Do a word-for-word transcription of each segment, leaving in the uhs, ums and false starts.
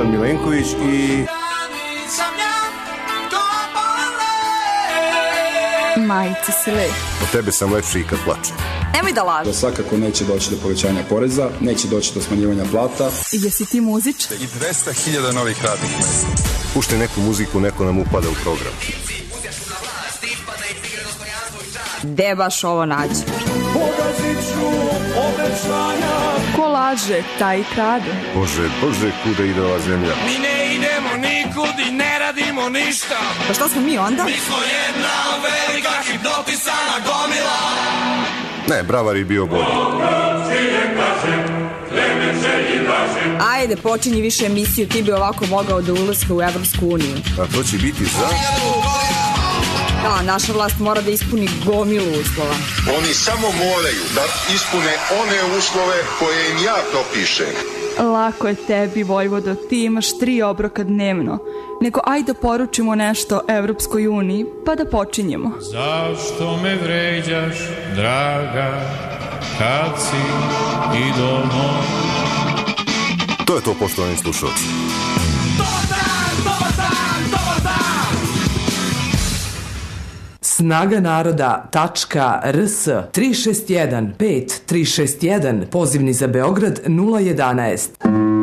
Milan Milenković i... Majice si lep. Od tebe sam lepši i kad plačem. Nemoj da lažeš. Svakako neće doći do povećanja poreza, neće doći do smanjivanja plata. I jesi ti muzičar? I dvesta hiljada novih radnih mesta. Puštaj neku muziku, neko nam upada u program. Gde baš ovo nađe? Ko laže, taj i krade. Bože, bože, kuda ide ova zemlja? Mi ne idemo nikud i ne radimo ništa. Pa šta smo mi onda? Mi smo jedna velika hipnotisana gomila. Ne, Bravar je bio bolji. Ajde, počinji više emisiju, ti bi ovako mogao da ulaska u Evropsku uniju. A to će biti za... Da, naša vlast mora da ispuni gomilu uslova. Oni samo moraju da ispune one uslove koje im ja propišem. Lako je tebi, Vojvodo, ti imaš tri obroka dnevno. Nego ajde poručimo nešto Evropskoj uniji, pa da počinjemo. Zašto me vređaš, draga, kad si idolno? To je to, poštovani slušalci. Dobar dan, dobar dan, dobar dan. snaga naroda tačka r s tri šest jedan pet tri šest jedan, pozivni za Beograd nula jedanaest.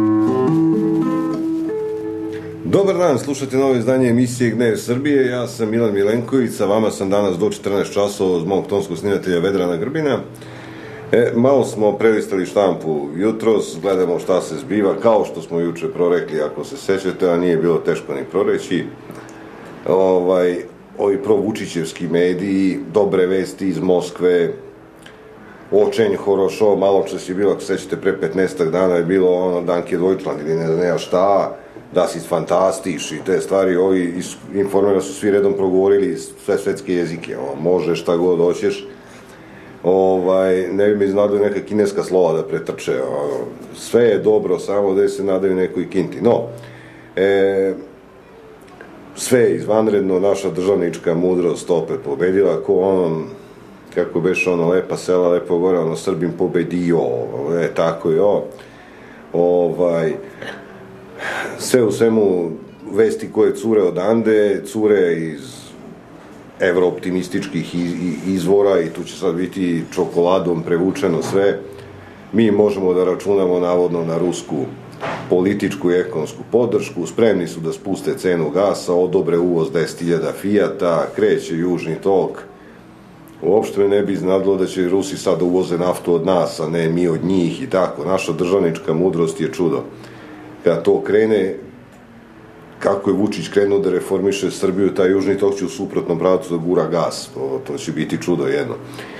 Dobar dan, slušate novo izdanje emisije Gnev Srbije. Ja sam Milan Milenković, sa vama sam danas do četrnaest časova uz mog tonskog snimatelja Vedrana Grbina. E, malo smo prelistali štampu jutros, gledamo šta se zbiva, kao što smo juče prorekli, ako se sećate, a nije bilo teško ni proreći. Ovaj, ovi provučićevski mediji, dobre vesti iz Moskve, očenj horošo, malo čas je bilo, ako sećate, pre petnaestak dana je bilo ono Danke Deutschland ili ne znam ja šta, da si fantastiš i te stvari, ovi informera su svi redom progovorili sve svetske jezike, o, možeš šta god hoćeš. Ovaj, ne bi mi iznadaju neka kineska slova da pretrče, o, sve je dobro, samo da se nadaju nekoj kinti. No, e, sve je izvanredno, naša državnička mudrost opet pobedila, ko onom, kako beše ono, lepa sela, lepo gore, ono, Srbim pobedio, e, tako je, o, ovaj, sve u svemu vesti koje cure odande, cure iz evrooptimističkih izvora i tu će sad biti čokoladom prevučeno sve. Mi možemo da računamo navodno na rusku političku i ekonomsku podršku, spremni su da spuste cenu gasa, odobre uvoz deset hiljada Fijata, kreće južni tok. Uopšte me ne bi iznadilo da će Rusi sad uvoze naftu od nas, a ne mi od njih i tako. Naša državnička mudrost je čudo. Kada to krene, kako je Vučić krenuo da reformiše Srbiju, taj južni tok će u suprotnom pravcu da gura gas. To, to će biti čudo jedno.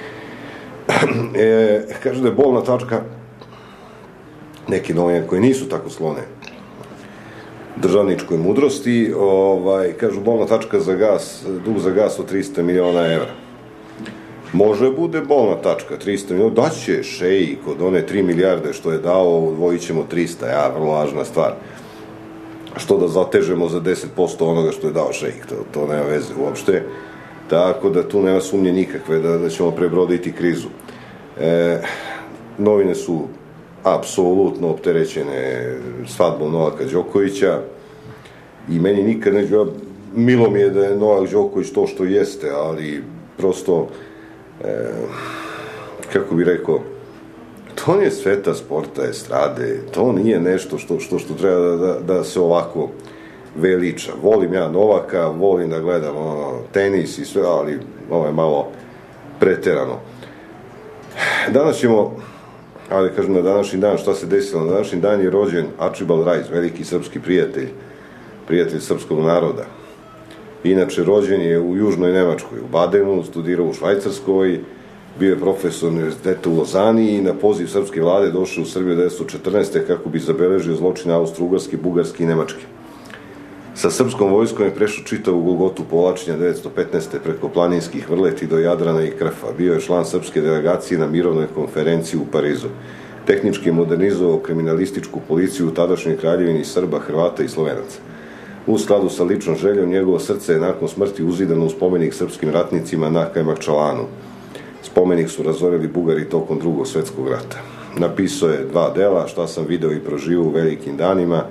E, kaže da je bolna tačka neke novine koje nisu tako sklone državničkoj mudrosti, ovaj, kažu bolna tačka za gas, dug za gas od trista miliona evra. Može bude bolna tačka, trista miliona, daće šejik od one tri milijarde što je dao, udvojit ćemo trista, ja, vrlo važna stvar. Što da zatežemo za deset posto onoga što je dao šejik, to, to nema veze uopšte, tako da tu nema sumnje nikakve da, da ćemo prebroditi krizu. E, novine su apsolutno opterećene svadbom Novaka Đokovića i meni nikad neće bila, milo mi je da je Novak Đoković to što jeste, ali prosto, e, kako bi rekao, to nije sveta sporta, estrade, to nije nešto što, što, što treba da, da, da se ovako veliča. Volim ja Novaka, volim da gledam ono, tenis i sve, ali ovo je malo preterano. Danas ćemo, ali kažem na današnji dan, šta se desilo? Na današnji dan je rođen Archibald Rice, veliki srpski prijatelj, prijatelj srpskog naroda. Inače, rođen je u južnoj Nemačkoj, u Badenu, studirao u Švajcarskoj, bio je profesor univerziteta u Lozani i na poziv srpske vlade došao u Srbiju devetsto četrnaeste. kako bi zabeležio zločine Austro-Ugarske, Bugarske i Nemačke. Sa srpskom vojskom je prešao čitavu Golgotu povlačenja devetsto petnaeste. preko planinskih vrleti do Jadrana i Krfa. Bio je član srpske delegacije na mirovnoj konferenciji u Parizu. Tehnički je modernizovao kriminalističku policiju u tadašnjoj kraljevini Srba, Hrvata i Slovenaca. U skladu sa ličnom željom, njegovo srce je nakon smrti uzidano u spomenik srpskim ratnicima na Kajmakčalanu. Spomenik su razorili Bugari tokom drugog svetskog rata. Napisao je dva dela, Šta sam video i proživao u velikim danima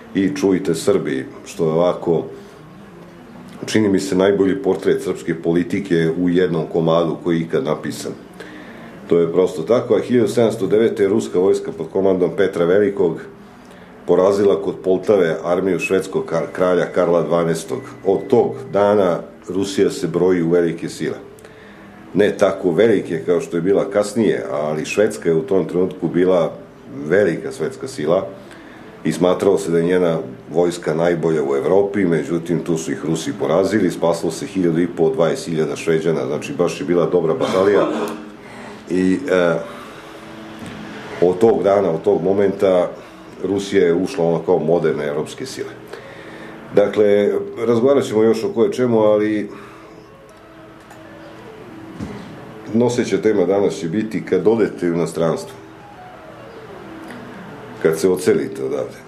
i Čujte Srbi, što je ovako, čini mi se, najbolji portret srpske politike u jednom komadu koji je ikad napisan. To je prosto tako, a hiljadu sedamsto devete. je ruska vojska pod komandom Petra Velikog porazila kod Poltave armiju švedskog kralja Karla dvanaestog. Od tog dana Rusija se broji u velike sile. Ne tako velike kao što je bila kasnije, ali Švedska je u tom trenutku bila velika svetska sila i smatralo se da je njena vojska najbolja u Evropi, međutim tu su ih Rusi porazili, spaslo se hiljadu i po, dvadeset hiljada Šveđana, znači baš je bila dobra batalija i e, od tog dana, od tog momenta Rusija je ušla ono kao moderne evropske sile. Dakle, razgovarat ćemo još o koje čemu, ali noseća tema danas će biti kad odete u inostranstvo, kad se ocelite odavde.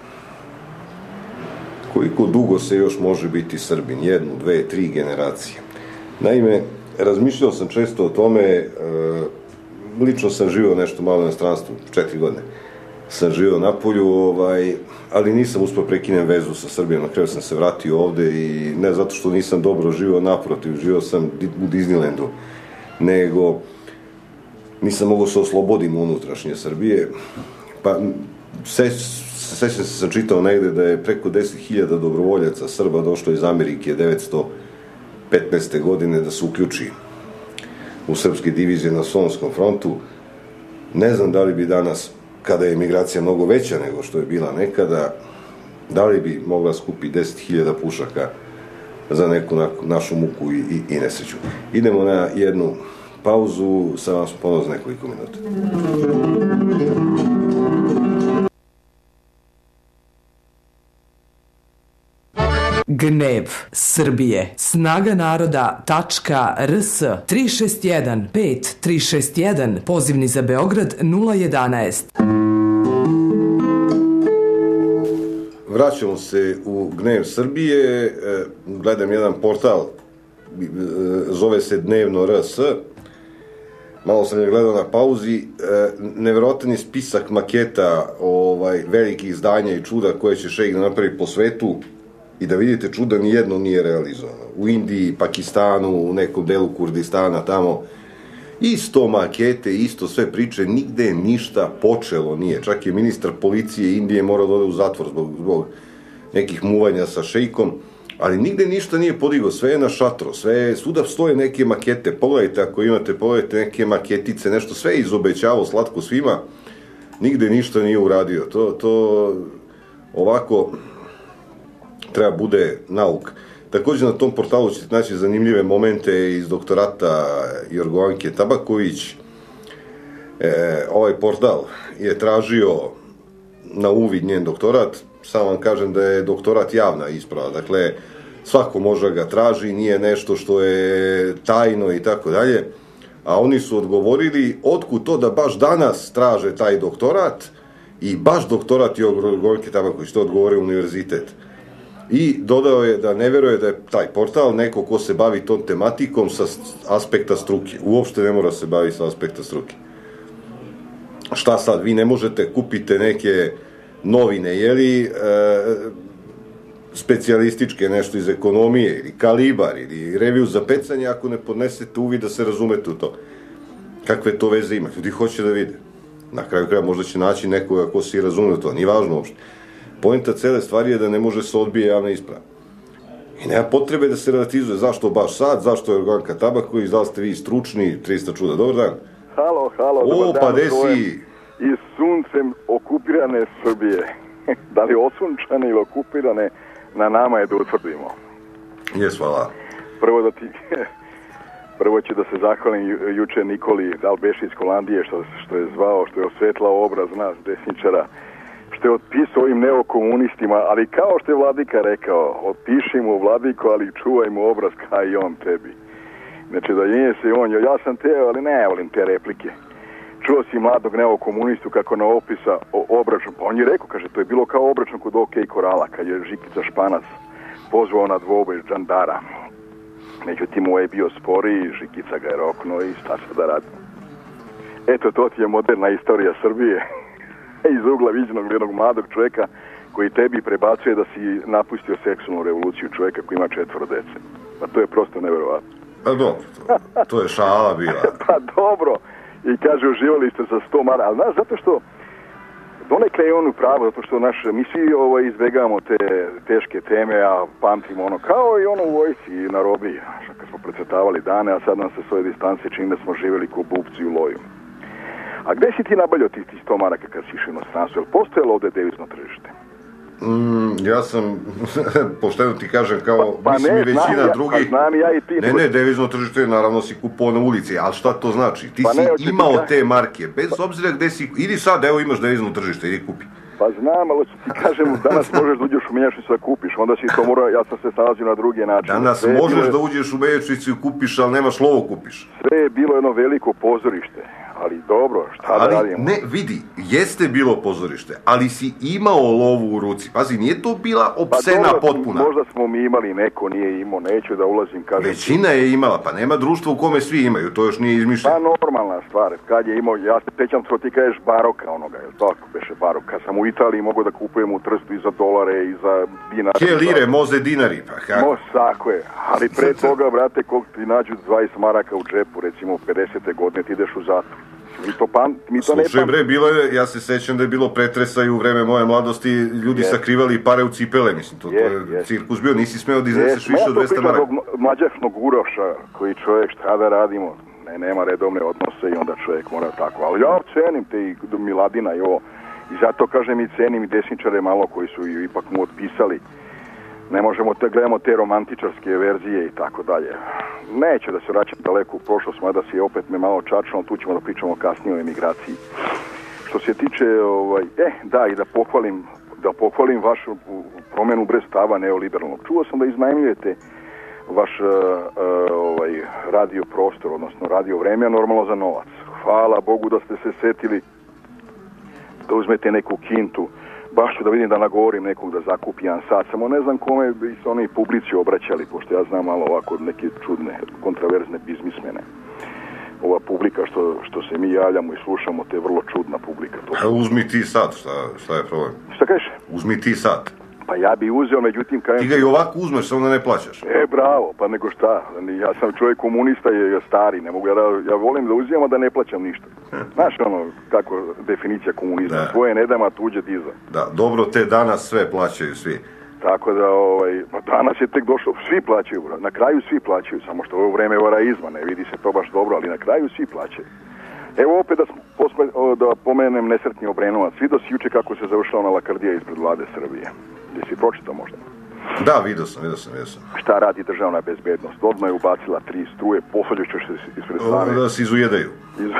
Koliko dugo se još može biti Srbin? Jednu, dve, tri generacije. Naime, razmišljao sam često o tome, e, lično sam živio nešto malo u inostranstvu, četiri godine. Sam živio na polju, ovaj, ali nisam uspio prekinem vezu sa Srbijom. Na kraju sam se vratio ovde i ne zato što nisam dobro živio, naprotiv, živio sam u Disneylandu, nego nisam mogao se oslobodim unutrašnje Srbije. Pa, sećam se, sam čitao negde da je preko deset hiljada dobrovoljaca Srba došlo iz Amerike devetsto petnaeste. godine da se uključi u srpske divizije na Solonskom frontu. Ne znam da li bi danas, kada je emigracija mnogo veća nego što je bila nekada, da li bi mogla skupi deset hiljada pušaka za neku našu muku i, i, i nesreću. Idemo na jednu pauzu, sa vam smo ponovno za nekoliko minuta. Gnev Srbije. Snaga naroda tačka rs tri šest jedan pet tri šest jedan, pozivni za Beograd nula jedanaest. Vraćamo se u Gnev Srbije, gledam jedan portal, zove se Dnevno rs, malo sam je gledao na pauzi, nevjerovatni spisak maketa ovaj, velikih izdanja i čuda koje će šejk da napravi po svetu i da vidite čuda, nijedno nije realizovano. U Indiji, Pakistanu, u nekom delu Kurdistana, tamo, isto makete, isto sve priče, nigde ništa počelo nije. Čak je ministar policije Indije morao da ode u zatvor zbog, zbog nekih muvanja sa šejkom, ali nigde ništa nije podigao, sve je na šatro, sve, svuda stoje neke makete, pogledajte ako imate, pogledajte neke maketice, nešto, sve je izobećavao slatko svima, nigde ništa nije uradio. To, to ovako treba bude nauk. Također na tom portalu ćete naći zanimljive momente iz doktorata Jorgovanke Tabaković. E, ovaj portal je tražio na uvid njen doktorat, samo vam kažem da je doktorat javna isprava, dakle svako može ga traži, nije nešto što je tajno i tako dalje, a oni su odgovorili otkud to da baš danas traže taj doktorat i baš doktorat Jorgovanke Tabaković, to odgovore univerzitet. I dodao je da ne veruje da je taj portal neko ko se bavi tom tematikom sa aspekta struke. Uopšte ne mora se bavi sa aspekta struke. Šta sad, vi ne možete kupite neke novine, jeli, e, specijalističke, nešto iz ekonomije, ili Kalibar, ili reviju za pecanje, ako ne podnesete uvid da se razumete u to. Kakve to veze ima? Ljudi hoće da vide. Na kraju kraja možda će naći nekoga ko se razume u to. Nije važno uopšte. Poenta cele stvari je da ne može se odbije javna isprava. I nema potrebe da se relativizuje zašto baš sad, zašto je Jorgovanka Tabaković, da li ste vi stručni, trista čuda, dobar dan. Halo, halo, dobar dan. O, pa gde si? I suncem okupirane Srbije. Da li osunčane ili okupirane, na nama je da utvrdimo. Jes, hvala. Prvo da ti... Prvo ću da se zahvalim ju, juče Nikoli, da li beši iz Holandije, što, što je zvao, što je osvetlao obraz nas, desničara, što je otpisao ovim neokomunistima, ali kao što je Vladika rekao, otpiši mu Vladiku, ali čuvaj mu obraz kao i on tebi. Znači da nije se on, ja sam teo, ali ne volim te replike. Čuo si mladog neokomunistu kako na opisa o obračun, pa on je rekao, kaže, to je bilo kao obračun kod OK Korala, kad je Žikica Španac pozvao na dvoboj Džandara. Međutim, ovo je bio sporiji, Žikica ga je roknuo i šta se da radi. Eto, to ti je moderna istorija Srbije. Iz ugla viđenog jednog mladog čovjeka koji tebi prebacuje da si napustio seksualnu revoluciju čovjeka koji ima četvoro dece. Pa to je prosto nevjerovatno. Pa dobro, to, to je šala bila. Pa dobro. I kaže, uživali ste za sto maraka. Ali znaš, zato što donekle je on u pravu, zato što naš, mi svi ovo, izbjegavamo te teške teme, a pamtimo ono, kao i ono u vojsci na robiji, kad smo precrtavali dane, a sad nam se s ove distance čini da smo živjeli ko bubci u loju. A gde si ti nabavljao tih sto maraka kad si išao u inostranstvo? Je li postojalo ovdje devizno tržište? Mm, ja sam, pošteno ti kažem, kao, pa, pa mislim ne, i većina ja, drugih... Pa znam ja i ti... Ne, ne, devizno tržište naravno si kupovao na ulici, ali šta to znači? Ti pa si ne, imao ti te marke, bez pa... obzira gde si... Idi sad, evo imaš devizno tržište, idi kupi. Pa znam, ali ti kažem, danas možeš da uđeš u menjačnicu da kupiš, onda si to mora, ja sam se snalazio na drugi način. Danas sve možeš bilo... da uđeš u menjačnicu i kupiš, ali nemaš lovo kupiš. Sve je bilo jedno veliko pozorište. Ali dobro, šta ali, da radimo? Ne, vidi, jeste bilo pozorište, ali si imao lovu u ruci. Pazi, nije to bila opsena pa dobro, potpuna. Možda smo mi imali, neko nije imao, neću da ulazim, kažem. Većina je imala, pa nema društva u kome svi imaju, to još nije izmišljeno. Pa normalna stvar, kad je imao, ja se pećam što ti kažeš baroka onoga, jel tako beše baroka. Kad sam u Italiji mogu da kupujem u Trstu i za dolare i za dinare. Ke lire, moze dinari, pa kako? Mo, tako je, ali pre toga, brate, koliko ti nađu dvadeset maraka u džepu, recimo u pedesete godine ti ideš u zatvor. Mi to, pan, mi to Slušaj, ne bre, bilo je, ja se sećam da je bilo pretresa i u vreme moje mladosti, ljudi yes. sakrivali pare u cipele, mislim, to, yes, to je yes. cirkus bio, nisi smeo da izneseš yes. više od dvesta maraka. Ja to pričam mlađašnog uroša, koji čovjek, šta da radimo, ne, nema redovne odnose i onda čovjek mora tako, ali ja cenim te i Miladina i ovo, i zato kažem i cenim i desničare malo koji su ipak mu otpisali. Ne možemo te gledamo te romantičarske verzije i tako dalje. Neću da se vraćam daleko u prošlost, mada si je opet me malo čačno, tu ćemo da pričamo kasnije o emigraciji. Što se tiče, ovaj, eh, da, i da pohvalim, da pohvalim vašu promjenu bre stava neoliberalnog. Čuo sam da iznajmljujete vaš uh, uh, ovaj, radio prostor, odnosno radio vreme, normalno za novac. Hvala Bogu da ste se setili da uzmete neku kintu. Baš ću da vidim da nagovorim nekog da zakupi jedan sat, samo ne znam kome bi se oni publici obraćali, pošto ja znam malo ovako neke čudne, kontraverzne biznismene. Ova publika što, što se mi javljamo i slušamo, te je vrlo čudna publika. To... A uzmi ti sat, šta, šta je problem? Šta kažeš? Uzmi ti sat. Pa ja bi uzeo, međutim... Kajem... Ti ga i ovako uzmeš, samo da ne plaćaš. E, bravo, pa nego šta, ja sam čovjek komunista i stari, ne mogu ja da, ja volim da uzimam, a da ne plaćam ništa. Znaš ono, kako definicija komunizma, da. Svoje ne dam, a tuđe diza. Da, dobro, te danas sve plaćaju svi. Tako da, ovaj, pa danas je tek došlo, svi plaćaju, na kraju svi plaćaju, samo što je ovo vreme varaizma, ne vidi se to baš dobro, ali na kraju svi plaćaju. Evo opet da, posme, da pomenem nesretni Obrenovac, vidio si juče kako se završila ona lakrdija ispred vlade Srbije. Gdje si pročitao možda? Da, vidio sam, vidio sam, vidio sam. Šta radi državna bezbednost? Odmah je ubacila tri struje, posuđeš se ispred strane. Da se izujedaju. Izu...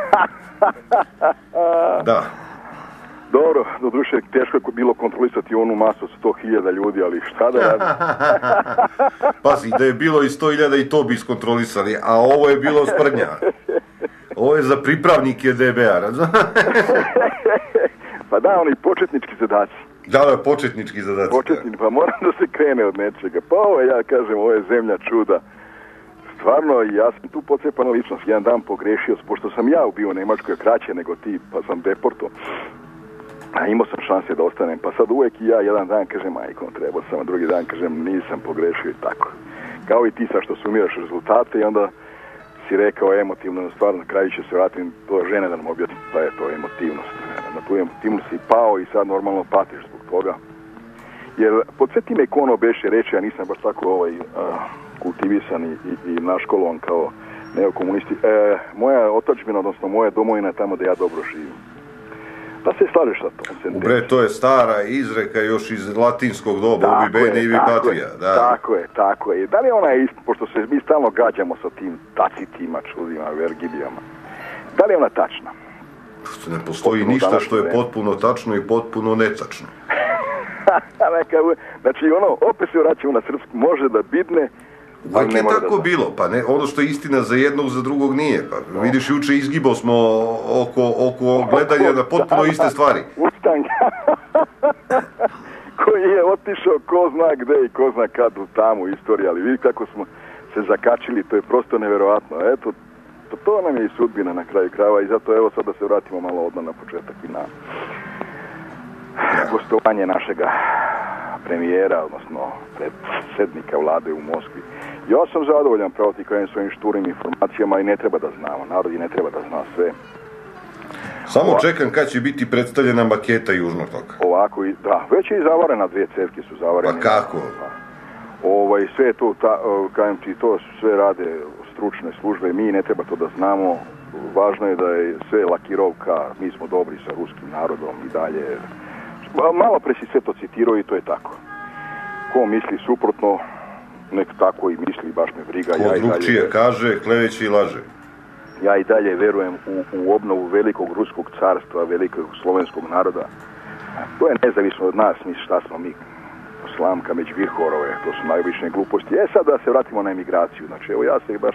Da. Dobro, doduše, teško je bilo kontrolisati onu masu od sto hiljada ljudi, ali šta da radi? Pazi, da je bilo i sto hiljada i to bi iskontrolisali, a ovo je bilo sprdnja. Ovo je za pripravnike D B A, razumiješ? Pa da, oni početnički zadaci. Da, da, početnički zadaci. Početnički, pa moram da se krene od nečega. Pa ovo, ja kažem, ovo je zemlja čuda. Stvarno, ja sam tu pocepana ličnost. Jedan dan pogrešio, pošto sam ja bio u Nemačkoj kraće nego ti, pa sam deporto. A imao sam šanse da ostanem, pa sad uvijek i ja jedan dan kažem, majko, trebao sam, a drugi dan kažem, nisam pogrešio i tako. Kao i ti sad što sumiraš rezultate i onda si rekao emotivno, stvar na kraju će se vratiti to žene da nam objasni, pa je to emotivnost. Na tu emotivnost si pao i sad normalno patiš zbog toga. Jer podsjeti me ko ono beše reći, ja nisam baš tako ovaj, uh, kultivisan i, i, i naškolovan kao neokomunisti. E, moja otačbina, odnosno moja domovina je tamo da ja dobro živim. Da se slažeš sa tom? Bre, to je stara izreka još iz latinskog doba, ubi bene i vi patria. Da. Tako je, tako je. Da li ona je isto, pošto se mi stalno gađamo sa tim tacitima, čudima, vergilijama, da li je ona tačna? Ne postoji potpuno ništa što je vreme. Potpuno tačno i potpuno netačno. Znači, ono, opet se vraćamo na srpsku, može da bidne, uvijek je tako da bilo, pa ne, ono što je istina za jednog, za drugog nije. Pa no. Vidiš, juče izgibao smo oko, oko gledanja na potpuno da, iste stvari. Ustang. Koji je otišao ko zna gde i ko zna kad u tamu istoriji, ali vidi kako smo se zakačili, to je prosto neverovatno. Eto, to, to nam je i sudbina na kraju krajeva i zato evo sad da se vratimo malo odmah na početak i na... gostovanje našega premijera, odnosno predsjednika vlade u Moskvi. Ja sam zadovoljan pravo ti krajem svojim šturim informacijama i ne treba da znamo. Narod i ne treba da zna sve. Samo Ova... čekam kad će biti predstavljena maketa Južnog toka. Ovako, i, da, već je i zavarena, dvije cevke su zavarene. Pa kako? Ovaj, sve to, ta, kajem ti, to sve rade stručne službe, mi ne treba to da znamo. Važno je da je sve lakirovka, mi smo dobri sa ruskim narodom i dalje. Malo pre si sve to citirao i to je tako. Ko misli suprotno, nek tako i misli, baš me briga. Ko ja drugčije dalje... kaže, kleveće i laže. Ja i dalje verujem u, u obnovu velikog ruskog carstva, velikog slovenskog naroda. To je nezavisno od nas, mi šta smo mi. Slamka među Virhorove, to su najobičnije gluposti. E sad da se vratimo na emigraciju. Znači, evo ja se baš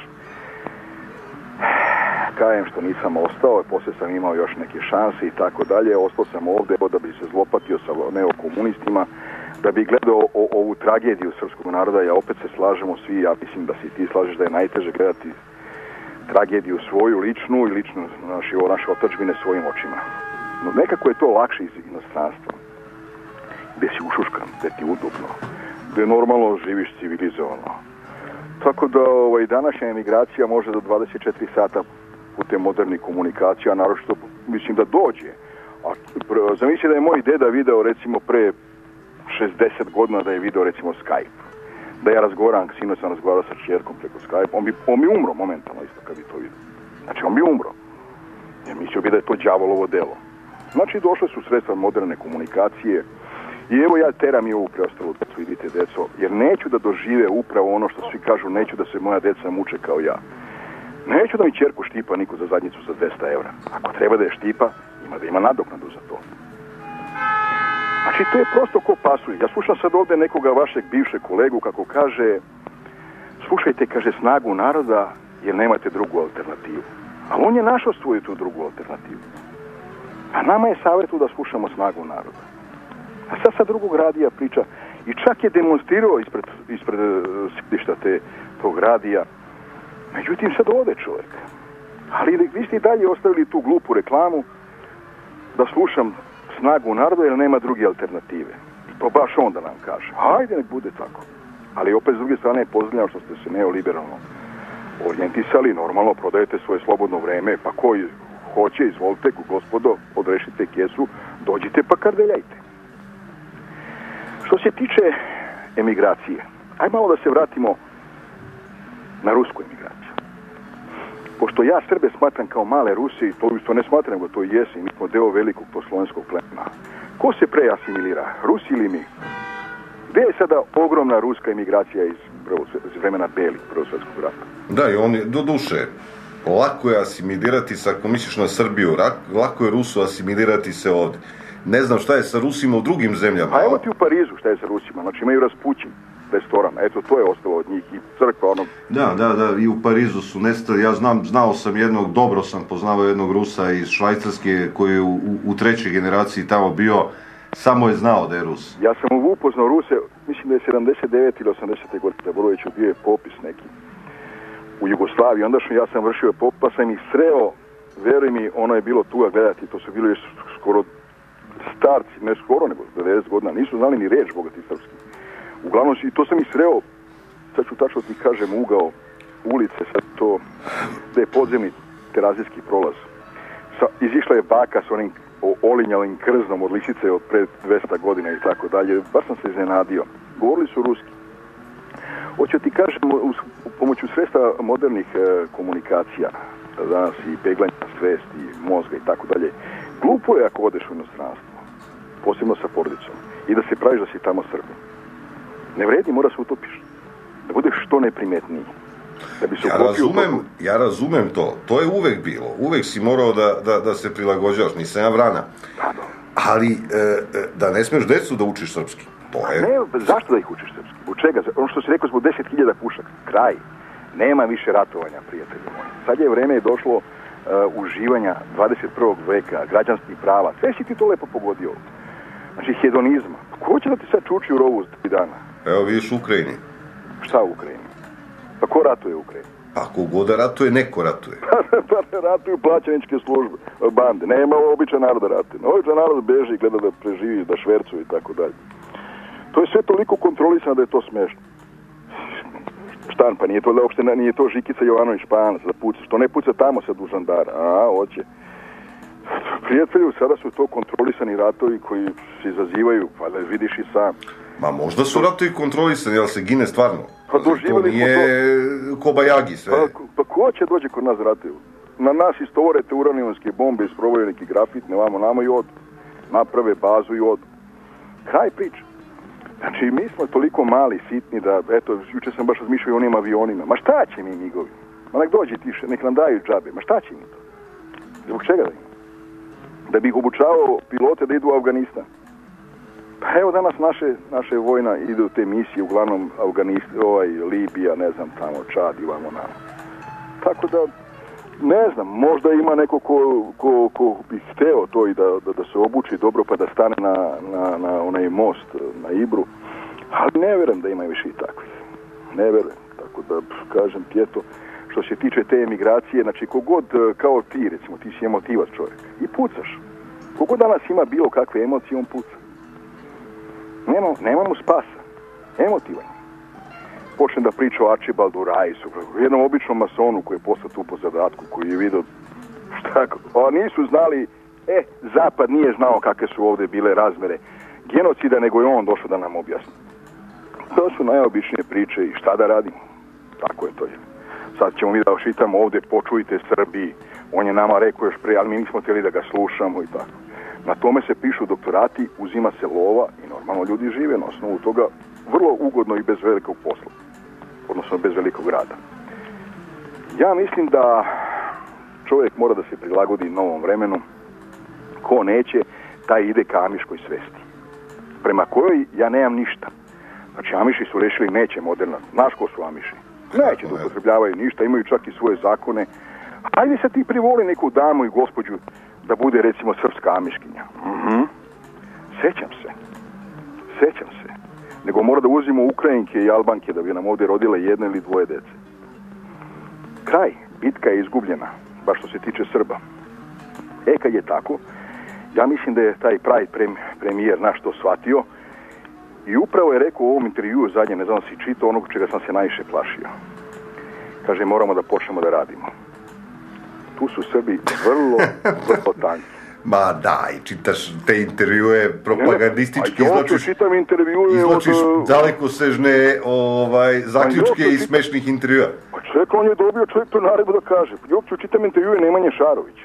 kajem što nisam ostao, poslije sam imao još neke šanse i tako dalje. Ostao sam ovdje da bi se zlopatio sa neokomunistima, da bi gledao o, ovu tragediju srpskog naroda. Ja opet se slažemo svi, ja mislim da si ti slažeš da je najteže gledati tragediju svoju, ličnu i ličnu naši, naše otadžbine svojim očima. No nekako je to lakše iz inostranstva. Gdje si ušuškan, gdje ti udobno, gdje normalno živiš civilizovano. Tako da ovaj, današnja emigracija može do dvadeset četiri sata putem modernih komunikacija, naročito mislim da dođe. A zamisli da je moj deda video recimo pre šezdeset godina da je video recimo Skype. Da ja razgovaram, sinoć sam razgovarao sa čerkom preko Skype, on bi, on bi umro momentalno isto kad bi to vidio. Znači on bi umro. Jer mislio bi da je to đavolovo delo. Znači došle su sredstva moderne komunikacije. I evo ja teram i ovu preostalu decu, vidite deco, jer neću da dožive upravo ono što svi kažu, neću da se moja deca muče kao ja. Neću da mi ćerku štipa niko za zadnjicu za dvesta evra. Ako treba da je štipa, ima da ima nadoknadu za to. Znači to je prosto ko pasuje. Ja slušam sad ovdje nekoga vašeg bivšeg kolegu kako kaže, slušajte, kaže, snagu naroda jer nemate drugu alternativu. Ali on je našao svoju tu drugu alternativu. A nama je savjetu da slušamo snagu naroda. A sad sa drugog radija priča i čak je demonstrirao ispred, ispred sjedišta te tog radija. Međutim, sad ode čovjek. Ali vi ste i dalje ostavili tu glupu reklamu da slušam snagu naroda jer nema druge alternative. I to baš onda nam kaže. Hajde, nek bude tako. Ali opet s druge strane pozdravljam što ste se neoliberalno orijentisali. Normalno prodajete svoje slobodno vreme. Pa koji hoće, izvolite, gospodo, odrešite kesu, dođite pa kardeljajte. Što se tiče emigracije, aj malo da se vratimo na rusku emigraciju. Pošto ja Srbe smatram kao male Ruse, i to isto ne smatram, nego to i jesi, mi smo deo velikog poslovenskog plemena. Ko se pre asimilira, Rusi ili mi? Gde je sada ogromna ruska emigracija iz, iz vremena Belih, Prvog svjetskog rata? Da, i on je, do duše, lako je asimilirati se ako misliš na Srbiju, lako je Rusu asimilirati se ovdje. Ne znam šta je sa Rusima u drugim zemljama. A evo ti u Parizu šta je sa Rusima. Znači imaju Raspućin restoran. Eto, to je ostalo od njih i crkva onog. Da, da, da, i u Parizu su nestali. Ja znam, znao sam jednog, dobro sam poznavao jednog Rusa iz Švajcarske koji je u, u trećoj generaciji tamo bio. Samo je znao da je Rus. Ja sam mu upoznao Ruse, mislim da je sedamdeset devete ili osamdesete godine, Boroviću, bio je popis neki u Jugoslaviji. Onda što ja sam vršio popis, pa sam ih sreo, veruj mi, ono je bilo tu a gledati, to su bili skoro starci, ne skoro, nego devedeset godina, nisu znali ni reč bogati srpski. Uglavnom, i to sam ih sreo, sad ću tačno ti kažem, ugao ulice, sad to, da je podzemni terazijski prolaz. Sa, izišla je baka s onim olinjalim krznom od lisice od pred dvesta godina i tako dalje. Baš sam se iznenadio. Govorili su ruski. Hoću ti kažem, uz pomoću sredstva modernih e, komunikacija, danas i peglanja svesti, mozga i tako dalje, glupo je ako odeš u inostranstvo, posebno sa porodicom, i da se praviš da si tamo Srbin. Ne vredi, mora se utopiš. Da budeš što neprimetniji. Da bi se ja, razumem, ja razumem to. To je uvek bilo. Uvek si morao da, da, da se prilagođavaš. Nisam ja vrana. Ali e, da ne smeš decu da učiš srpski. To je... Ne, zašto da ih učiš srpski? U čega? Ono što si rekao, zbog deset hiljada pušaka. Kraj. Nema više ratovanja, prijatelji moji. Sad je vreme došlo uh, uživanja dvadeset prvog veka, građanskih prava. Sve si ti to lepo pogodio. Znači, hedonizma. Ko će da ti sad čuči u rovu tri dana? Evo vidiš u Ukrajini. Šta u Ukrajini? Pa ko ratuje u Ukrajini? Pa kogod da ratuje, neko ratuje. Pa ne ratuju plaćeničke službe, bande. Nema običan narod da ratuje. Običan narod beži i gleda da preživi, da švercuje i tako dalje. To je sve toliko kontrolisano da je to smešno. Štan, pa nije to, uopšte, nije to Žikica Jovanović Španac da puca. Što ne puca tamo sad u žandara? A, hoće. Prijatelju, sada su to kontrolisani ratovi koji se izazivaju, pa da vidiš i sam. Ma možda su ratovi kontrolisani, ali se gine stvarno. Pa doživjeli to nije Kobajagi sve. Pa, pa ko će dođe kod nas ratuju? Na nas istovore te uranijumske bombe, isprobaju neki grafit, ne vamo nama i od. Naprave bazu i od. Kraj priče. Znači, mi smo toliko mali, sitni da, eto, juče sam baš razmišljao o onim avionima. Ma šta će mi migovi? Ma nek dođe tiše, nek nam daju džabe. Ma šta će mi to? Zbog čega da im? Da bih obučavao pilote da idu u Afganistan. Pa evo danas naše, naše vojna ide u te misije, uglavnom Afganistan, ovaj, Libija, ne znam, tamo, Čad i vamo namo. Tako da, ne znam, možda ima neko ko, ko, ko bi hteo to i da, da, da se obuči dobro pa da stane na, na, na onaj most na Ibru, ali ne verujem da ima više i takvih. Ne verujem, tako da kažem ti eto, što se tiče te emigracije, znači kogod kao ti, recimo, ti si emotivac čovjek i pucaš. Kogod danas ima bilo kakve emocije, on puca. Nema, nema mu spasa. Emotivan. Počnem da priča o Archibaldu Raisu, jednom običnom masonu koji je postao tu po zadatku, koji je vidio šta, a nisu znali, e, Zapad nije znao kakve su ovdje bile razmere genocida, nego je on došao da nam objasni. To su najobičnije priče i šta da radimo. Tako je to. Sad ćemo mi da ošitamo ovdje, počujte Srbiji, on je nama rekao još pre, ali mi nismo htjeli da ga slušamo i tako. Na tome se pišu doktorati, uzima se lova i normalno ljudi žive na osnovu toga vrlo ugodno i bez velikog posla. Odnosno bez velikog rada. Ja mislim da čovjek mora da se prilagodi novom vremenu. Ko neće, taj ide ka amiškoj svesti. Prema kojoj ja nemam ništa. Znači, amiši su rešili neće moderna. Znaš ko su amiši? Neće da upotrebljavaju ništa, imaju čak i svoje zakone. Hajde se ti privoli neku damu i gospođu da bude recimo srpska amiškinja. Mhm. Sećam se. Sećam se. Nego mora da uzimo Ukrajinke i Albanke da bi nam ovdje rodile jedno ili dvoje dece. Kraj. Bitka je izgubljena. Baš što se tiče Srba. E kad je tako, ja mislim da je taj pravi premijer naš to shvatio i upravo je rekao u ovom intervjuu zadnje, ne znam da si čitao onog čega sam se najviše plašio. Kaže, moramo da počnemo da radimo. Tu su Srbi vrlo, vrlo tanki. Ma daj, čitaš te intervjue propagandistički, izločiš, izločiš od... dalekosežne ovaj, zaključke iz smešnih intervjua. Pa čekaj, on je dobio čovjek to naredbu da kaže. Jokću, čitam intervjue Nemanje Šarovića.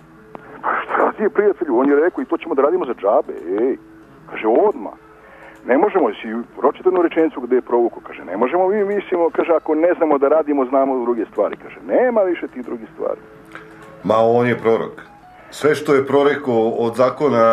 Pa šta ti je prijatelju? On je rekao i to ćemo da radimo za džabe. Ej, kaže, odmah. Ne možemo, si pročitanu rečenicu gdje je provuku, kaže, ne možemo, mi mislimo, kaže, ako ne znamo da radimo, znamo druge stvari. Kaže, nema više tih drugih stvari. Ma on je prorok. Sve što je prorekao od zakona...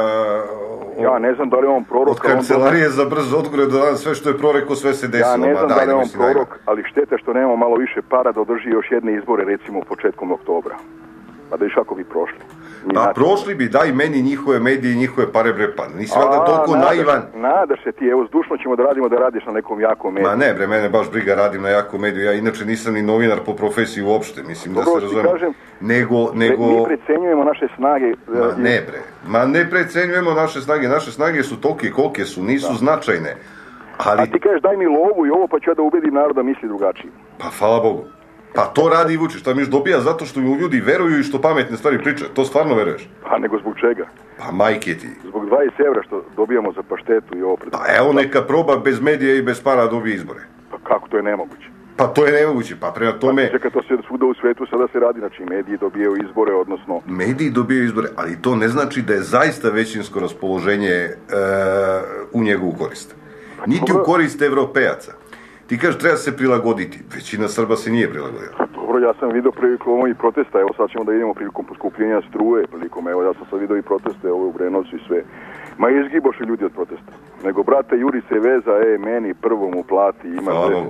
Ja ne znam da li je on prorok... Od kancelarije za brz odgovor do danas, sve što je prorekao, sve se desilo. Ja ne znam da li je on prorok, ali štete što nemamo malo više para da održi još jedne izbore, recimo početkom oktobra. Pa da viš ako bi prošli. Pa prošli bi, daj meni njihove medije i njihove pare bre, pa nisi valjda toliko naivan. Nadaš se ti, evo zdušno ćemo da radimo da radiš na nekom jakom mediju. Ma ne bre, mene baš briga, radim na jakom mediju, ja inače nisam ni novinar po profesiji uopšte, mislim da se razumem. Nego, nego... Mi precenjujemo naše snage. Ma ne bre, ma ne precenjujemo naše snage, naše snage su tolike kolike su, nisu značajne. Ali... A ti kažeš daj mi lovu i ovo pa ću ja da ubedim narod da misli drugačije. Pa hvala Bogu. Pa to radi i Vučić, šta miš dobija zato što mu ljudi veruju i što pametne stvari pričaju. To stvarno veruješ? Pa nego zbog čega? Pa majke ti. Zbog dvadeset evra što dobijamo za paštetu i ovo pred... Pa evo neka proba bez medija i bez para dobije izbore. Pa kako to je nemoguće? Pa to je nemoguće, pa prema tome... Pa čeka, to se svuda u svetu sada se radi, znači mediji dobijaju izbore, odnosno... Mediji dobijaju izbore, ali to ne znači da je zaista većinsko raspoloženje e, u njegovu korist. Pa niti dobro... u korist Evropejaca. Ti kažeš treba se prilagoditi, većina Srba se nije prilagodila. Dobro, ja sam vidio prilikom ovih protesta, evo sad ćemo da idemo prilikom poskupljenja struje, prilikom, evo ja sam sad vidio i proteste ovo u Brenovcu i sve. Ma izgiboše ljudi od protesta. Nego, brate, juri se veza, e, meni prvo mu plati, ima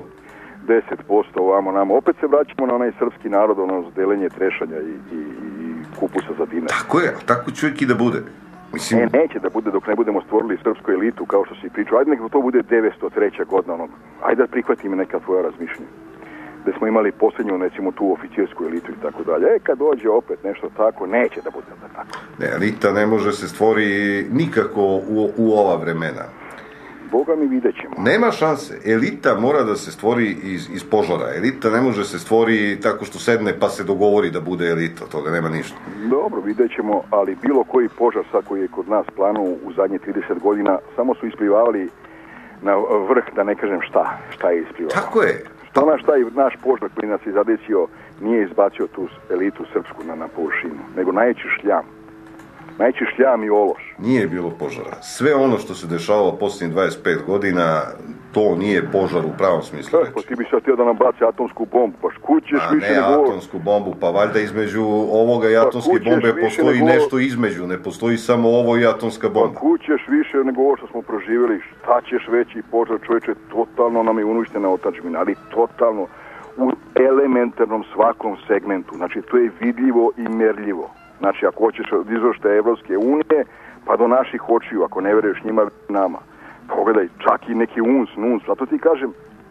deset posto ovamo namo. Opet se vraćamo na onaj srpski narod, ono deljenje trešanja i, i, i kupusa za dinar. Tako je, tako čovjek i da bude. Mislim... Ne, neće da bude dok ne budemo stvorili srpsku elitu, kao što si pričao. Ajde nek to bude devetsto treća godina, ono. Ajde da prihvatim neka tvoja razmišljenja. gde smo imali posljednju, recimo, tu oficirsku elitu i tako dalje. E, kad dođe opet nešto tako, neće da bude da tako. Ne, elita ne može se stvori nikako u, u ova vremena. Boga mi vidjet ćemo. Nema šanse. Elita mora da se stvori iz, iz požara. Elita ne može se stvori tako što sedne pa se dogovori da bude elita. Toga nema ništa. Dobro, vidjet ćemo, ali bilo koji požar sad koji je kod nas planu u zadnje trideset godina, samo su isplivavali na vrh, da ne kažem šta, šta je isplivao. Tako je. Šta naš taj naš požar koji nas je zadesio nije izbacio tu elitu srpsku na, na površinu, nego najveći šljam. Najveći šljam i ološ. Nije bilo požara. Sve ono što se dešavalo posljednjih dvadeset pet godina, to nije požar u pravom smislu reči. Pa ti bi sad htio da nam baci atomsku bombu, pa škućeš A više ne nego... atomsku bombu, pa valjda između ovoga i atomske pa bombe postoji nego... nešto između, ne postoji samo ovo i atomska bomba. Pa kućeš više nego ovo što smo proživjeli, šta ćeš veći požar, čovječe, totalno nam je uništena otadžbina, ali totalno u elementarnom svakom segmentu, znači to je vidljivo i merljivo. Znači, ako hoćeš od izvršte Evropske unije, pa do naših očiju, ako ne veruješ njima, nama. Pogledaj, čak i neki uns, nuns, zato ti kažem,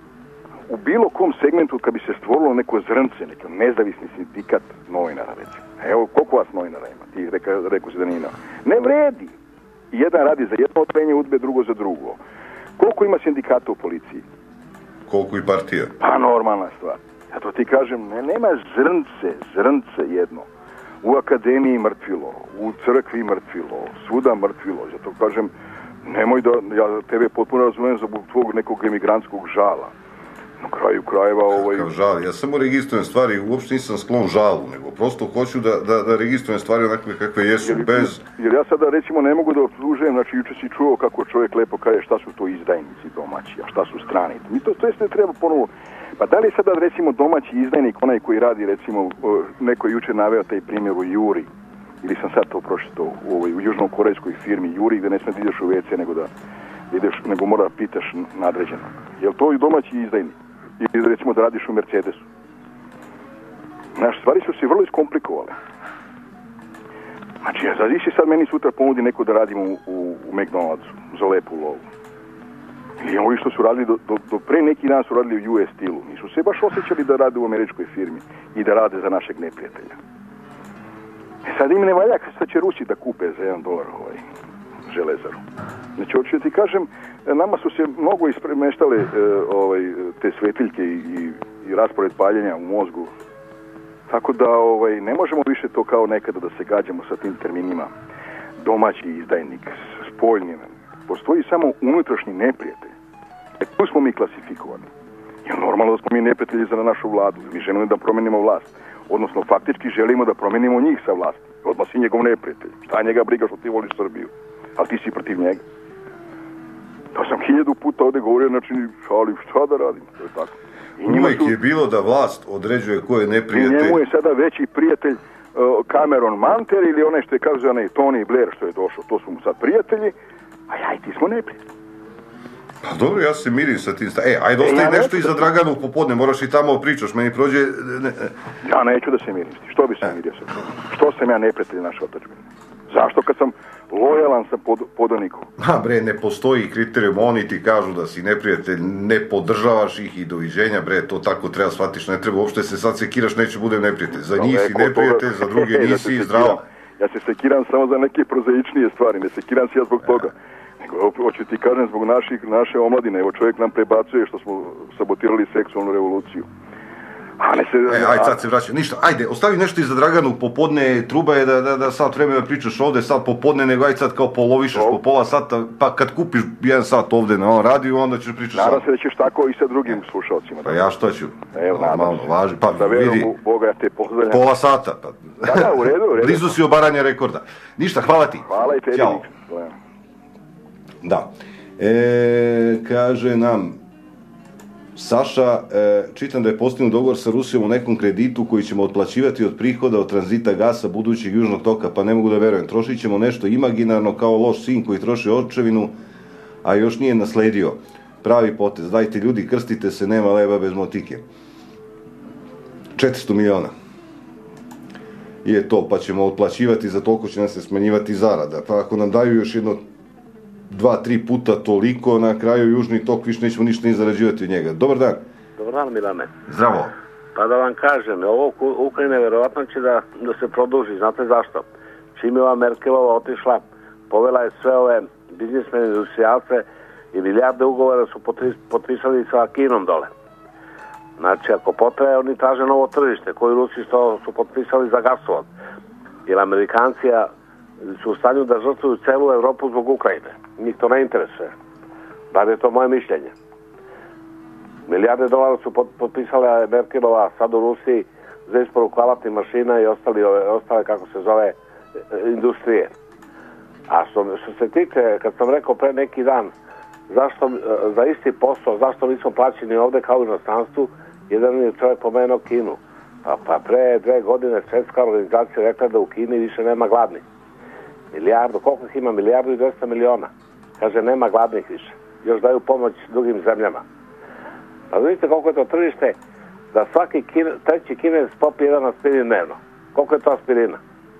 u bilo kom segmentu kad bi se stvorilo neko zrnce, neki nezavisni sindikat novinara, recimo. Evo, koliko vas novinara ima? Ti reka, rekao si da nije. Ne vredi. Jedan radi za jedno odrenje udbe, drugo za drugo. Koliko ima sindikata u policiji? Koliko i partija? Pa normalna stvar. Zato ti kažem, ne, nema zrnce, zrnce jedno. U akademiji mrtvilo, u crkvi mrtvilo, svuda mrtvilo. Zato kažem, nemoj da, ja tebe potpuno razumijem zbog tvog nekog emigrantskog žala. Na kraju krajeva ovaj... Kakav žal? Ja samo registrujem stvari, uopšte nisam sklon žalu, nego prosto hoću da, da, da registrujem stvari onakve kakve jesu, jer, bez... Jer ja sada recimo ne mogu da optužujem, znači juče si čuo kako čovjek lepo kaže šta su to izdajnici domaći, a šta su strani. Mi to, to jeste treba ponovo... Pa da li je sada recimo domaći izdajnik, onaj koji radi recimo, neko juče naveo taj primjer u Juri, ili sam sad to pročitao u ovoj u južnokorejskoj firmi Juri, gde ne smije da ideš u ve ce nego da ideš, nego mora da pitaš nadređenog. Je li to i domaći izdajnik? Ili recimo da radiš u Mercedesu? Znaš, stvari su se vrlo iskomplikovale. Znači, ja zadi si sad meni sutra ponudi neko da radim u, u, u McDonald'su za lepu lovu. I ovi što su radili, do, do, do pre neki dan su radili u U S Steel-u. Nisu se baš osjećali da rade u američkoj firmi i da rade za našeg neprijatelja. E sad im ne valja kad će Rusi da kupe za jedan dolar ovaj železaru. Znači, hoću ti kažem, nama su se mnogo ispremeštale e, ovaj, te svetiljke i, i, i raspored paljenja u mozgu. Tako da ovaj, ne možemo više to kao nekada da se gađamo sa tim terminima. Domaći izdajnik, spoljni. Postoji samo unutrašnji neprijatelj. E tu smo mi klasifikovani. Jer normalno da smo mi neprijatelji za našu vladu. Mi želimo da promenimo vlast. Odnosno, faktički želimo da promenimo njih sa vlasti. Odmah si njegov neprijatelj. Šta njega briga što ti voliš Srbiju? Ali ti si protiv njega. To sam hiljadu puta ovdje govorio, znači, ali šta da radim? To je tako. Uvijek su... je bilo da vlast određuje ko je neprijatelj. I njemu je sada veći prijatelj uh, Cameron Manter ili onaj što je kaže onaj Tony Blair što je došao. To su mu sad prijatelji, a ja i ti smo neprijatelji. Pa dobro, ja se mirim sa tim. E, ajde, ostaje e, nešto i za Draganu popodne, moraš i tamo pričaš, meni prođe... Ne, ne. Ja neću da se mirim s ti. Što bi se e. mirio sa tim? Što sam ja neprijatelj naše otadžbine? Zašto kad sam lojalan sam pod, podaniku? Ha bre, ne postoji kriterijum, oni ti kažu da si neprijatelj, ne podržavaš ih i doviđenja, bre, to tako treba shvatiš, ne treba uopšte se sad sekiraš, neće budem neprijatelj. Za njih si neprijatelj, za druge nisi zdravo. Ja se sekiram samo za neke prozaičnije stvari, ne sekiram se ja zbog toga. Nego, hoću ti kažem, zbog naših, naše omladine, evo čovjek nam prebacuje što smo sabotirali seksualnu revoluciju. A ne se... E, ajde, sad se vraćam. Ništa, ajde, ostavi nešto i za Draganu popodne, truba je da, da, da sad vremena pričaš ovde, sad popodne, nego ajde sad kao polovišaš po pola sata, pa kad kupiš jedan sat ovde na ovom radiju, onda ćeš pričati sad. Nadam se da ćeš tako i sa drugim slušalcima. Pa ja šta ću? Evo, malo važi. Pa da vidi, u Boga, ja te pozdravljam. Pola sata. Pa. Da, da, u redu, u redu. Blizu si obaranja rekorda. Ništa, hvala ti. Hvala i tebi. Ćao. Da. E, kaže nam Saša, e, čitam da je postignut dogovor sa Rusijom o nekom kreditu koji ćemo otplaćivati od prihoda od tranzita gasa budućeg južnog toka, pa ne mogu da verujem. Trošit ćemo nešto imaginarno kao loš sin koji troši očevinu, a još nije nasledio. Pravi potez. Dajte ljudi, krstite se, nema leba bez motike. četiristo miliona. Je to, pa ćemo otplaćivati, za toliko će nam se smanjivati zarada. Pa ako nam daju još jedno dva, tri puta toliko, na kraju južni tok više nećemo ništa ni zarađivati od njega. Dobar dan. Dobar dan, Milane. Zdravo. Pa da vam kažem, ovo Ukrajine verovatno će da, da se produži, znate zašto? Čim je ova Merkelova otišla, povela je sve ove biznismene industrijalce i milijarde ugovora su potpisali sa Kinom dole. Znači, ako potraje, oni traže novo tržište, koji Rusi što su potpisali za gasovod. Jer Amerikanci su u stanju da žrtvuju celu Evropu zbog Ukrajine. Njih to ne interesuje. Bar je to moje mišljenje. Milijarde dolara su potpisale Merkelova sad u Rusiji za isporuku alatnih mašina i ostali, ostale, kako se zove, industrije. A što, što se tiče, kad sam rekao pre neki dan, zašto, za isti posao, zašto nismo plaćeni ovde kao u inostranstvu, jedan je čovjek pomenuo Kinu. Pa, pa pre dve godine Svjetska organizacija rekla da u Kini više nema gladnih. Milijardu, koliko ih ima? Milijardu i dvesta miliona. Kaže, nema gladnih više. Još daju pomoć drugim zemljama. Pa vidite koliko je to tržište da svaki kine, treći Kinez popije jedan aspirin dnevno. Koliko je to aspirina?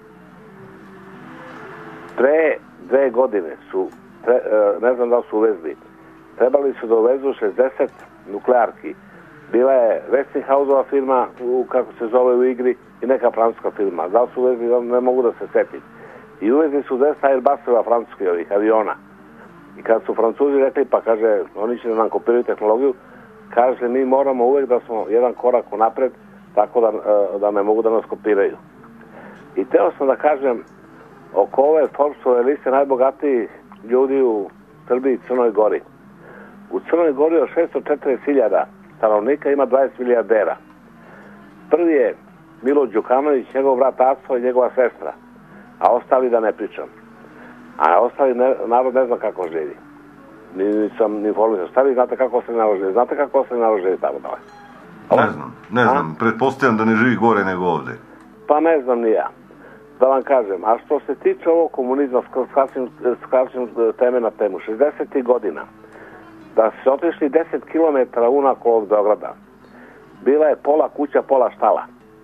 Pre dve godine su, tre, ne znam da li su uvezli, trebali su da uvezu šezdeset nuklearki. Bila je Westinghouse-ova firma, u, kako se zove u igri, i neka francuska firma. Da li su uvezli, ne mogu da se setim. I uvezli su deset Airbusova francuskih ovih aviona. I kad su Francuzi rekli, pa kaže, oni će da nam kopiraju tehnologiju, kaže, mi moramo uvek da smo jedan korak unapred, tako da, da ne mogu da nas kopiraju. I teo sam da kažem, oko ove Forbesove liste najbogatijih ljudi u Srbiji i Crnoj Gori. U Crnoj Gori od šesto četrdeset hiljada stanovnika ima dvadeset milijardera. Prvi je Milo Đukanović, njegov brat Aco i njegova sestra, a ostali da ne pričam. A ostali ne, narod ne zna kako živi. Nisam ni informisan. Šta vi znate kako se narod živi? Znate kako se narod živi tamo dole? Ne znam, ne znam. Pretpostavljam da ne živi gore nego ovde. Pa ne znam ni ja. Da vam kažem. A što se tiče ovog komunizma, skraćim teme na temu, šezdesetih godina, da se otišli deset kilometara unako od Beograda, bila je pola kuća, pola štala.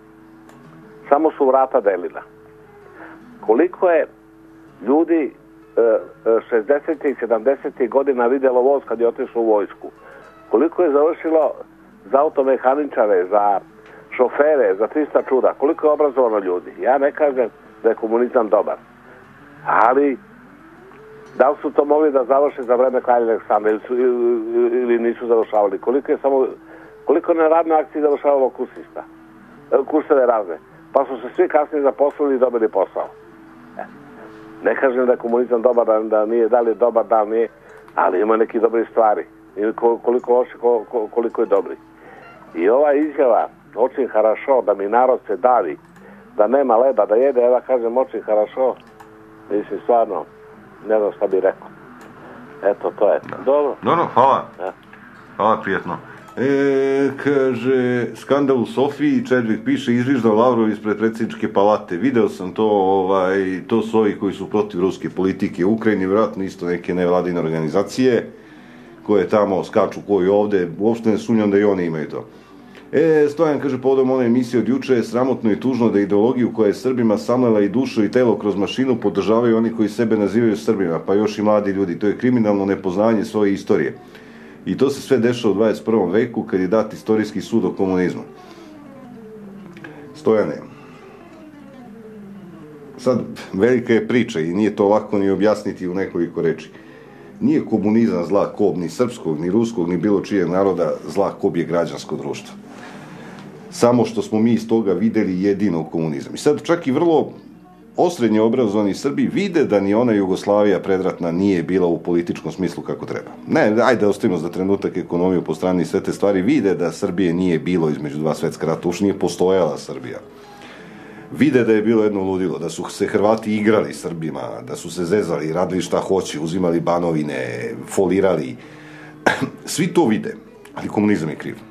Samo su vrata delila. Koliko je ljudi šezdesetih i sedamdesetih godina vidjelo voz kad je otišlo u vojsku? Koliko je završilo za automehaničare, za šofere, za trista čuda? Koliko je obrazovano ljudi? Ja ne kažem da je komunizam dobar. Ali da li su to mogli da završe za vreme kralja Aleksandra ili, su, ili, ili nisu završavali? Koliko je samo koliko na radnoj akciji završavalo kursista? Kurseve razne. Pa su se svi kasnije zaposlili i dobili posao. Ne kažem da je komunizam dobar, da, da nije, da li je dobar, da nije, ali ima neki dobri stvari. I koliko loše, koliko je dobri. I ova izjava, očin harašo, da mi narod se davi, da nema leba, da jede, ja kažem očin harašo, mislim stvarno, ne znam šta bi rekao. Eto, to je. Dobro. Dobro, hvala. Ja. Hvala, prijetno. E, kaže, skandal u Sofiji, Čedvik piše, izviždao Lavrov ispred predsjedničke palate. Video sam to, ovaj, to su ovi koji su protiv ruske politike u Ukrajini, vjerojatno isto neke nevladine organizacije koje tamo skaču koji ovde, uopšte ne sumnjam da i oni imaju to. E, Stojan kaže, povodom one emisije od juče je sramotno i tužno da ideologiju koja je Srbima samlela i dušu i telo kroz mašinu podržavaju oni koji sebe nazivaju Srbima, pa još i mladi ljudi. To je kriminalno nepoznavanje svoje istorije. I to se sve dešava u dvadeset prvom veku kad je dat istorijski sud o komunizmu. Stojane, sad velika je priča i nije to lako ni objasniti u nekoliko reči. Nije komunizam zla kob ni srpskog, ni ruskog, ni bilo čijeg naroda, zla kob je građansko društvo. Samo što smo mi iz toga videli jedino komunizam. I sad čak i vrlo osrednje obrazovani Srbi vide da ni ona Jugoslavija predratna nije bila u političkom smislu kako treba. Ne, ajde ostavimo za trenutak ekonomiju po strani i sve te stvari, vide da Srbije nije bilo između dva svetska rata, už nije postojala Srbija. Vide da je bilo jedno ludilo, da su se Hrvati igrali Srbima, da su se zezali, radili šta hoće, uzimali banovine, folirali. Svi to vide, ali komunizam je kriv.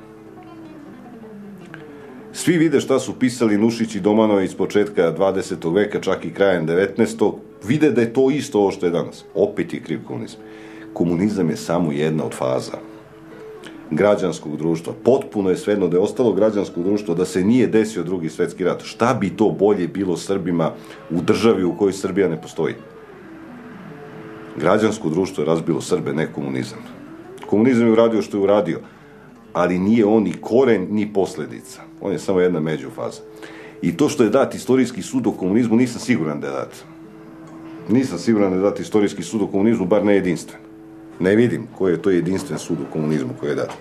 Svi vide šta su pisali Nušić i Domanović s početka dvadesetog veka, čak i krajem devetnaestog Vide da je to isto ovo što je danas. Opet je kriv komunizam. Komunizam je samo jedna od faza građanskog društva. Potpuno je svejedno da je ostalo građansko društvo, da se nije desio drugi svetski rat. Šta bi to bolje bilo Srbima u državi u kojoj Srbija ne postoji? Građansko društvo je razbilo Srbe, ne komunizam. Komunizam je uradio što je uradio. ali nije on ni koren, ni posljedica. On je samo jedna međufaza. I to što je dat istorijski sud o komunizmu, nisam siguran da je dat. Nisam siguran da je dat istorijski sud o komunizmu, bar ne jedinstven. Ne vidim koji je to jedinstven sud o komunizmu koji je dat.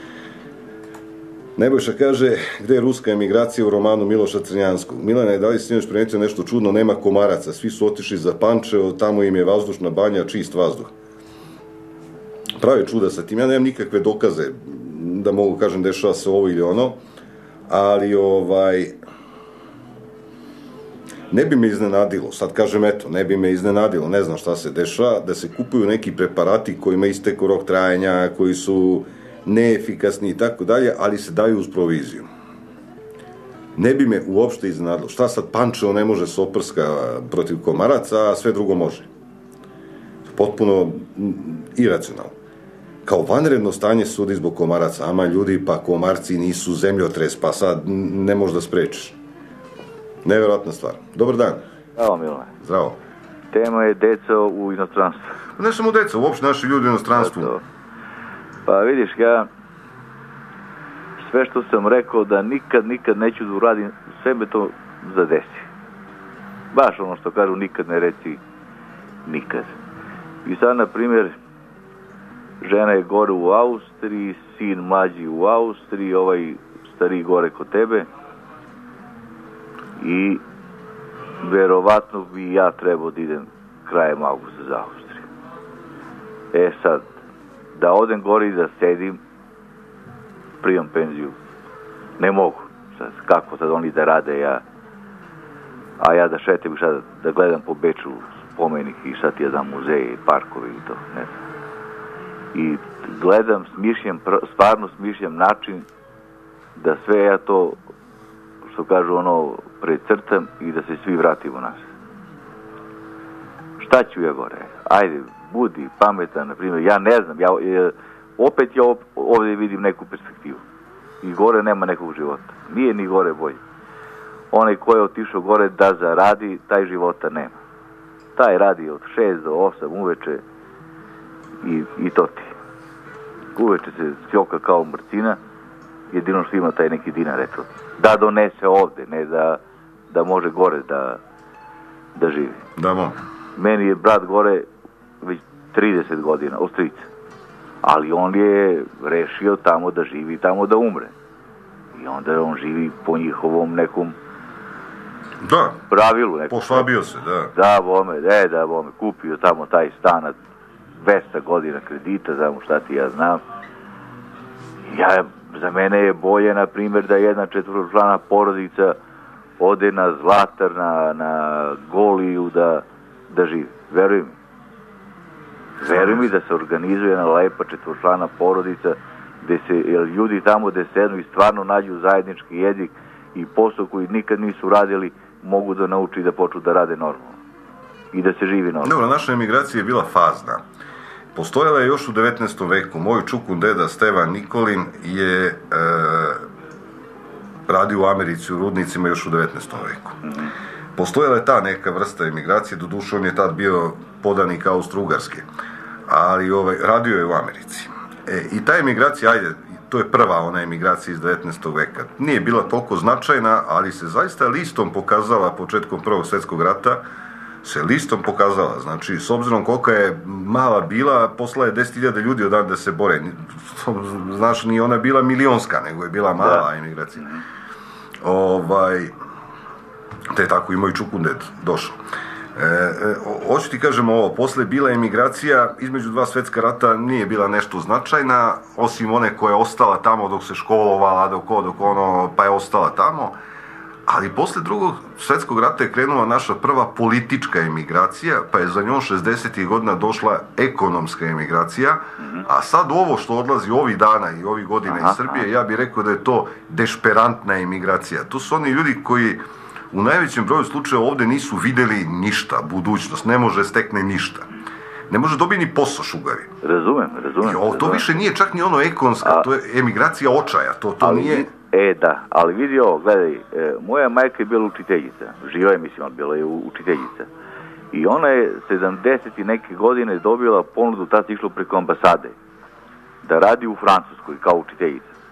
Nebojša kaže, gde je ruska emigracija u romanu Miloša Crnjanskog? Milane, da li si još primetio nešto čudno? Nema komaraca, svi su otišli za Pančevo, tamo im je vazdušna banja, čist vazduh. Pravi čuda sa tim, ja nemam nikakve dokaze da mogu kažem dešava se ovo ili ono, ali ovaj... ne bi me iznenadilo, sad kažem eto, ne bi me iznenadilo, ne znam šta se dešava, da se kupuju neki preparati kojima isteko rok trajanja, koji su neefikasni i tako dalje, ali se daju uz proviziju. Ne bi me uopšte iznenadilo. Šta sad Pančevo ne može se oprska protiv komaraca, a sve drugo može. Potpuno iracionalno. Kao vanredno stanje sudi zbog komaraca, ama ljudi, pa komarci nisu zemljotres, pa sad ne možeš da sprečiš. Nevjerojatna stvar. Dobar dan. Zdravo, Milane. Zdravo. Tema je deca u inostranstvu. Ne samo deca, uopšte naši ljudi u inostranstvu. Zato. Pa vidiš, ja sve što sam rekao da nikad, nikad neću da uradim, sve me to zadesi. Baš ono što kažu, nikad ne reci nikad. I sad, na primjer, žena je gore u Austriji, sin mlađi u Austriji, ovaj stariji gore kod tebe. I verovatno bi ja trebao da idem krajem avgusta za Austriju. E sad, da odem gore i da sedim, primam penziju, ne mogu. Sad, kako sad oni da rade, ja, a ja da šetim i sad da gledam po Beču spomenik i sad ti ja znam muzeje i parkovi i to, ne znam. I gledam, smišljam, stvarno smišljam način da sve ja to, što kažu ono, precrtam i da se svi vratimo nas. Šta ću ja gore? Ajde, budi pametan, na primjer, ja ne znam, ja, ja, opet ja op, ovdje vidim neku perspektivu. I gore nema nekog života. Nije ni gore bolje. Onaj ko je otišao gore da zaradi, taj života nema. Taj radi od šest do osam uveče i, i to ti. Uveče se sjoka kao mrcina, jedino što ima taj neki dinar, eto. Da donese ovde, ne da, da može gore da, da živi. Da, mo. Meni je brat gore već trideset godina, Austrica. Ali on je rešio tamo da živi, tamo da umre. I onda on živi po njihovom nekom da, pravilu. Nekom, pošvabio se, da. Da, bome, e, da, bome, kupio tamo taj stan na dvesta godina kredita, znamo šta ti ja znam. Ja, za mene je bolje, na primjer, da jedna četvrčlana porodica ode na Zlatar, na, na Goliju, da, da živi. Veruj mi. Veruj mi da se organizuje jedna lepa četvrčlana porodica, gde se ljudi tamo gde sednu i stvarno nađu zajednički jezik i posao koji nikad nisu radili, mogu da nauči da počnu da rade normalno. I da se živi normalno. Dobro, naša emigracija je bila fazna. Postojala je još u devetnaestom veku. Moj čukun deda Stevan Nikolin je e, radio u Americi u rudnicima još u devetnaestom veku. Mm-hmm. Postojala je ta neka vrsta emigracije, doduše on je tad bio podanik Austro-Ugarske, ali ovaj, radio je u Americi. E, I ta emigracija, ajde, to je prva ona emigracija iz devetnaestog veka. Nije bila toliko značajna, ali se zaista listom pokazala početkom Prvog svjetskog rata, se listom pokazala. Znači, s obzirom kolika je mala bila, posla je deset hiljada ljudi odavde da se bore. Znaš, nije ona bila milionska, nego je bila mala emigracija. Ovaj, te je tako i moj čukunded došao. E, e, hoću ti kažem ovo, posle bila emigracija, između dva svjetska rata nije bila nešto značajna, osim one koja je ostala tamo dok se školovala, dok, dok ono, pa je ostala tamo. Ali posle drugog svjetskog rata je krenula naša prva politička emigracija, pa je za njom šezdesetih godina došla ekonomska emigracija, a sad ovo što odlazi ovih dana i ovih godina iz Srbije, ja bih rekao da je to dešperantna emigracija. To su oni ljudi koji u najvećem broju slučaja ovde nisu videli ništa, budućnost, ne može stekne ništa. Ne može dobiti ni posao šugari. Razumem, razumem. O, to više nije čak ni ono ekonomska, a, to je emigracija očaja, to, to ali, nije... E, da, ali vidi ovo, gledaj, e, moja majka je bila učiteljica, živa je, mislim, bila je učiteljica. I ona je sedamdeset i neke godine dobila ponudu, tad se išlo preko ambasade, da radi u Francuskoj kao učiteljica.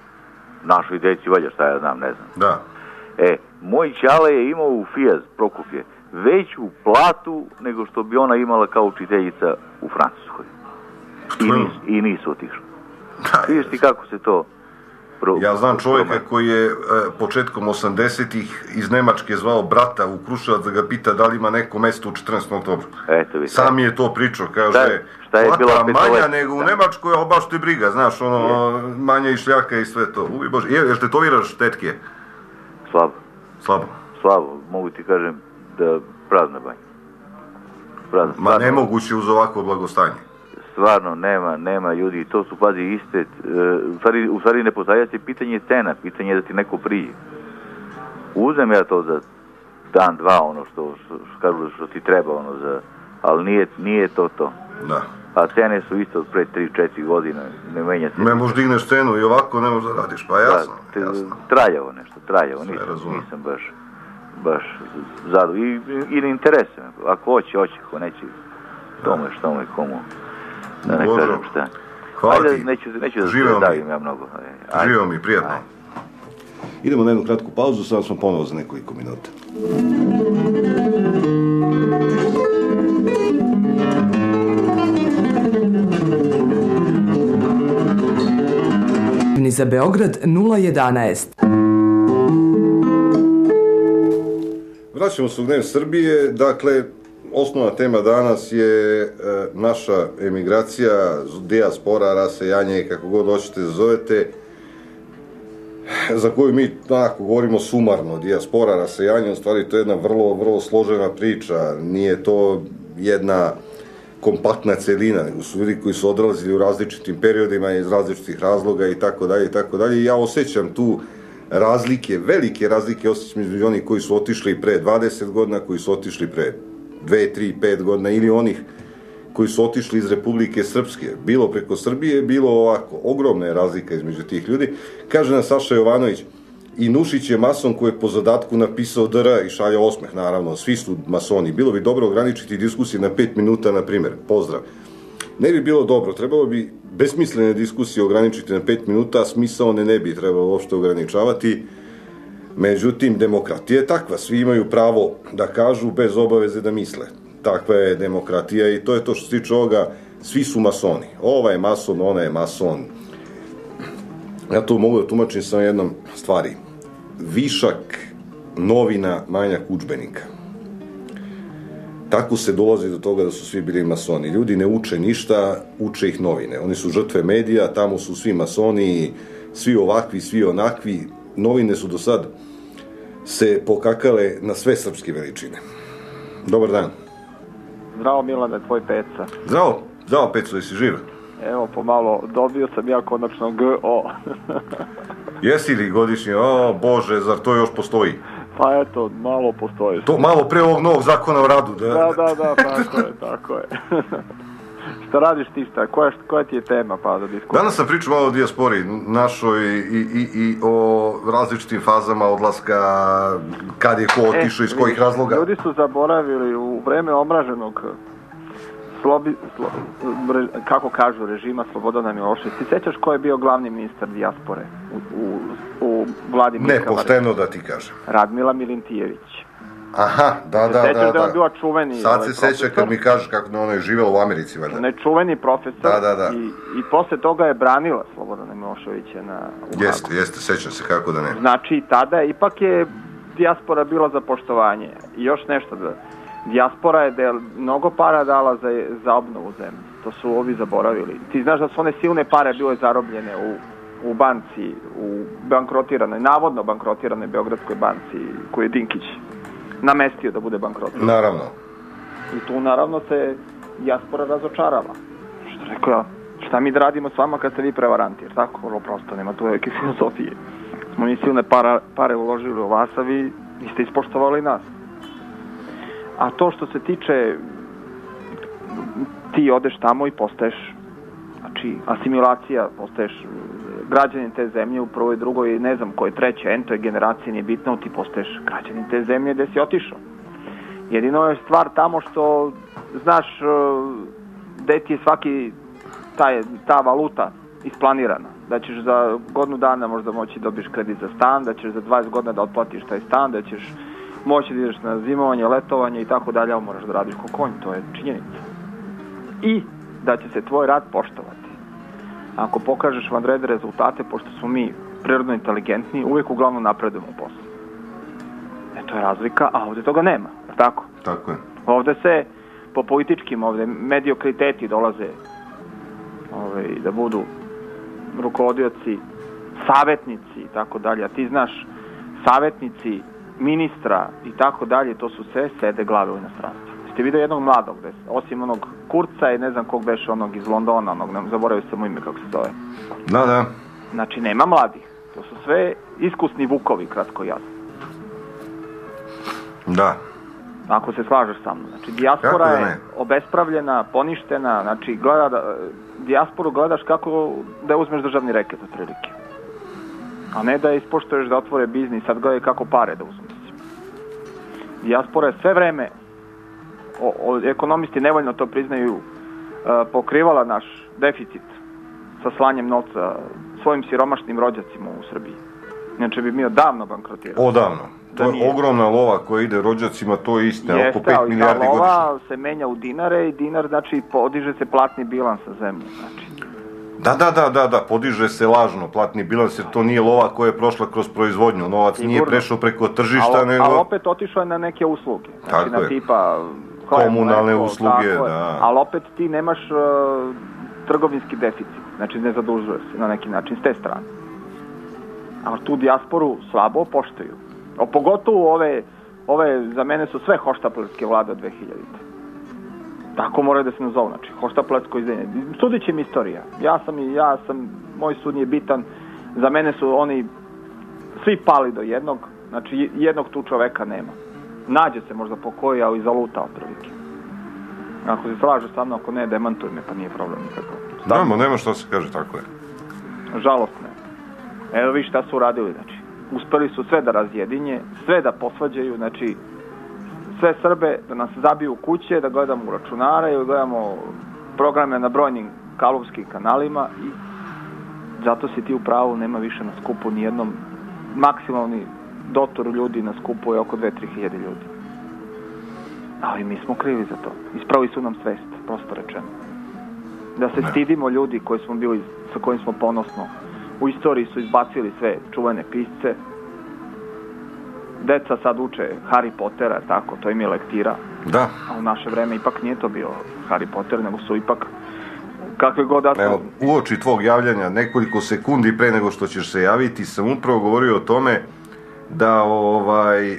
našoj deci valja, šta ja znam, ne znam. Da. E, moj ćale je imao u Fijaz, Prokupje, veću platu nego što bi ona imala kao učiteljica u Francuskoj. I, nis, i nisu otišli. Vidiš ti kako se to... Pro, ja znam čovjeka pro... koji je e, početkom osamdesetih iz Nemačke zvao brata u Kruševac da ga pita da li ima neko mesto u četrnaestom oktobru. Eto, vi, sam je to pričao, kaže, šta, šta je bila manja nego u Nemačkoj, a baš te briga, znaš, ono, je. Manja i šljaka i sve to. Ubi Bože, je, jel tetoviraš tetke? Slabo. Slabo? Slabo, mogu ti kažem da prazna banja. Prazna, Ma stvarno, nemoguće uz ovako blagostanje. Stvarno, nema, nema ljudi, to su, pazi, iste, u stvari, u stvari ne postavlja se pitanje cena, pitanje je da ti neko prije. Uzem ja to za dan, dva, ono što, što, što, što ti treba, ono, za, ali nije, nije to to. Da. A cene su isto od pre tri četiri godine, ne menja se. Ne možeš digneš cenu i ovako ne možeš da radiš, pa jasno. Da, te, jasno. Traljavo nešto, traljavo, nisam, nisam baš, baš zadovoljan. I, i ne interesuje me, ako hoće, hoće, ako neće, tomu je što mu je komu. Da ne kažem šta. Hvala Ajde, ti. Neću, neću da Živeo se davim ja mnogo. Ajde. Živeo mi, prijatno. Ajde. Idemo na jednu kratku pauzu, sad smo ponovo za nekoliko minuta. Za Beograd nula jedanaest. Vraćamo se u Gnev Srbije. Dakle, osnovna tema danas je e, naša emigracija, dijaspora, rasejanje, kako god hoćete zovete, za koju mi tako govorimo sumarno. Dijaspora, rasejanje, u stvari to je jedna vrlo, vrlo složena priča. Nije to jedna kompaktna celina, nego su ljudi koji su odlazili u različitim periodima iz različitih razloga i tako dalje i tako dalje. I ja osjećam tu razlike, velike razlike osjećam između onih koji su otišli pre dvadeset godina, koji su otišli pre dve, tri, pet godina ili onih koji su otišli iz Republike Srpske, bilo preko Srbije, bilo ovako. Ogromna je razlika između tih ljudi. Kaže nam Saša Jovanović, i Nušić je mason koji je po zadatku napisao D R i šalja osmeh, naravno, svi su masoni. Bilo bi dobro ograničiti diskusije na pet minuta, na primjer. Pozdrav. Ne bi bilo dobro, trebalo bi besmislene diskusije ograničiti na pet minuta, a smisao ne, ne bi trebalo uopšte ograničavati. Međutim, demokratija je takva, svi imaju pravo da kažu bez obaveze da misle. Takva je demokratija i to je to što se tiče ovoga, svi su masoni. Ova je mason, ona je mason. Ja to mogu da tumačim sa jednom stvari. Višak novina, manjak udžbenika. Tako se dolazi do toga da su svi bili masoni. Ljudi ne uče ništa, uče ih novine. Oni su žrtve medija, tamo su svi masoni, svi ovakvi, svi onakvi. Novine su do sad se pokakale na sve srpske veličine. Dobar dan. Zdravo Milane, tvoj Peca. Zdravo, zdravo Peco, jesi živ? Evo, pomalo, dobio sam ja konačno G O. Jesi li godišnji? O, Bože, zar to još postoji? Pa eto, malo postoji. To malo pre ovog novog zakona o radu, da? Da, da, da, tako je, tako je. Šta radiš ti, šta? Koja, koja ti je tema, pa da diskutujemo? Danas sam pričao malo o dijaspori našoj i, i, i o različitim fazama odlaska, kad je ko otišao, iz kojih razloga. Ljudi su zaboravili u vreme omraženog slobi, slo, re, kako kažu, režima Slobodana Miloševića. Ti sećaš ko je bio glavni ministar dijaspore u, u, u vladi Miljka Markovića? Ne, pošteno da ti kažem. Radmila Milintijević. Aha, da, da, da, da. da čuveni, sad se seća kad mi kažeš kako ona je živjela u Americi, valjda. Nečuveni profesor. Da, da, da. I, i posle toga je branila Slobodana Miloševića na u Jeste, jeste, sećam se kako da ne. Znači, tada ipak je dijaspora bila za poštovanje. I još nešto da... Dijaspora je del, mnogo para dala za, za obnovu zemlje. To su ovi zaboravili. Ti znaš da su one silne pare bile zarobljene u, u banci, u bankrotiranoj, navodno bankrotiranoj Beogradskoj banci, koju je Dinkić namestio da bude bankrotiran. Naravno. I tu naravno se dijaspora razočarala. Što rekao ja, šta mi da radimo s vama kad ste vi prevaranti, jer tako, vrlo prosto, nema tu velike filozofije. Smo mi silne para, pare uložili u vas, a vi niste ispoštovali nas. A to što se tiče, ti odeš tamo i postaješ, znači, asimilacija, postaješ građanin te zemlje u prvoj, drugoj, ne znam koje, treće, entoj generacije, nije bitno, ti postaješ građanin te zemlje gde si otišao. Jedino je stvar tamo što znaš gde ti je svaki taj, ta valuta isplanirana. da ćeš za godinu dana možda moći dobiješ kredit za stan, da ćeš za dvadeset godina da otplatiš taj stan, da ćeš moći da ideš na zimovanje, letovanje i tako dalje, ali moraš da radiš ko konj, to je činjenica. I da će se tvoj rad poštovati. Ako pokažeš vanredne rezultate, pošto smo mi prirodno inteligentni, uvijek uglavnom napredujemo u poslu. E, to je razlika, a ovdje toga nema, tako? Tako je. Ovdje se po političkim, ovdje mediokriteti dolaze ovaj, da budu rukovodioci, savjetnici i tako dalje, a ti znaš, savjetnici ministra i tako dalje, to su sve sede glave u inostranstvu. Ste vidio jednog mladog, osim onog Kurca i ne znam kog beše onog iz Londona, onog, ne zaboravio sam mu ime kako se zove. Da, da. Znači, nema mladih. To su sve iskusni vukovi, kratko i jasno. Da. Ako se slažeš sa mnom. Znači, dijaspora je obespravljena, poništena, znači, gleda, dijasporu gledaš kako da uzmeš državni reket, otprilike. A ne da ispoštuješ da otvore biznis, sad gledaj kako pare da uzmeš. Dijaspora je sve vreme, o, o, ekonomisti nevoljno to priznaju, uh, pokrivala naš deficit sa slanjem novca svojim siromašnim rođacima u Srbiji. Inače bi mi odavno bankrotirali. Odavno. To je nije. Ogromna lova koja ide rođacima, to je istina, jeste, oko pet milijardi godišnje. Jeste, ali ta lova se menja u dinare i dinar, znači, podiže se platni bilans sa zemlje, znači. Da, da, da, da, da, podiže se lažno platni bilans, jer to nije lova koja je prošla kroz proizvodnju, novac Sigurno. Nije prešao preko tržišta, ali, nego... Ali opet otišao je na neke usluge, znači tako na je. tipa... Komunalne mleko, usluge, tako da. Ali opet ti nemaš uh, trgovinski deficit, znači ne zadužuješ se na neki način s te strane. Ali tu dijasporu slabo poštuju. O, pogotovo ove, ove, za mene su sve hoštaplerske vlade od dve hiljadite. Tako moraju da se nazovu, znači, hoštaplersko izdenje. Sudit će mi istorija. Ja sam i ja sam, moj sud nije bitan. Za mene su oni svi pali do jednog, znači jednog tu čoveka nema. Nađe se možda po koji, ali zaluta otprilike. Ako se slaže sa mnom, ako ne, demantuj me, pa nije problem nikakav. Znamo, nema što se kaže, tako je. Žalostno je. Evo vi šta su uradili, znači. Uspeli su sve da razjedinje, sve da posvađaju, znači, sve Srbe da nas zabiju u kuće, da gledamo u računare ili gledamo programe na brojnim kablovskim kanalima i zato si ti u pravu, nema više na skupu nijednom, maksimalni dotor ljudi na skupu je oko dve do tri hiljade ljudi. Ali mi smo krivi za to. Ispravili su nam svest, prosto rečeno. Da se stidimo ljudi koji smo bili, sa kojim smo ponosno. U istoriji su izbacili sve čuvene pisce. Deca sad uče Harry Pottera, tako, to im je lektira. Da. A u naše vreme ipak nije to bio Harry Potter, nego su ipak kakve god da... Evo, uoči tvog javljanja, nekoliko sekundi pre nego što ćeš se javiti, sam upravo govorio o tome da ovaj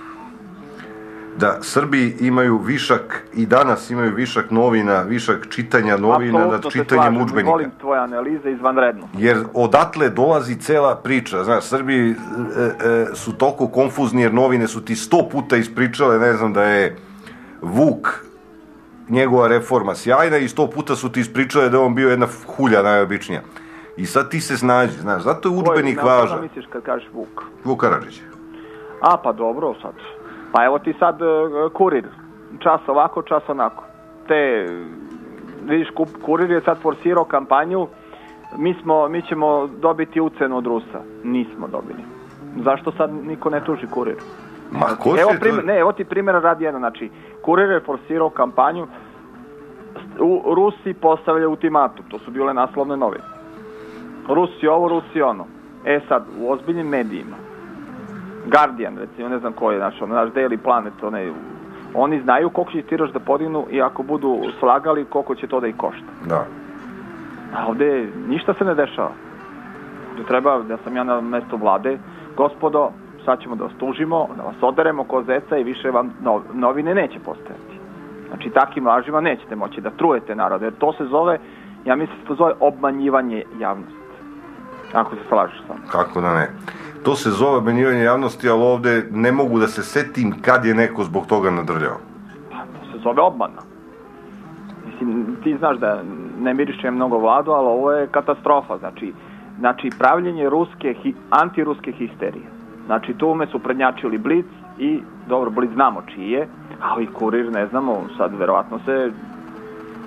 da Srbi imaju višak i danas imaju višak novina, višak čitanja novina nad čitanjem udžbenika. Volim tvoje analize izvanredno. Jer odatle dolazi cela priča. Znaš, Srbi e, e, su toliko konfuzni jer novine su ti sto puta ispričale, ne znam, da je Vuk njegova reforma sjajna i sto puta su ti ispričale da je on bio jedna hulja najobičnija. I sad ti se snađi, znaš, zato je udžbenik važan. Koji misliš kad kažeš Vuk? Vuk Karadžić. A, pa dobro, sad. Pa evo ti sad uh, Kurir. Čas ovako, čas onako. Te, vidiš, Kurir je sad forsirao kampanju. Mi, smo, mi ćemo dobiti ucenu od Rusa. Nismo dobili. Zašto sad niko ne tuži Kurir? Ma, ko evo, se primjer, to... Ne, evo ti primjera radi jedno. Znači, Kurir je forsirao kampanju. U, Rusi postavljaju ultimatum. To su bile naslovne novine. Rusi ovo, Rusi ono. E sad, u ozbiljnim medijima, Guardian, recimo, ne znam koji je naš, ono, naš Daily Planet, onaj, oni znaju koliko će tiraž da podignu i ako budu slagali, koliko će to da ih košta. Da. A ovde ništa se ne dešava. Ovde treba, da sam ja na mesto vlade, gospodo, sad ćemo da vas tužimo, da vas oderemo ko zeca i više vam novine neće postojati. Znači, takim lažima nećete moći da trujete narode, jer to se zove, ja mislim da se to zove obmanjivanje javnosti. Ako se slažeš sam. Kako da ne. To se zove obmanjivanje javnosti, ali ovde ne mogu da se setim kad je neko zbog toga nadrljao. Pa, to se zove obmana. Mislim, ti znaš da ne mirišem mnogo vladu, ali ovo je katastrofa. Znači, znači pravljenje ruske, hi, antiruske histerije. Znači, tu me su prednjačili Blic i, dobro, Blic znamo čiji je, ali Kurir ne znamo, sad verovatno se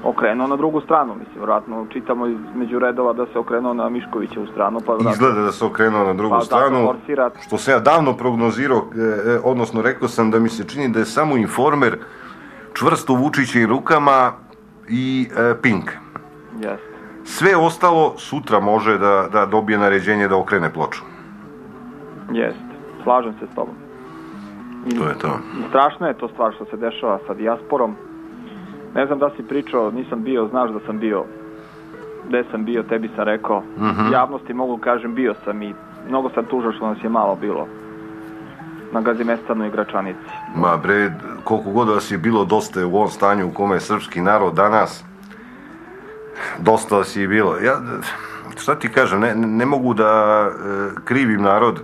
okrenuo na drugu stranu, mislim, vjerojatno čitamo između redova da se okrenuo na Miškovićevu stranu. Pa vratno, izgleda da se okrenuo na drugu pa, stranu, forsira... što sam ja davno prognozirao, eh, odnosno rekao sam da mi se čini da je samo Informer čvrsto u Vučićevim rukama i eh, Pink. Yes. Sve ostalo sutra može da, da dobije naređenje da okrene ploču. Jest, slažem se s tobom. I, to je to. Strašno je to stvar što se dešava sa dijasporom. Ne znam da si pričao, nisam bio, znaš da sam bio. Gde sam bio, tebi sam rekao. Mm-hmm. Javnosti mogu kažem, bio sam i mnogo sam tužao što nas je malo bilo na Gazimestanu i Gračanici. Ma bre, koliko god vas je bilo dosta u ovom stanju u kome je srpski narod danas, dosta vas je bilo. Ja, šta ti kažem, ne, ne mogu da e, krivim narod,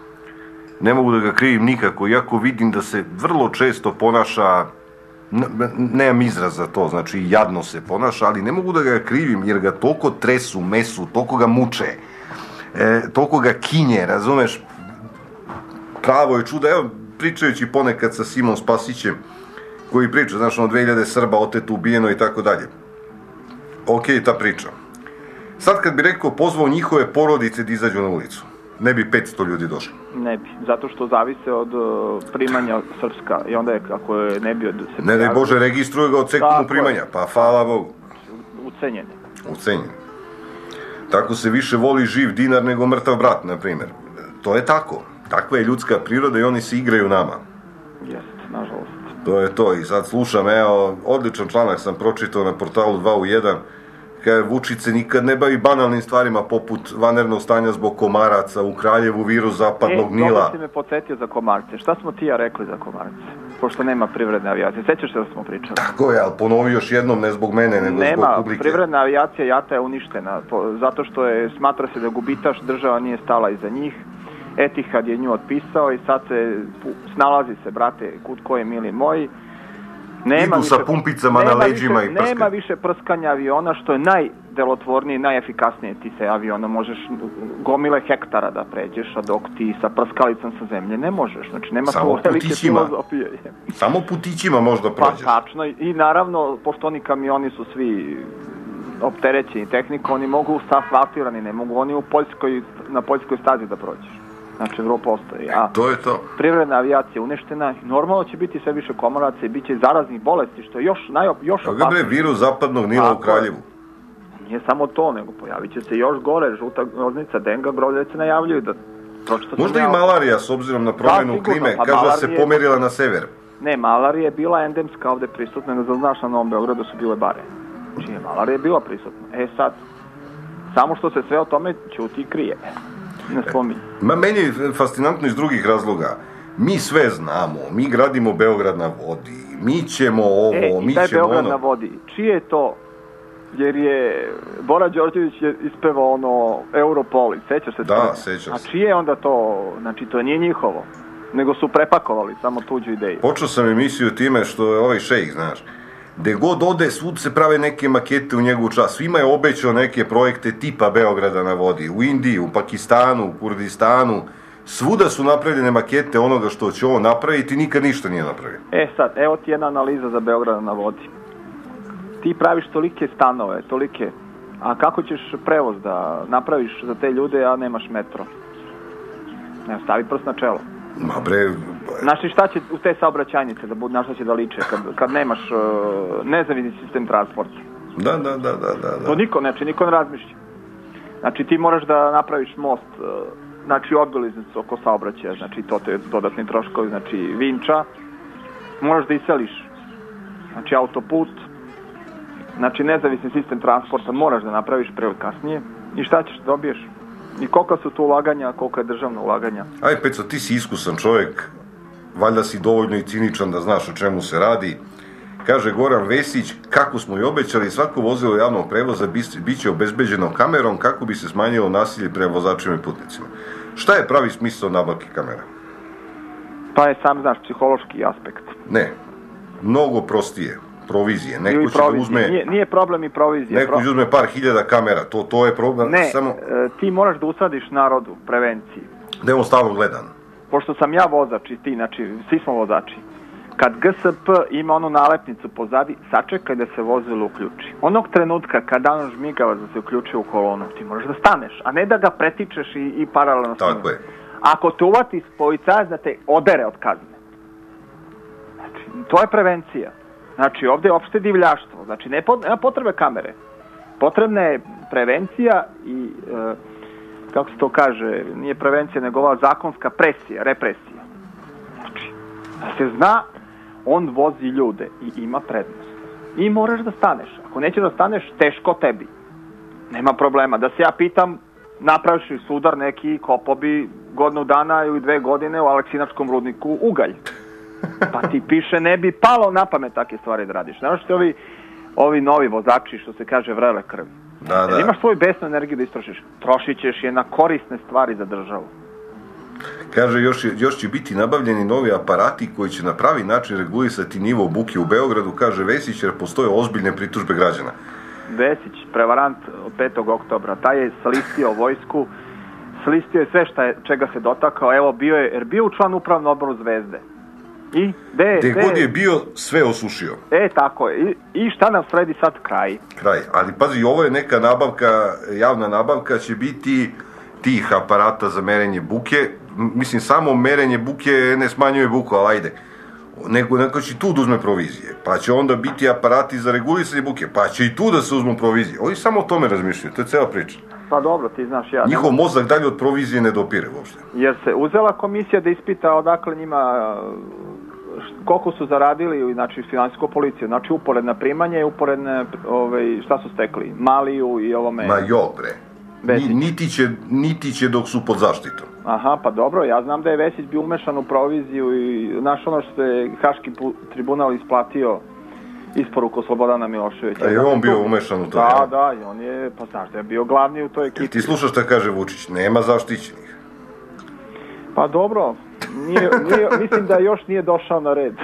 ne mogu da ga krivim nikako, iako vidim da se vrlo često ponaša, ne, nemam izraz za to, znači jadno se ponaša, ali ne mogu da ga krivim jer ga toliko tresu, mesu, toliko ga muče, e, toliko ga kinje, razumeš? Pravo je čudo, evo, pričajući ponekad sa Simom Spasićem, koji priča, znaš, ono dve hiljade Srba oteto, ubijeno i tako dalje. Ok, ta priča. Sad kad bi rekao, pozvao njihove porodice da izađu na ulicu, ne bi petsto ljudi došlo. Ne bi, zato što zavise od uh, primanja srpska i onda je, ako je ne bi od... Se ne daj Bože, registruje ga od sekundnog primanja, pa hvala Bogu. Ucenjen. Ucenjen. Tako se više voli živ dinar nego mrtav brat, na primjer. To je tako. Takva je ljudska priroda i oni se igraju nama. Jeste, nažalost. To je to. I sad slušam, evo, odličan članak sam pročitao na portalu dva u jedan, kada Vučić se nikad ne bavi banalnim stvarima poput vanrednog stanja zbog komaraca, u Kraljevu virus zapadnog Nila. E, dobro si me podsjetio za komarce. Šta smo ti ja rekli za komarce? Pošto nema privredne avijacije. Sećaš se da smo pričali? Tako je, ali ponovi još jednom, ne zbog mene, nego nema, zbog publike. Nema, privredna avijacija Jata je uništena, po, zato što je, smatra se da gubitaš, država nije stala iza njih. Etihad je nju otpisao i sad se snalazi se, brate, kud koje mili moji. Nema Idu više, sa pumpicama nema na leđima više, i prskaju. Nema više prskanja aviona, što je najdelotvornije i najefikasnije. Ti se avionom možeš gomile hektara da pređeš, a dok ti sa prskalicom sa zemlje ne možeš. Znači, nema samo velike putićima. filozofije. Samo putićima možda prođeš. Pa tačno. I naravno, pošto oni kamioni su svi opterećeni tehnikom, oni mogu asfaltirani, ne mogu oni u Poljskoj, na poljskoj stazi da prođeš. Znači, vrlo postoji. A to je to. Privredna avijacija uništena, normalno će biti sve više komoraca i bit će zaraznih bolesti, što je još, najop, još opasnije. Kako bre, virus zapadnog Nila u Kraljevu? Nije samo to, nego pojavit će se još gore, žuta groznica, denga, groznice se najavljuju da... Možda i malarija, s obzirom na promjenu da, klime, pa kaže da se pomerila na sever. Ne, malarija je bila endemska ovde prisutna, ne znaš na Novom Beogradu su bile bare. Znači, malarija je bila prisutna. E sad, samo što se sve o tome ćuti i krije. Ne spominje. Ma, meni je fascinantno iz drugih razloga. Mi sve znamo, mi gradimo Beograd na vodi, mi ćemo ovo, e, mi ćemo ono... E, i taj Beograd na vodi, čije je to? Jer je Bora Đorđević je ispevao ono Europoli, sećaš se? Da, sećam se. A čije je onda to? Znači, to nije njihovo, nego su prepakovali samo tuđu ideju. Počeo sam emisiju time što je ovaj šejk, znaš, gde god ode, svud se prave neke makete u njegovu čast. Svima je obećao neke projekte tipa Beograda na vodi. U Indiji, u Pakistanu, u Kurdistanu. Svuda su napravljene makete onoga što će on napraviti i nikad ništa nije napravio. E sad, evo ti jedna analiza za Beograda na vodi. Ti praviš tolike stanove, tolike... A kako ćeš prevoz da napraviš za te ljude, a nemaš metro? Ne, stavi prst na čelo. Ma bre... Znaš li šta će u te saobraćajnice da budu, na šta će da liče, kad, kad nemaš uh, nezavisni sistem transporta? Da, da, da, da, da. To niko, znači, niko ne razmišlja. Znači, ti moraš da napraviš most, uh, znači, obilaznicu oko saobraćaja, znači, to te dodatni troškovi, znači, Vinča, moraš da iseliš, znači, autoput, znači, nezavisni sistem transporta moraš da napraviš pre ili kasnije i šta ćeš da dobiješ? I koliko su tu ulaganja, koliko je državno ulaganja? Aj, Peco, ti si iskusan čovjek, valjda si dovoljno i ciničan da znaš o čemu se radi. Kaže Goran Vesić, kako smo i obećali, svako vozilo javnog prevoza bit će obezbeđeno kamerom kako bi se smanjilo nasilje prema vozačima i putnicima. Šta je pravi smisao nabavke kamera? Pa je sam, znaš, psihološki aspekt. Ne, mnogo prostije. Provizije. Neko će da uzme... Nije, nije problem i provizija. Neko će uzme par hiljada kamera. To, to je problem. Ne, samo... e, ti moraš da usadiš narodu prevenciji. Da je on stalno gledan. Pošto sam ja vozač i ti, znači, svi smo vozači. kad G S P ima onu nalepnicu pozadi, sačekaj da se vozilo uključi. Onog trenutka kada on žmigavac da se uključio u kolonu, ti moraš da staneš, a ne da ga pretičeš i, i paralelno s njim. Tako je. Ako te uvati policajac da te odere od kazne. Znači, to je prevencija. Znači, ovdje je opšte divljaštvo. Znači, ne pot, nema potrebe kamere. Potrebna je prevencija i, e, kako se to kaže, nije prevencija, nego ova zakonska presija, represija. Znači, da se zna, on vozi ljude i ima prednost. I moraš da staneš. Ako nećeš da staneš, teško tebi. Nema problema. Da se ja pitam, napraviš li sudar neki, kopo bi godinu dana ili dve godine u Aleksinačkom rudniku ugalj. Pa ti piše, ne bi palo na pamet takve stvari da radiš. Znaš što ovi, ovi novi vozači, što se kaže, vrele krvi. Da, da. Imaš svoju besnu energiju da istrošiš. Trošit ćeš je na korisne stvari za državu. Kaže, još, je, još će biti nabavljeni novi aparati koji će na pravi način regulisati nivo buke u Beogradu, kaže Vesić, jer postoje ozbiljne pritužbe građana. Vesić, prevarant od petog oktobra, taj je slistio vojsku, slistio je sve šta je, čega se dotakao, evo bio je, jer bio u član upravnog odbora Zvezde. I de, Gde de, god je bio, sve osušio. E, tako je. I, i šta nam sredi sad? Kraj. Kraj. Ali pazi, ovo je neka nabavka, javna nabavka će biti tih aparata za merenje buke. Mislim, samo merenje buke ne smanjuje buku, ali ajde. Nego, neko će tu da uzme provizije. Pa će onda biti aparati za regulisanje buke. Pa će i tu da se uzmu provizije. Oni samo o tome razmišljaju. To je cela priča. Pa dobro, ti znaš ja. Njihov mozak dalje od provizije ne dopire uopšte. Jer se uzela komisija da ispita odakle njima koliko su zaradili, znači finansijsku policiju, znači uporedna primanja i uporedne, ovaj, šta su stekli, Maliju i ovome... Ma jok bre, Ni, niti, će, niti će dok su pod zaštitom. Aha, pa dobro, ja znam da je Vesić bio umešan u proviziju i znaš ono što je Haški tribunal isplatio isporuku Slobodana Miloševića. A je on bio umešan u to? Da, ja? da, i on je, pa znaš da je bio glavni u toj ekipi. Jel ti slušaš šta kaže Vučić, nema zaštićenih? Pa dobro, nije, nije, mislim da još nije došao na red.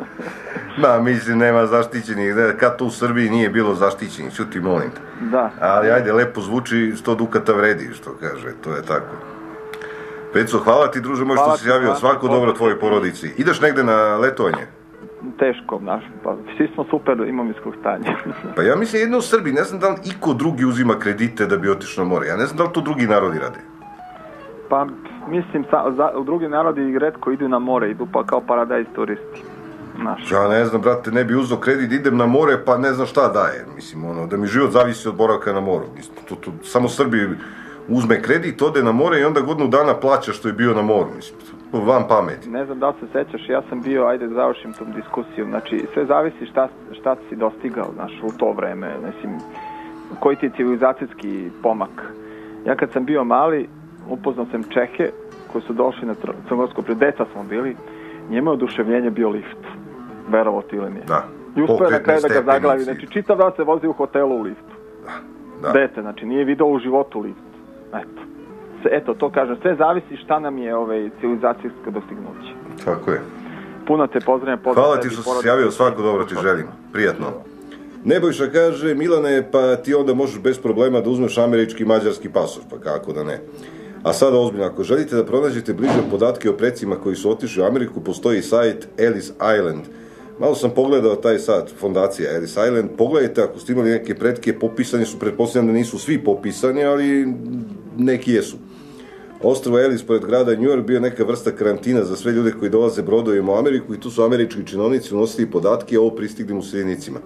Da, mislim, nema zaštićenih, kad to u Srbiji nije bilo zaštićenih, čuti, molim te. Da. Ali ajde, lepo zvuči, sto dukata vredi, što kaže, to je tako. Peco, hvala ti, druže moj, što si javio, svako dobro tvojoj porodici. Ideš negde na letovanje? Teško, znaš, pa svi smo super imovinskog stanja. Pa ja mislim, jedno u Srbiji, ne znam da li iko drugi uzima kredite da bi otišao na more, ja ne znam da li to drugi narodi rade. Pa, mislim, sa, za, u drugi narodi retko idu na more, idu pa kao paradajz turisti. Naš. Ja ne znam, brate, ne bi uzeo kredit, idem na more, pa ne znam šta daje. Mislim, ono, da mi život zavisi od boravka na moru. Mislim, to, to, samo Srbi uzme kredit, ode na more i onda godinu dana plaća što je bio na moru. Mislim, to van pameti. Ne znam da li se sećaš, ja sam bio, ajde završim tom diskusiju, znači sve zavisi šta, šta si dostigao, znaš, u to vreme, mislim, koji ti je civilizacijski pomak. Ja kad sam bio mali, upoznao sam Čehe koji su došli na Crnogorsku, pred deca smo bili, njima je oduševljenje bio lift. Verovo ti ili nije. Da. I uspeo na kraju da ga zaglavi. Znači, čitav dan se vozi u hotelu u liftu. Da. Da. Dete, znači, nije video u životu lift. Eto. Eto, to kažem. Sve zavisi šta nam je ovaj, civilizacijsko dostignuće. Tako je. Puno te pozdravljam. Hvala ti što si javio, svako dobro ti želim. Prijatno. Nebojša kaže, Milane, pa ti onda možeš bez problema da uzmeš američki i mađarski pasoš, pa kako da ne. A sada ozbiljno, ako želite da pronađete bliže podatke o precima koji su otišli u Ameriku, postoji sajt Ellis Island. Malo sam pogledao taj sajt, fondacija Ellis Island. Pogledajte, ako ste imali neke pretke, popisani su, pretpostavljam da nisu svi popisani, ali neki jesu. Ostrvo Ellis pored grada New York bio neka vrsta karantina za sve ljude koji dolaze brodovima u Ameriku i tu su američki činovnici unosili podatke o pristiglim useljenicima.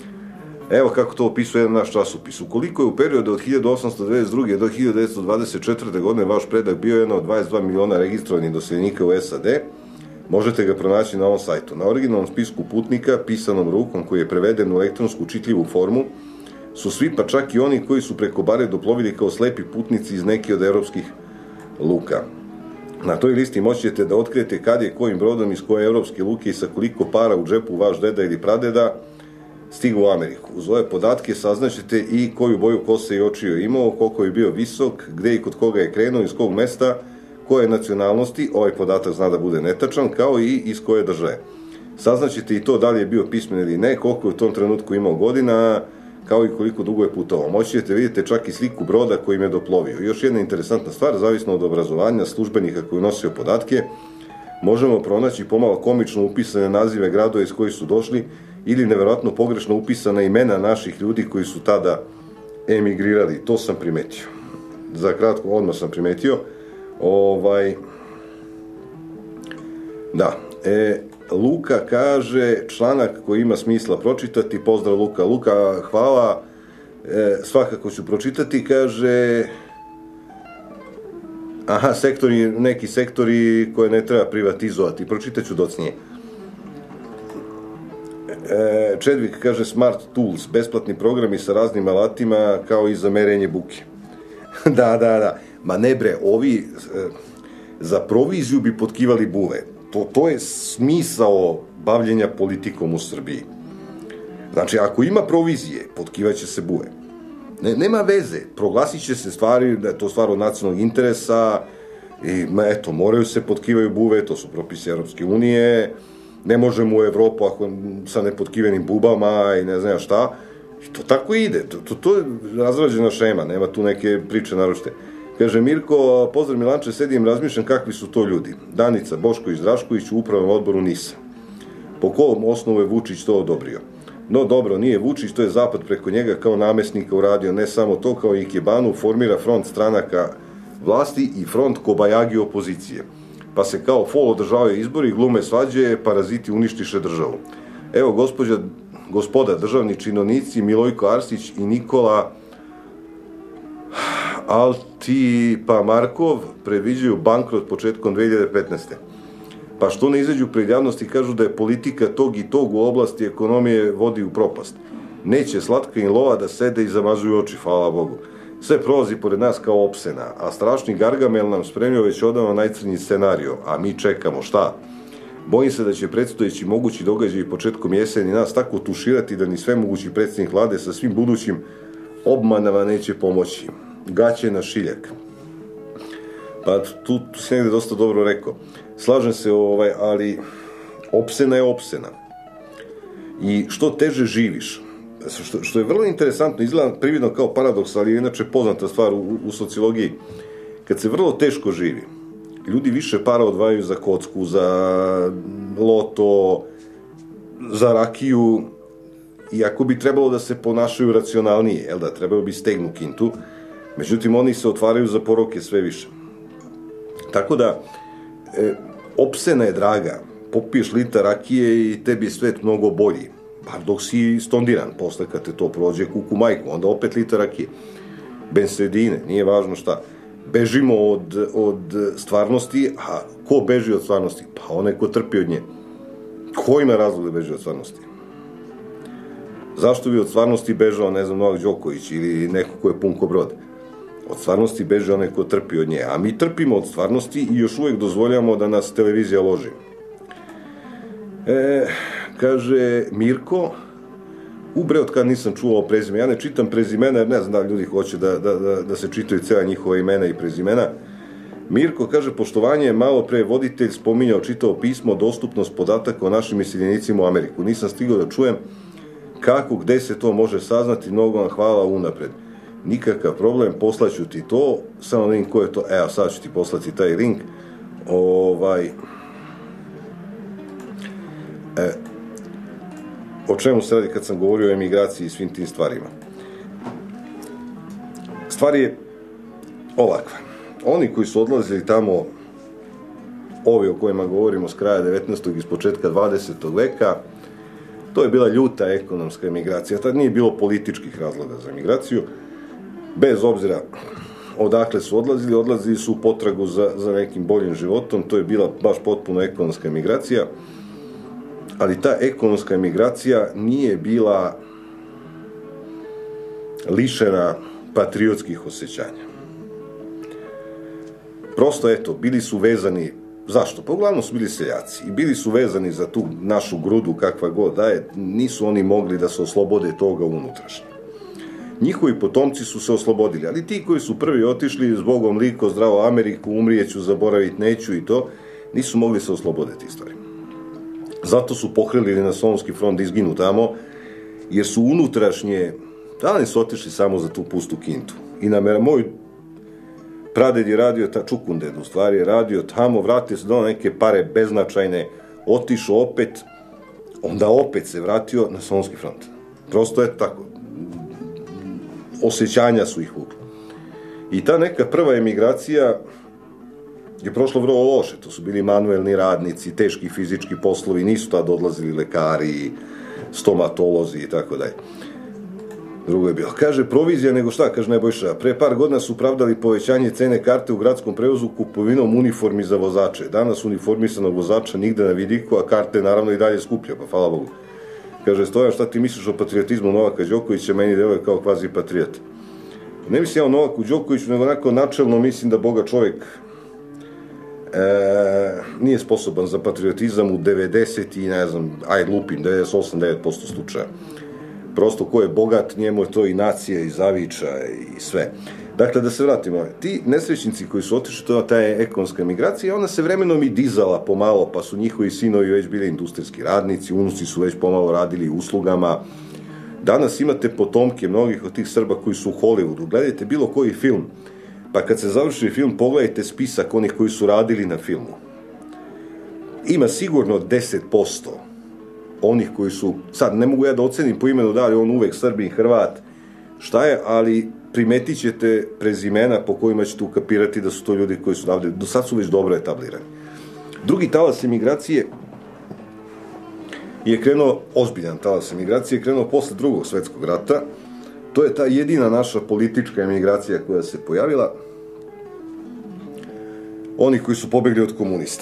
Evo kako to opisuje jedan naš časopis. Ukoliko je u periodu od hiljadu osamsto devedeset druge do hiljadu devetsto dvadeset četvrte. godine vaš predak bio jedan od dvadeset dva miliona registrovanih doseljenika u S A D, možete ga pronaći na ovom sajtu. Na originalnom spisku putnika, pisanom rukom koji je preveden u elektronsku čitljivu formu, su svi, pa čak i oni koji su preko bare doplovili kao slepi putnici iz neke od evropskih luka. Na toj listi moći ćete da otkrijete kad je kojim brodom iz koje evropske luke i sa koliko para u džepu vaš deda ili pradeda stigao u Ameriku. Uz ove podatke saznaćete i koju boju kose i očiju je imao, koliko je bio visok, gde i kod koga je krenuo, iz kog mesta, koje nacionalnosti, ovaj podatak zna da bude netačan, kao i iz koje države. Saznaćete i to da li je bio pismen ili ne, koliko je u tom trenutku imao godina, kao i koliko dugo je putovao. Moći ćete vidjeti čak i sliku broda kojim je doplovio. Još jedna interesantna stvar, zavisno od obrazovanja službenika koji unosio podatke, možemo pronaći pomalo komično upisane nazive gradova iz kojih su došli ili nevjerojatno pogrešno upisana imena naših ljudi koji su tada emigrirali. To sam primetio. Za kratko, odmah sam primetio. Ovaj... Da. E, Luka kaže, članak koji ima smisla pročitati, pozdrav Luka. Luka, hvala, e, svakako ću pročitati, kaže... Aha, sektori, neki sektori koje ne treba privatizovati. Pročitat ću docnije. E, Čedvik kaže Smart Tools, besplatni programi sa raznim alatima kao i za merenje buke. da, da, da. Ma ne bre, ovi e, za proviziju bi potkivali buve. To, to je smisao bavljenja politikom u Srbiji. Znači, ako ima provizije, potkivaće se buve. Ne, nema veze, proglasit će se stvari da je to stvar od nacionalnog interesa i eto, moraju se potkivaju buve, to su propisi Europske unije, ne možemo u Evropu ako sa nepotkivenim bubama i ne znam šta, i to tako ide, to, to, to je razrađena šema, nema tu neke priče naročite. Kaže Mirko, pozdrav Milanče, sedim i razmišljam kakvi su to ljudi. Danica, Bošković, Drašković u upravnom odboru NIS-a. Po kom osnovu je Vučić to odobrio? No dobro, nije Vučić, to je Zapad preko njega kao namesnika uradio, ne samo to, kao i Ikebanu, formira front stranaka vlasti i front kobajagi opozicije. Pa se kao fol održavaju izbori, glume svađe, paraziti uništiše državu. Evo, gospođa, gospoda državni činovnici Milojko Arsić i Nikola Altipa Markov previđaju bankrot početkom dve hiljade petnaeste. Pa što ne izađu pred javnosti i kažu da je politika tog i tog u oblasti ekonomije vodi u propast. Neće Slatka i Lova da sede i zamazuju oči, hvala Bogu. Sve prolazi pored nas kao opsena, a strašni Gargamel nam spremio već odavno najcrnji scenario, a mi čekamo šta? Bojim se da će predstojeći mogući događaj početkom jeseni nas tako tuširati da ni sve mogući predsjednik vlade sa svim budućim obmanama neće pomoći. Gaće na šiljak. Pa tu, tu se negde dosta dobro rekao. Slažem se, ovaj, ali opsena je opsena. I što teže živiš, što, što je vrlo interesantno, izgleda prividno kao paradoks, ali je inače poznata stvar u, u sociologiji. Kad se vrlo teško živi, ljudi više para odvajaju za kocku, za loto, za rakiju, iako bi trebalo da se ponašaju racionalnije, jel da, trebalo bi stegnu kintu, međutim oni se otvaraju za poroke sve više. Tako da, e, opsena je draga, popiješ litar rakije i tebi je svet mnogo bolji, bar dok si stondiran, posle kad te to prođe kuku majku, onda opet litar rakije, bez sredine, nije važno šta. Bežimo od, od stvarnosti, a ko beži od stvarnosti? Pa onaj ko trpi od nje. Ko ima razlog da beži od stvarnosti? Zašto bi od stvarnosti bežao, ne znam, Novak Đoković ili neko ko je pun ko brod? Od stvarnosti beže onaj ko trpi od nje, a mi trpimo od stvarnosti i još uvijek dozvoljamo da nas televizija loži. E, kaže Mirko, ubre od kad nisam čuo prezime, ja ne čitam prezimena jer ne znam da ljudi hoće da, da, da, da se čitaju cijela njihova imena i prezimena. Mirko kaže, poštovanje je malo pre voditelj spominjao, čitao pismo, dostupnost podataka o našim iseljenicima u Ameriku. Nisam stigao da čujem kako, gde se to može saznati, mnogo vam hvala unapred. Nikakav problem, poslaću ti to, samo link ko je to, evo sad ću ti poslati taj link, ovaj, e, o čemu se radi kad sam govorio o emigraciji i svim tim stvarima. Stvar je ovakva, oni koji su odlazili tamo, ovi o kojima govorimo s kraja devetnaestog i s početka dvadesetog veka, to je bila ljuta ekonomska emigracija, tad nije bilo političkih razloga za emigraciju, bez obzira odakle su odlazili, odlazili su u potragu za, za nekim boljim životom, to je bila baš potpuno ekonomska emigracija, ali ta ekonomska emigracija nije bila lišena patriotskih osjećanja. Prosto, eto, bili su vezani, zašto? Pa uglavnom su bili seljaci i bili su vezani za tu našu grudu kakva god da je, nisu oni mogli da se oslobode toga unutrašnje. Njihovi potomci su se oslobodili, ali ti koji su prvi otišli, zbogom liko, zdravo Ameriku, umrijeću, zaboravit neću i to, nisu mogli se osloboditi stvari. Zato su pohrlili na Solunski front da izginu tamo, jer su unutrašnje, da li su otišli samo za tu pustu kintu. I na moj praded je radio, ta Čukunded u stvari je radio tamo, vratio se do neke pare beznačajne, otišao opet, onda opet se vratio na Solunski front. Prosto je tako. Osjećanja su ih vukli. I ta neka prva emigracija je prošlo vrlo loše. To su bili manuelni radnici, teški fizički poslovi, nisu tada odlazili lekari, stomatolozi i tako dalje. Drugo je bilo, kaže, provizija nego šta, kaže Nebojša, pre par godina su pravdali povećanje cene karte u gradskom prevozu kupovinom uniformi za vozače. Danas uniformisanog vozača nigde na vidiku, a karte naravno i dalje skuplja, pa hvala Bogu. Kaže, Stojan, šta ti misliš o patriotizmu Novaka Đokovića, meni deluje kao kvazi patriot. Ne mislim ja o Novaku Đokoviću, nego onako načelno mislim da Boga čovjek e, nije sposoban za patriotizam u devedeset i ne znam, aj lupim, devedeset osam do devet posto slučaja. Prosto ko je bogat, njemu je to i nacija, i zaviča, i sve. Dakle, da se vratimo, ti nesrećnici koji su otišli, to je ta ekonomska migracija, ona se vremenom i dizala pomalo, pa su njihovi sinovi već bili industrijski radnici, unuci su već pomalo radili uslugama. Danas imate potomke mnogih od tih Srba koji su u Hollywoodu. Gledajte bilo koji film, pa kad se završi film, pogledajte spisak onih koji su radili na filmu. Ima sigurno deset posto onih koji su, sad ne mogu ja da ocenim po imenu da li on uvek Srbin, Hrvat, šta je, ali primetit ćete prezimena po kojima ćete ukapirati da su to ljudi koji su davde, do sad su već dobro etablirani. Drugi talas emigracije je krenuo, ozbiljan talas emigracije, je krenuo posle drugog svetskog rata. To je ta jedina naša politička emigracija koja se pojavila. Oni koji su pobegli od komunista.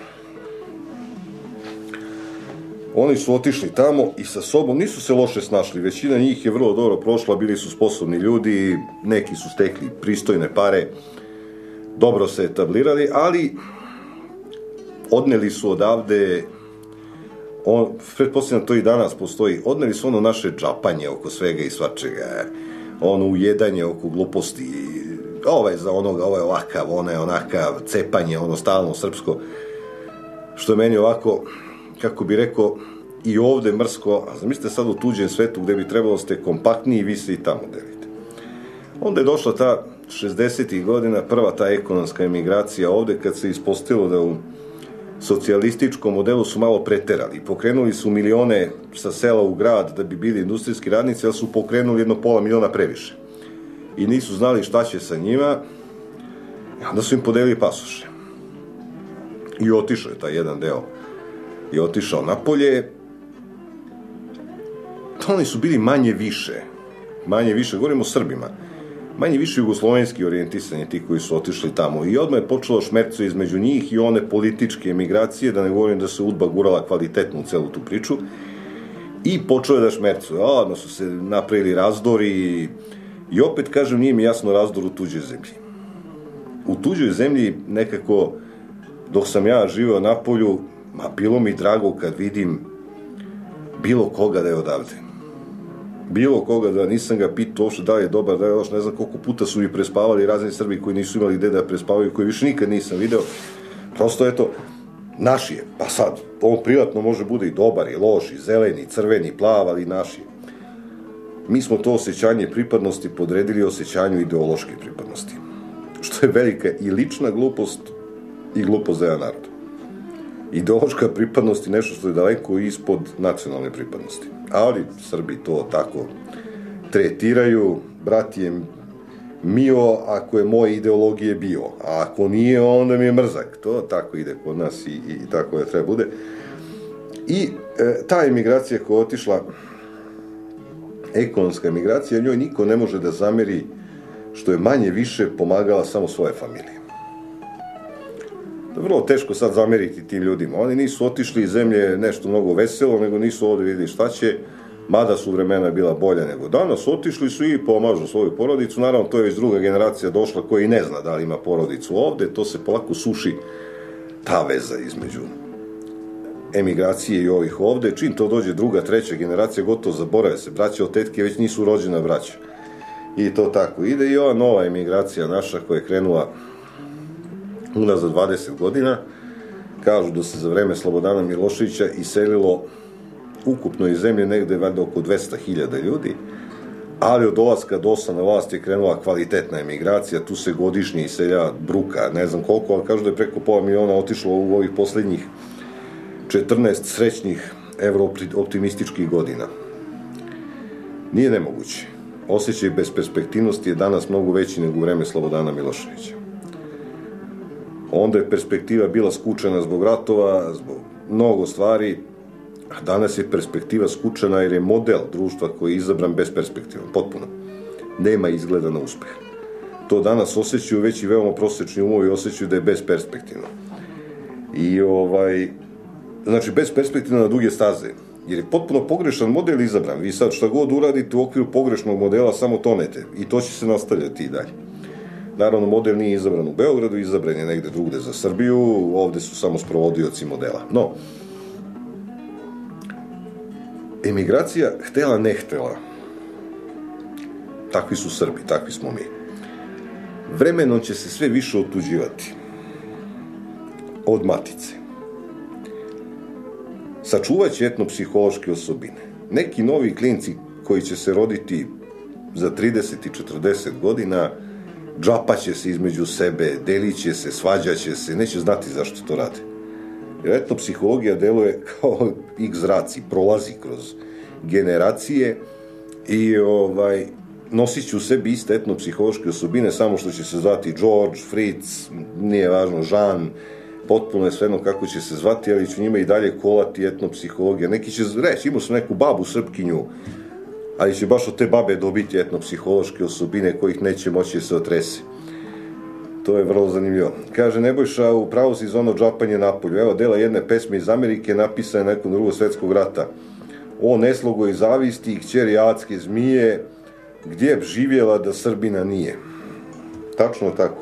Oni su otišli tamo i sa sobom nisu se loše snašli. Većina njih je vrlo dobro prošla, bili su sposobni ljudi, neki su stekli pristojne pare, dobro se etablirali, ali odneli su odavde, on, pretpostavljam to i danas postoji, odneli su ono naše džapanje oko svega i svačega, ono ujedanje oko gluposti, ovaj za onoga, ovaj ovakav, onaj onakav, cepanje, ono stalno srpsko, što je meni ovako, kako bi rekao, i ovde mrsko, a zamislite sad u tuđem svetu gde bi trebalo ste kompaktniji, vi se i tamo delite. Onda je došla ta šezdesetih godina, prva ta ekonomska emigracija ovde, kad se ispostavilo da u socijalističkom modelu su malo preterali. Pokrenuli su milione sa sela u grad da bi bili industrijski radnici, ali su pokrenuli jedno pola miliona previše. I nisu znali šta će sa njima, i onda su im podelili pasoše. I otišao je taj jedan deo. I otišao napolje. Oni su bili manje više, manje više, govorimo o Srbima, manje više jugoslovenski orijentisanje ti koji su otišli tamo. I odmah je počelo šmerco između njih i one političke emigracije, da ne govorim da se udba gurala kvalitetno u celu tu priču. I počelo je da šmerco. Odmah su se napravili razdori i opet, kažem, nije mi jasno razdor u tuđoj zemlji. U tuđoj zemlji nekako, dok sam ja živeo na polju, ma bilo mi drago kad vidim bilo koga da je odavde. Bilo koga da nisam ga pitao uopšte da je dobar, da je loš, ne znam koliko puta su mi prespavali razni Srbi koji nisu imali gde da prespavaju, koji više nikad nisam video. Prosto eto, naš je, pa sad, on privatno može bude i dobar, i loš, i zeleni, i crveni, i plav, ali naš je. Mi smo to osjećanje pripadnosti podredili osjećanju ideološke pripadnosti. Što je velika i lična glupost i glupost za jedan narod. Ideološka pripadnost je nešto što je daleko ispod nacionalne pripadnosti. Ali Srbi to tako tretiraju, brat je mio ako je moje ideologije bio, a ako nije, onda mi je mrzak. To tako ide kod nas i, i tako je treba bude. I e, ta emigracija koja je otišla, ekonomska emigracija, njoj niko ne može da zameri što je manje više pomagala samo svoje familije. Vrlo teško sad zameriti tim ljudima. Oni nisu otišli iz zemlje nešto mnogo veselo, nego nisu ovde vidjeli šta će, mada su vremena bila bolja nego danas. Otišli su i pomažu svoju porodicu. Naravno, to je već druga generacija došla koja i ne zna da li ima porodicu ovde. To se polako suši ta veza između emigracije i ovih ovde. Čim to dođe druga, treća generacija, gotovo zaborave se. Braća od tetke već nisu rođena braća. I to tako ide. I ova nova emigracija naša koja je krenula unazad dvadeset godina, kažu da se za vreme Slobodana Miloševića iselilo ukupno iz zemlje negde valjda oko dvesta hiljada ljudi, ali od dolaska dosta na vlast je krenula kvalitetna emigracija, tu se godišnje iselja bruka, ne znam koliko, ali kažu da je preko pola miliona otišlo u ovih poslednjih četrnaest srećnih evrooptimističkih godina. Nije nemoguće. Osjećaj besperspektivnosti je danas mnogo veći nego u vreme Slobodana Miloševića. Onda je perspektiva bila skučena zbog ratova, zbog mnogo stvari, a danas je perspektiva skučena jer je model društva koji je izabran besperspektivan, potpuno. Nema izgleda na uspeh. To danas osjećaju već i veoma prosečni umovi, osjećaju da je besperspektivno. I ovaj, znači besperspektivno na duge staze, jer je potpuno pogrešan model izabran. Vi sad šta god uradite u okviru pogrešnog modela, samo tonete. I to će se nastavljati i dalje. Naravno, model nije izabran u Beogradu, izabran je negde drugde za Srbiju, ovde su samo sprovodioci modela. No, emigracija, htela ne htela, takvi su Srbi, takvi smo mi. Vremenom će se sve više otuđivati od matice. Sačuvat će etnopsihološke osobine. Neki novi klinci koji će se roditi za trideset i četrdeset godina, džapaće se između sebe, delit će se, svađaće se, neće znati zašto to rade. Jer etnopsihologija deluje kao x raci, prolazi kroz generacije i ovaj, nosit će u sebi iste etnopsihološke osobine, samo što će se zvati George, Fritz, nije važno, Jean, potpuno je svejedno kako će se zvati, ali će njima i dalje kolati etnopsihologija. Neki će reći, imao sam neku babu Srpkinju, ali će baš od te babe dobiti etnopsihološke osobine kojih neće moći da se otrese. To je vrlo zanimljivo. Kaže Nebojša, u pravu si za ono džapanje napolju. Evo dela jedne pesme iz Amerike napisane nakon drugog svetskog rata. O neslogo i zavisti i kćeri adske zmije, gdje bi živjela da Srbina nije. Tačno tako.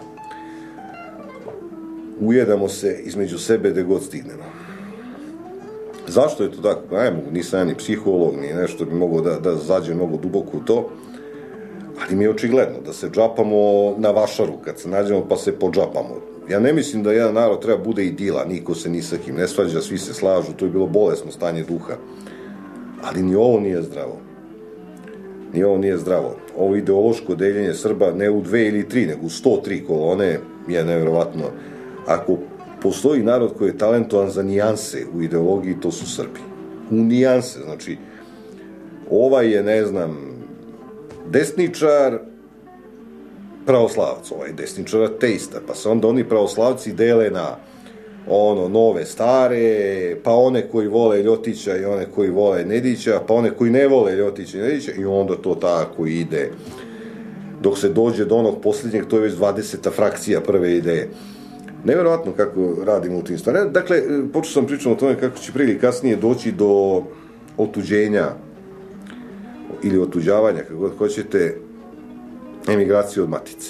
Ujedamo se između sebe gde god stignemo. Zašto je to tako? Ne mogu, nisam ja ni psiholog, ni nešto bi mogao da, da zađe mnogo duboko u to, ali mi je očigledno da se džapamo na vašaru kad se nađemo pa se podžapamo. Ja ne mislim da jedan narod treba bude idila, niko se ni sa kim ne svađa, svi se slažu, to je bilo bolesno stanje duha. Ali ni ovo nije zdravo. Ni ovo nije zdravo. Ovo ideološko deljenje Srba ne u dve ili tri, nego u sto tri kolone je nevjerovatno. Ako postoji narod koji je talentovan za nijanse u ideologiji, to su Srbi. U nijanse, znači, ovaj je, ne znam, desničar, pravoslavac, ovaj desničar ateista, pa se onda oni pravoslavci dele na ono, nove, stare, pa one koji vole Ljotića i one koji vole Nedića, pa one koji ne vole Ljotića i Nedića, i onda to tako ide. Dok se dođe do onog posljednjeg, to je već dvadeseta frakcija prve ideje. Nevjerovatno kako radimo u tim stvarima. Dakle, počeo sam pričati o tome kako će prije ili kasnije doći do otuđenja ili otuđavanja, kako god hoćete, emigracije od matice.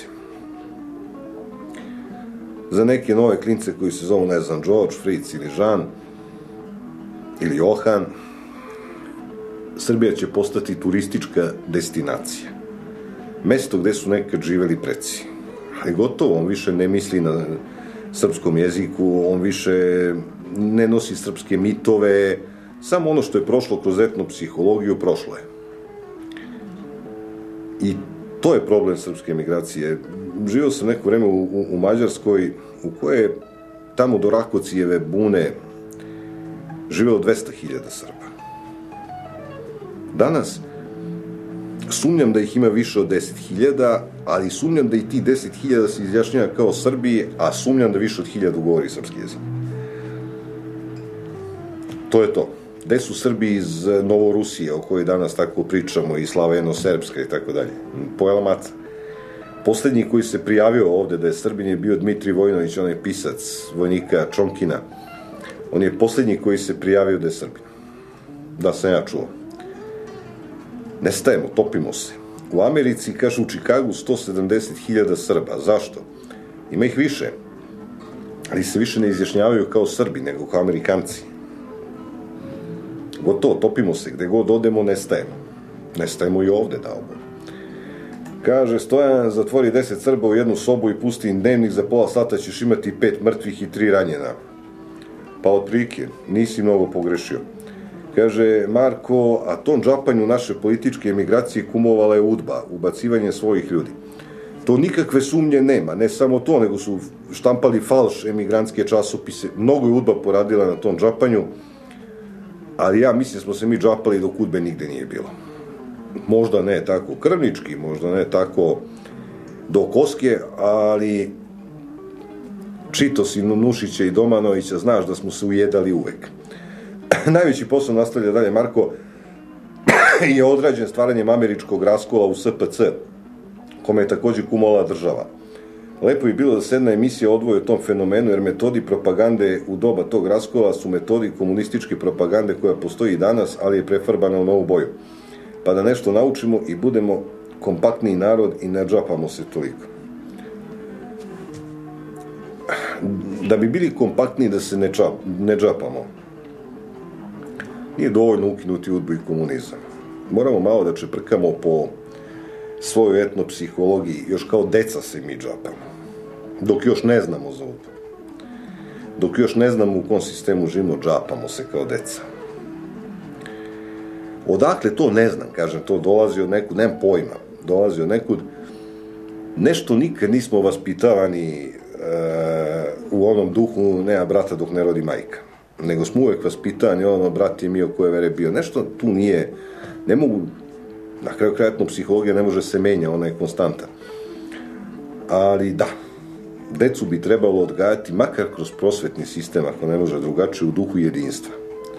Za neke nove klince koji se zovu, ne znam, George, Fritz ili Jean ili Johan, Srbija će postati turistička destinacija. Mesto gde su nekad živeli preci. Ali gotovo, on više ne misli na srpskom jeziku, on više ne nosi srpske mitove, samo ono što je prošlo kroz etnopsihologiju, prošlo je. I to je problem srpske emigracije. Živio sam neko vreme u, u, u Mađarskoj, u kojoj je tamo do Rakocijeve bune živelo dvesta hiljada Srba. Danas sumnjam da ih ima više od deset hiljada, ali sumnjam da i ti deset hiljada se izjašnjava kao Srbi, a sumnjam da više od hiljadu govori srpski jezik. To je to. Gde su Srbi iz Novorusije, o kojoj danas tako pričamo, i slaveno-serbska i tako dalje? Pojela maca. Poslednji koji se prijavio ovde da je Srbin je bio Dmitri Vojnović, onaj pisac vojnika Čomkina. On je poslednji koji se prijavio da je Srbin. Da sam ja čuo. Nestajemo, topimo se. U Americi, kaže, u Čikagu sto sedamdeset hiljada Srba. Zašto? Ima ih više. Ali se više ne izjašnjavaju kao Srbi, nego kao Amerikanci. Gotovo, topimo se. Gde god odemo, nestajemo. Nestajemo i ovde, dao Bog. Kaže, Stojan, zatvori deset Srba u jednu sobu i pusti im dnevnik, za pola sata ćeš imati pet mrtvih i tri ranjena. Pa otprilike, nisi mnogo pogrešio. Kaže, Marko, a tom džapanju naše političke emigracije kumovala je udba, ubacivanje svojih ljudi. To nikakve sumnje nema, ne samo to, nego su štampali falš emigrantske časopise. Mnogo je udba poradila na tom džapanju, ali ja mislim smo se mi džapali dok udbe nigde nije bilo. Možda ne tako krvnički, možda ne tako do koske, ali čito si Nušića i Domanovića, znaš da smo se ujedali uvek. Najveći posao nastavlja dalje Marko je odrađen stvaranjem američkog raskola u S P C, kome je također kumovala država. Lepo je bilo da se jedna emisija odvoji o tom fenomenu, jer metodi propagande u doba tog raskola su metodi komunističke propagande koja postoji i danas, ali je prefarbana u novu boju. Pa da nešto naučimo i budemo kompaktniji narod i ne džapamo se toliko. Da bi bili kompaktniji da se ne, čap, ne džapamo, nije dovoljno ukinuti udbu i komunizam. Moramo malo da čeprkamo po svojoj etnopsihologiji, još kao deca se mi džapamo. Dok još ne znamo za udbu. Dok još ne znamo u kom sistemu živimo, džapamo se kao deca. Odakle to ne znam, kažem, to dolazi od nekud, nemam pojma, dolazi od nekud, nešto nikad nismo vaspitavani e, u onom duhu, nema brata dok ne rodi majka, nego smo uvek vaspitani, ono, brat je mio koje vere bio, nešto tu nije, ne mogu, na kraju kraja etnopsihologija ne može se menja, ona je konstanta, ali da, decu bi trebalo odgajati, makar kroz prosvetni sistem, ako ne može drugačije, u duhu jedinstva.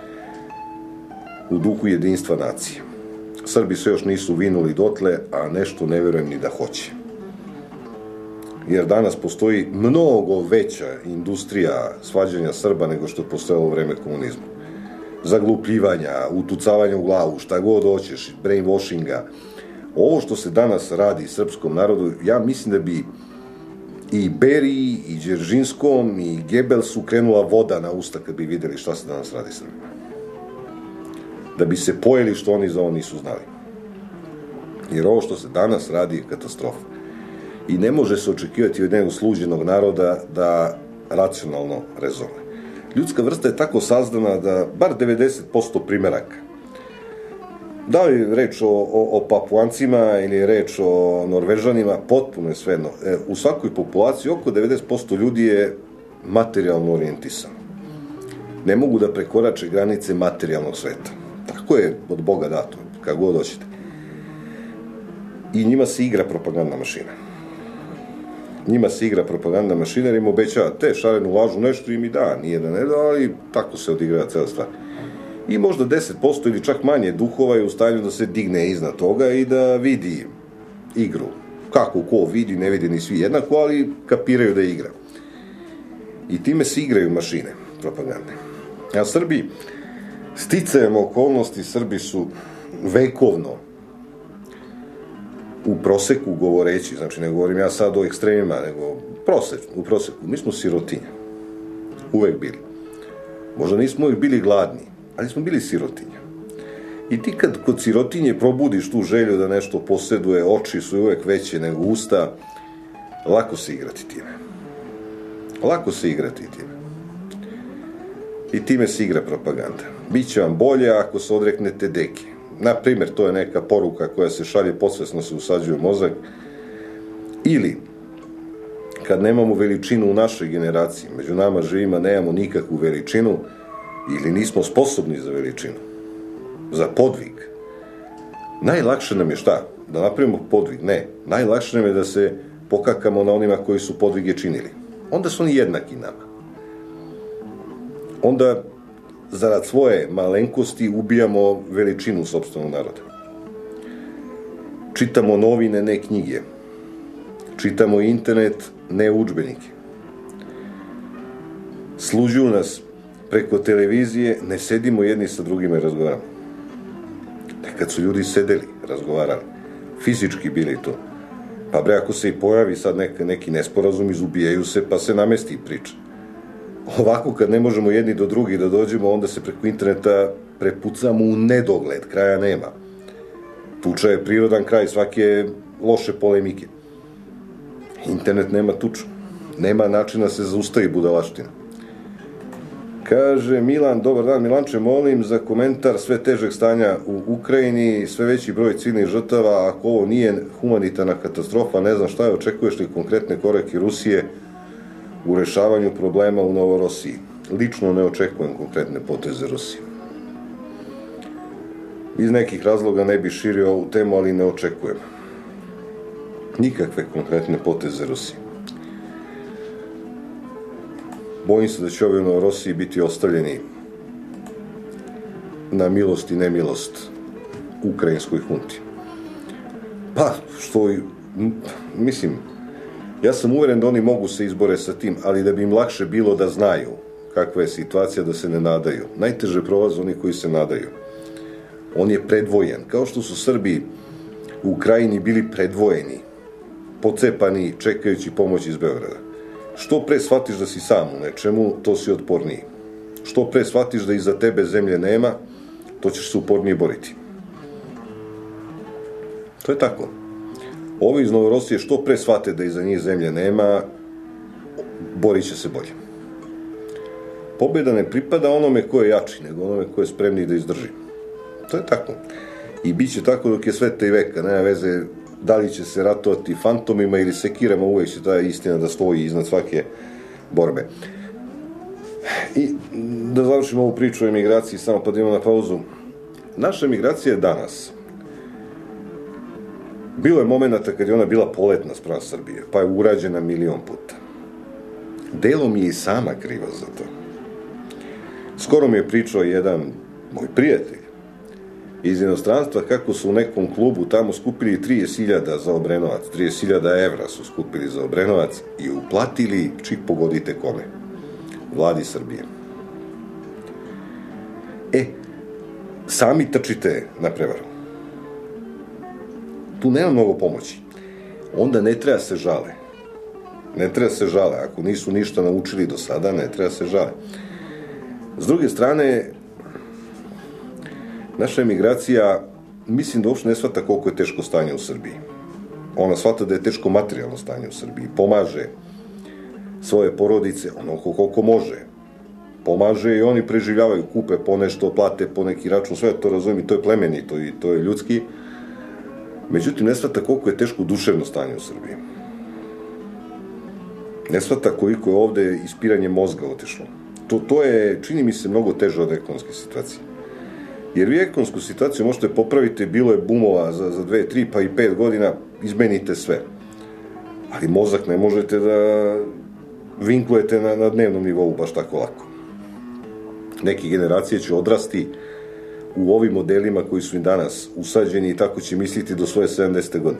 U duhu jedinstva nacije. Srbi se još nisu vinuli dotle, a nešto ne verujem ni da hoće. Jer danas postoji mnogo veća industrija svađanja Srba nego što je postojalo u vreme komunizma. Zaglupljivanja, utucavanja u glavu, šta god hoćeš, brainwashinga. Ovo što se danas radi srpskom narodu, ja mislim da bi i Beriji, i Đeržinskom, i Gebelsu krenula voda na usta kad bi videli šta se danas radi Srbima. Da bi se pojeli što oni za ovo nisu znali. Jer ovo što se danas radi je katastrofa. I ne može se očekivati od jednog sluđenog naroda da racionalno rezone. Ljudska vrsta je tako sazdana da bar devedeset posto primeraka, da li je reč o, o, o Papuancima ili je reč o Norvežanima, potpuno je svejedno. E, u svakoj populaciji oko devedeset posto ljudi je materijalno orijentisan. Ne mogu da prekorače granice materijalnog sveta. Tako je od Boga dato, kako god hoćete. I njima se igra propagandna mašina. Njima se igra propagandna mašina jer im obećava te šarenu lažu nešto im i da, nije da ne da, ali tako se odigrava cela stvar. I možda deset posto ili čak manje duhova je u stanju da se digne iznad toga i da vidi igru. Kako ko vidi, ne vidi ni svi jednako, ali kapiraju da je igra. I time se igraju mašine propagandne. A Srbi, sticajem okolnosti, Srbi su vekovno u proseku govoreći, znači ne govorim ja sad o ekstremima, nego prosek, u proseku, mi smo sirotinja. Uvek bili. Možda nismo uvek bili gladni, ali smo bili sirotinja. I ti kad kod sirotinje probudiš tu želju da nešto posjeduje, oči su uvek veće nego usta, lako se igrati time. Lako se igrati time. I time se igra propaganda. Biće vam bolje ako se odreknete deke. Naprimjer, to je neka poruka koja se šalje, podsvesno se usađuje u mozak. Ili, kad nemamo veličinu u našoj generaciji, među nama živima nemamo nikakvu veličinu, ili nismo sposobni za veličinu, za podvig. Najlakše nam je šta? Da napravimo podvig? Ne. Najlakše nam je da se pokakamo na onima koji su podvige činili. Onda su oni jednaki nama. Onda, zarad svoje malenkosti, ubijamo veličinu sopstvenog naroda. Čitamo novine, ne knjige. Čitamo internet, ne udžbenike. Sluđuju nas preko televizije, ne sedimo jedni sa drugima i razgovaramo. Nekad su ljudi sedeli, razgovarali. Fizički bili to. Pa bre, ako se i pojavi sad neki, neki nesporazum, izubijaju se, pa se namesti priča. Ovako, kad ne možemo jedni do drugi da dođemo, onda se preko interneta prepucamo u nedogled, kraja nema. Tuča je prirodan kraj svake loše polemike. Internet nema tuču. Nema načina da se zaustavi budalaština. Kaže Milan, dobar dan Milanče, molim za komentar sve težeg stanja u Ukrajini, sve veći broj civilnih žrtava, ako ovo nije humanitarna katastrofa, ne znam šta je, očekuješ li konkretne korake Rusije u rešavanju problema u Novorosiji? Lično ne očekujem konkretne poteze Rusije. Iz nekih razloga ne bi širio ovu temu, ali ne očekujem nikakve konkretne poteze Rusije. Bojim se da će ovi u Novorosiji biti ostavljeni na milost i nemilost ukrajinskoj hunti. Pa, što i, mislim, ja sam uveren da oni mogu se izbore sa tim, ali da bi im lakše bilo da znaju kakva je situacija, da se ne nadaju. Najteže prolaze oni koji se nadaju. On je predvojen, kao što su Srbi u Ukrajini bili predvojeni, pocepani, čekajući pomoć iz Beograda. Što pre shvatiš da si sam u nečemu, to si otporniji. Što pre shvatiš da iza tebe zemlje nema, to ćeš se upornije boriti. To je tako. Ovi iz Novorosije što pre shvate da iza njih zemlje nema, borit će se bolje. Pobjeda ne pripada onome ko je jači, nego onome ko je spremniji da izdrži. To je tako. I bit će tako dok je sveta i veka. Nema veze da li će se ratovati fantomima ili sekirama, uvijek će ta istina da stoji iznad svake borbe. I da završimo ovu priču o emigraciji, samo pa da idemo na pauzu. Naša emigracija je danas. Bilo je momenta kad je ona bila poletna sprem Srbije, pa je urađena milion puta. Delom je i sama kriva za to. Skoro mi je pričao jedan moj prijatelj iz inostranstva kako su u nekom klubu tamo skupili trideset hiljada za Obrenovac, trideset hiljada evra su skupili za Obrenovac i uplatili, čik pogodite kome, vladi Srbije. E, sami trčite na prevaru. Tu nema mnogo pomoći. Onda ne treba se žale. Ne treba se žale. Ako nisu ništa naučili do sada, ne treba se žale. S druge strane, naša emigracija, mislim da uopšte ne shvata koliko je teško stanje u Srbiji. Ona shvata da je teško materijalno stanje u Srbiji. Pomaže svoje porodice onako koliko može. Pomaže i oni preživljavaju, kupe po nešto, plate po neki račun, sve to razumijem i to je plemenito i to je ljudski. Međutim, ne shvata koliko je teško duševno stanje u Srbiji. Ne shvata koliko je ovde ispiranje mozga otišlo. To, to je, čini mi se, mnogo teže od ekonomske situacije. Jer vi ekonomsku situaciju možete popraviti, bilo je bumova za, za dve, tri, pa i pet godina, izmenite sve. Ali mozak ne možete da vinklujete na, na dnevnom nivou baš tako lako. Neke generacije će odrasti u ovim modelima koji su im danas usađeni i tako će misliti do svoje sedamdesete godine.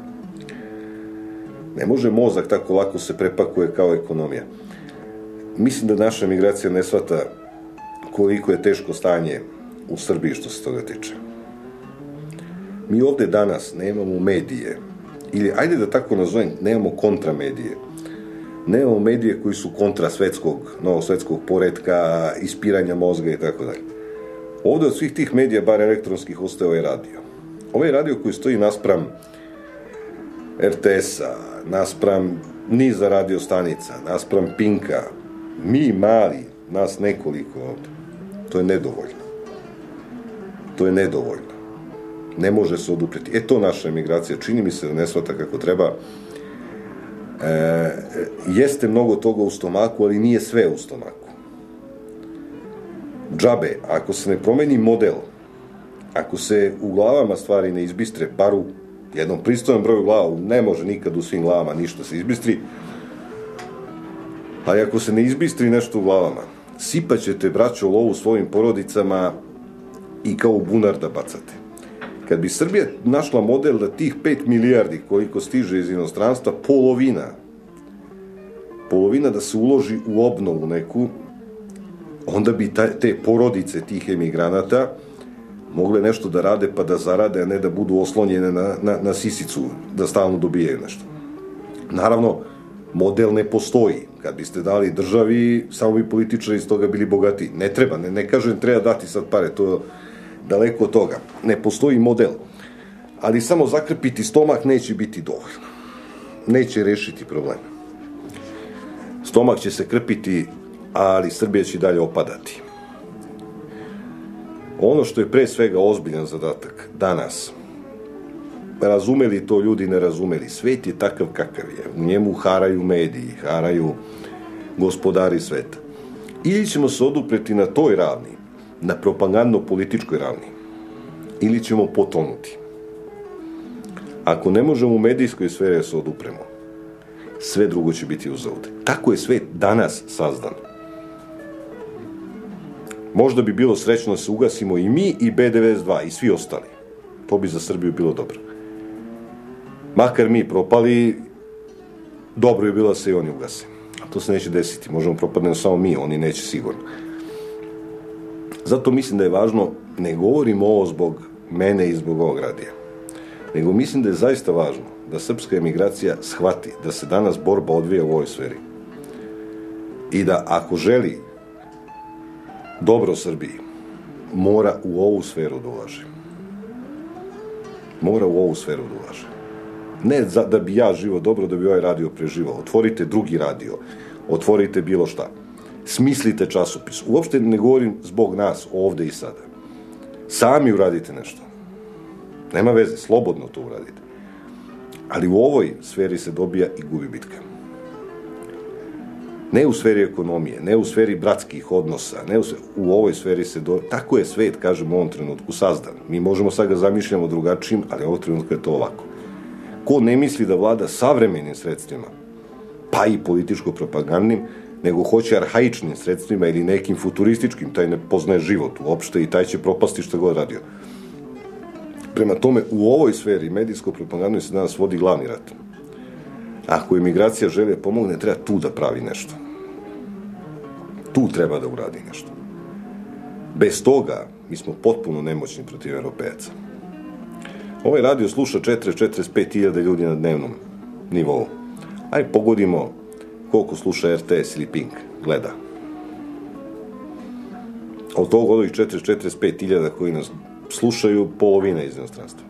Ne može mozak tako lako se prepakuje kao ekonomija. Mislim da naša migracija ne shvata koliko je teško stanje u Srbiji što se toga tiče. Mi ovde danas nemamo medije, ili ajde da tako nazovem, nemamo kontramedije. Nemamo medije koji su kontra svetskog, novosvetskog poretka, ispiranja mozga i tako dalje. Ovde od svih tih medija, bar elektronskih, ostaje ovaj radio. Ovaj radio koji stoji naspram er te es-a, naspram niza radiostanica, naspram Pinka, mi mali, nas nekoliko ovde, to je nedovoljno. To je nedovoljno. Ne može se odupreti. E to naša emigracija, čini mi se da ne shvata kako treba. E, jeste mnogo toga u stomaku, ali nije sve u stomaku. Džabe, ako se ne promeni model, ako se u glavama stvari ne izbistre, bar u jednom pristojnom broju glava, ne može nikad u svim glavama ništa se izbistri, ali ako se ne izbistri nešto u glavama, sipaćete, braćo, lovu svojim porodicama i kao u bunar da bacate. Kad bi Srbija našla model da tih pet milijardi koliko stiže iz inostranstva, polovina, polovina da se uloži u obnovu neku, onda bi ta, te porodice tih emigranata mogle nešto da rade pa da zarade, a ne da budu oslonjene na, na, na sisicu, da stalno dobijaju nešto. Naravno, model ne postoji. Kad biste dali državi, samo bi političari iz toga bili bogati. Ne treba, ne, ne kažem treba dati sad pare, to je daleko od toga. Ne postoji model. Ali samo zakrpiti stomak neće biti dovoljno. Neće rešiti problem. Stomak će se krpiti ali Srbija će dalje opadati. Ono što je pre svega ozbiljan zadatak danas, razumeli to ljudi, ne razumeli, svet je takav kakav je, u njemu haraju mediji, haraju gospodari sveta. Ili ćemo se odupreti na toj ravni, na propagandno-političkoj ravni, ili ćemo potonuti. Ako ne možemo u medijskoj sferi se odupremo, sve drugo će biti uzalud. Tako je svet danas sazdan. Možda bi bilo srećno da se ugasimo i mi i B devedeset dva i svi ostali. To bi za Srbiju bilo dobro. Makar mi propali, dobro je bilo da se i oni ugase. A to se neće desiti. Možemo propadnemo samo mi, oni neće sigurno. Zato mislim da je važno, ne govorim ovo zbog mene i zbog ovog radija, nego mislim da je zaista važno da srpska emigracija shvati da se danas borba odvija u ovoj sferi. I da ako želi dobro Srbiji, mora u ovu sferu da ulaže. Mora u ovu sferu da ulaže. Ne za, da bi ja živo dobro, da bi ovaj radio preživao. Otvorite drugi radio, otvorite bilo šta. Smislite časopis. Uopšte ne govorim zbog nas, ovde i sada. Sami uradite nešto. Nema veze, slobodno to uradite. Ali u ovoj sferi se dobija i gubi bitka. Ne u sferi ekonomije, ne u sferi bratskih odnosa, ne u, sferi, u ovoj sferi se do... Tako je svet, kažem, u ovom trenutku sazdan. Mi možemo sad ga zamišljamo drugačijim, ali ovog trenutka je to ovako. Ko ne misli da vlada savremenim sredstvima, pa i političko-propagandnim, nego hoće arhaičnim sredstvima ili nekim futurističkim, taj ne poznaje život uopšte i taj će propasti što god radio. Prema tome, u ovoj sferi medijsko-propagandnoj se danas vodi glavni rat. Ako emigracija želi da pomogne, treba tu da pravi nešto. Tu treba da uradi nešto. Bez toga, mi smo potpuno nemoćni protiv Europejaca. Ovaj radio sluša četrdeset do četrdeset pet hiljada ljudi na dnevnom nivou. Aj pogodimo koliko sluša R T S ili Pink, gleda. Od toga od ovih četrdeset do četrdeset pet hiljada koji nas slušaju, polovina iz inostranstva.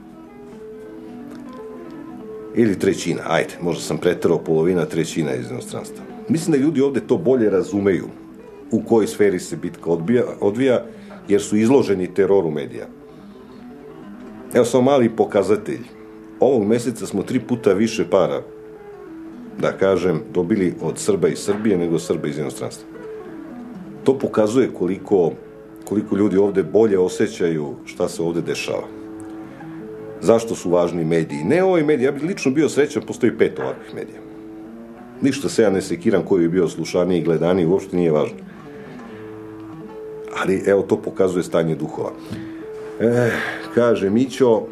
Ili trećina, ajde, možda sam preterao, polovina, trećina iz inostranstva. Mislim da ljudi ovde to bolje razumeju u kojoj sferi se bitka odbija, odvija, jer su izloženi teroru medija. Evo samo mali pokazatelj. Ovog meseca smo tri puta više para, da kažem, dobili od Srba iz Srbije nego Srba iz inostranstva. To pokazuje koliko, koliko ljudi ovde bolje osjećaju šta se ovde dešava. Zašto su važni mediji? Ne ovi mediji, ja bih lično bio srećan, postoji pet ovakvih medija. Ništa se ja ne sekiram koji je bio slušaniji i gledaniji, uopšte nije važno. Ali evo to pokazuje stanje duhova. E, kaže Mićo,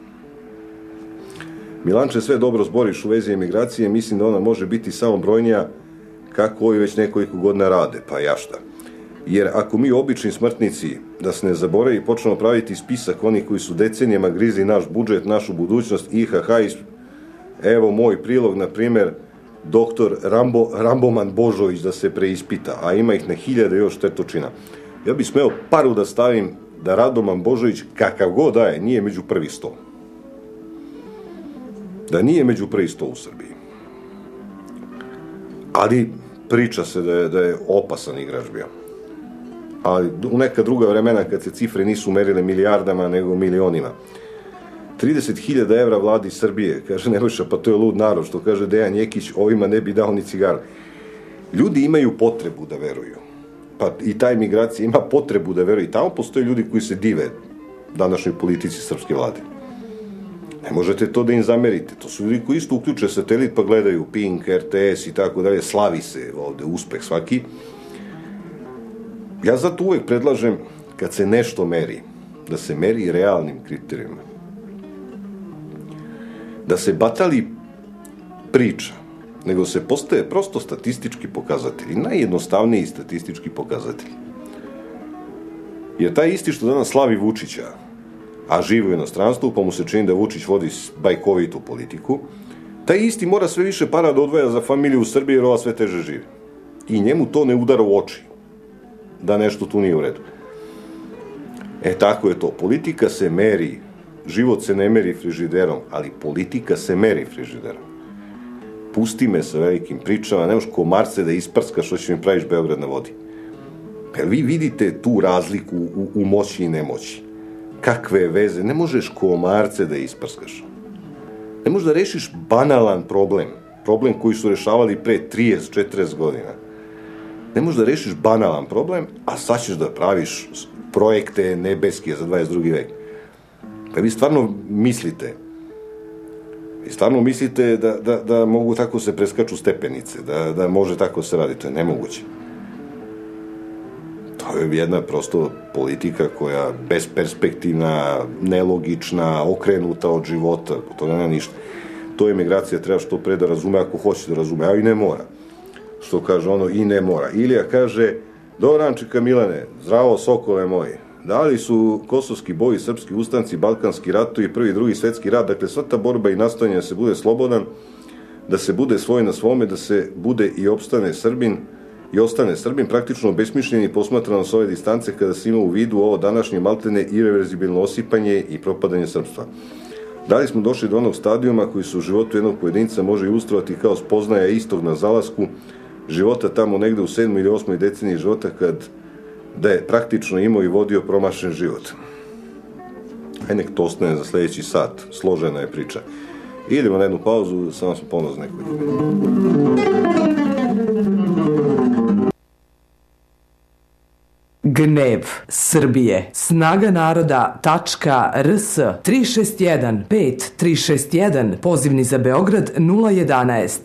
Milanče, sve dobro zboriš u vezi emigracije, mislim da ona može biti samo brojnija kako ovi već nekoliko godina rade, pa ja šta. Jer ako mi obični smrtnici, da se ne zaboravi, počnemo praviti spisak onih koji su decenijama grizli naš budžet, našu budućnost, I H H, evo moj prilog, na primer, doktor Rambo, Ramboman Božović da se preispita, a ima ih na hiljade još štetočina. Ja bih smeo paru da stavim da Radoman Božović, kakav god da je, nije među prvi sto. Da nije među prvi sto u Srbiji. Ali priča se da je, da je opasan igrač bio. Ali u neka druga vremena kad se cifre nisu merile milijardama nego milionima. trideset hiljada evra vladi Srbije, kaže Nebojša, pa to je lud narod, što kaže Dejan Jekić, ovima ne bi dao ni cigaru. Ljudi imaju potrebu da veruju. Pa i ta emigracija ima potrebu da veruje. I tamo postoje ljudi koji se dive današnjoj politici srpske vlade. Ne možete to da im zamerite. To su ljudi koji isto uključe satelit pa gledaju Pink, R T S i tako dalje. Slavi se ovde uspeh svaki. Ja zato uvek predlažem, kad se nešto meri, da se meri realnim kriterijima. Da se batali priča, nego se postaje prosto statistički pokazatelji, najjednostavniji statistički pokazatelji. Jer taj isti što danas slavi Vučića, a živi u inostranstvu, pa mu se čini da Vučić vodi bajkovitu politiku, taj isti mora sve više para da odvaja za familiju u Srbiji, jer ova sve teže živi. I njemu to ne udara u oči, da nešto tu nije u redu. E, tako je to. Politika se meri, život se ne meri frižiderom, ali politika se meri frižiderom. pusti me sa velikim pričama, ne možeš komarce da isprskaš što će mi praviš Beograd na vodi. Jel vi vidite tu razliku u, u moći i nemoći? Kakve veze? Ne možeš komarce da isprskaš. Ne možeš da rešiš banalan problem, problem koji su rešavali pre trideset četrdeset godina. Ne možeš da rešiš banalan problem, a sad ćeš da praviš projekte nebeske za dvadeset drugi vek. Pa vi stvarno mislite, vi stvarno mislite da, da, da mogu tako se preskaču stepenice, da, da može tako se raditi, to je nemoguće. To je jedna prosto politika koja je besperspektivna, nelogična, okrenuta od života, to nema ništa. To emigracija treba što pre da razume ako hoće da razume, a i ne mora. Što kaže ono, i ne mora. Ilija kaže, dobar dan čika Milane, zdravo sokole moji. Da li su kosovski boji, srpski ustanci, balkanski ratovi i prvi i drugi svetski rat, dakle sva ta borba i nastojanje da se bude slobodan, da se bude svoj na svome, da se bude i opstane Srbin, i ostane Srbin, praktično obesmišljen i posmatrano s ove distance kada se ima u vidu ovo današnje maltene irreverzibilno osipanje i propadanje srpstva. Da li smo došli do onog stadijuma koji se u životu jednog pojedinca može ilustrovati kao spoznaja istog na zalasku života tamo negde u sedmoj ili osmoj deceniji života kad da je praktično imao i vodio promašen život. Aj nek to ostane za sledeći sat, složena je priča. Idemo na jednu pauzu, samo smo ponos neko Gnev Srbije. Snaga naroda.rs tri šest jedan pet tri šest jedan. Pozivni za Beograd nula jedanaest.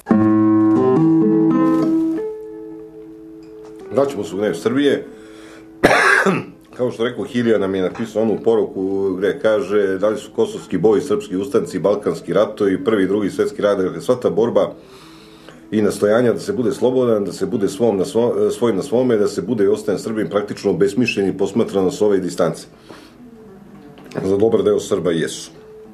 Vraćamo se u Gnev Srbije. Kao što rekao, Hilija nam je napisao onu poruku gde kaže da li su kosovski boji, srpski ustanci, balkanski ratovi, prvi i drugi svetski rat, dakle sva ta borba i nastojanja da se bude slobodan, da se bude svom na svo, svoj na svome, da se bude i ostane Srbin praktično besmišljen i posmatrano s ove distance. Za dobar deo Srba jesu.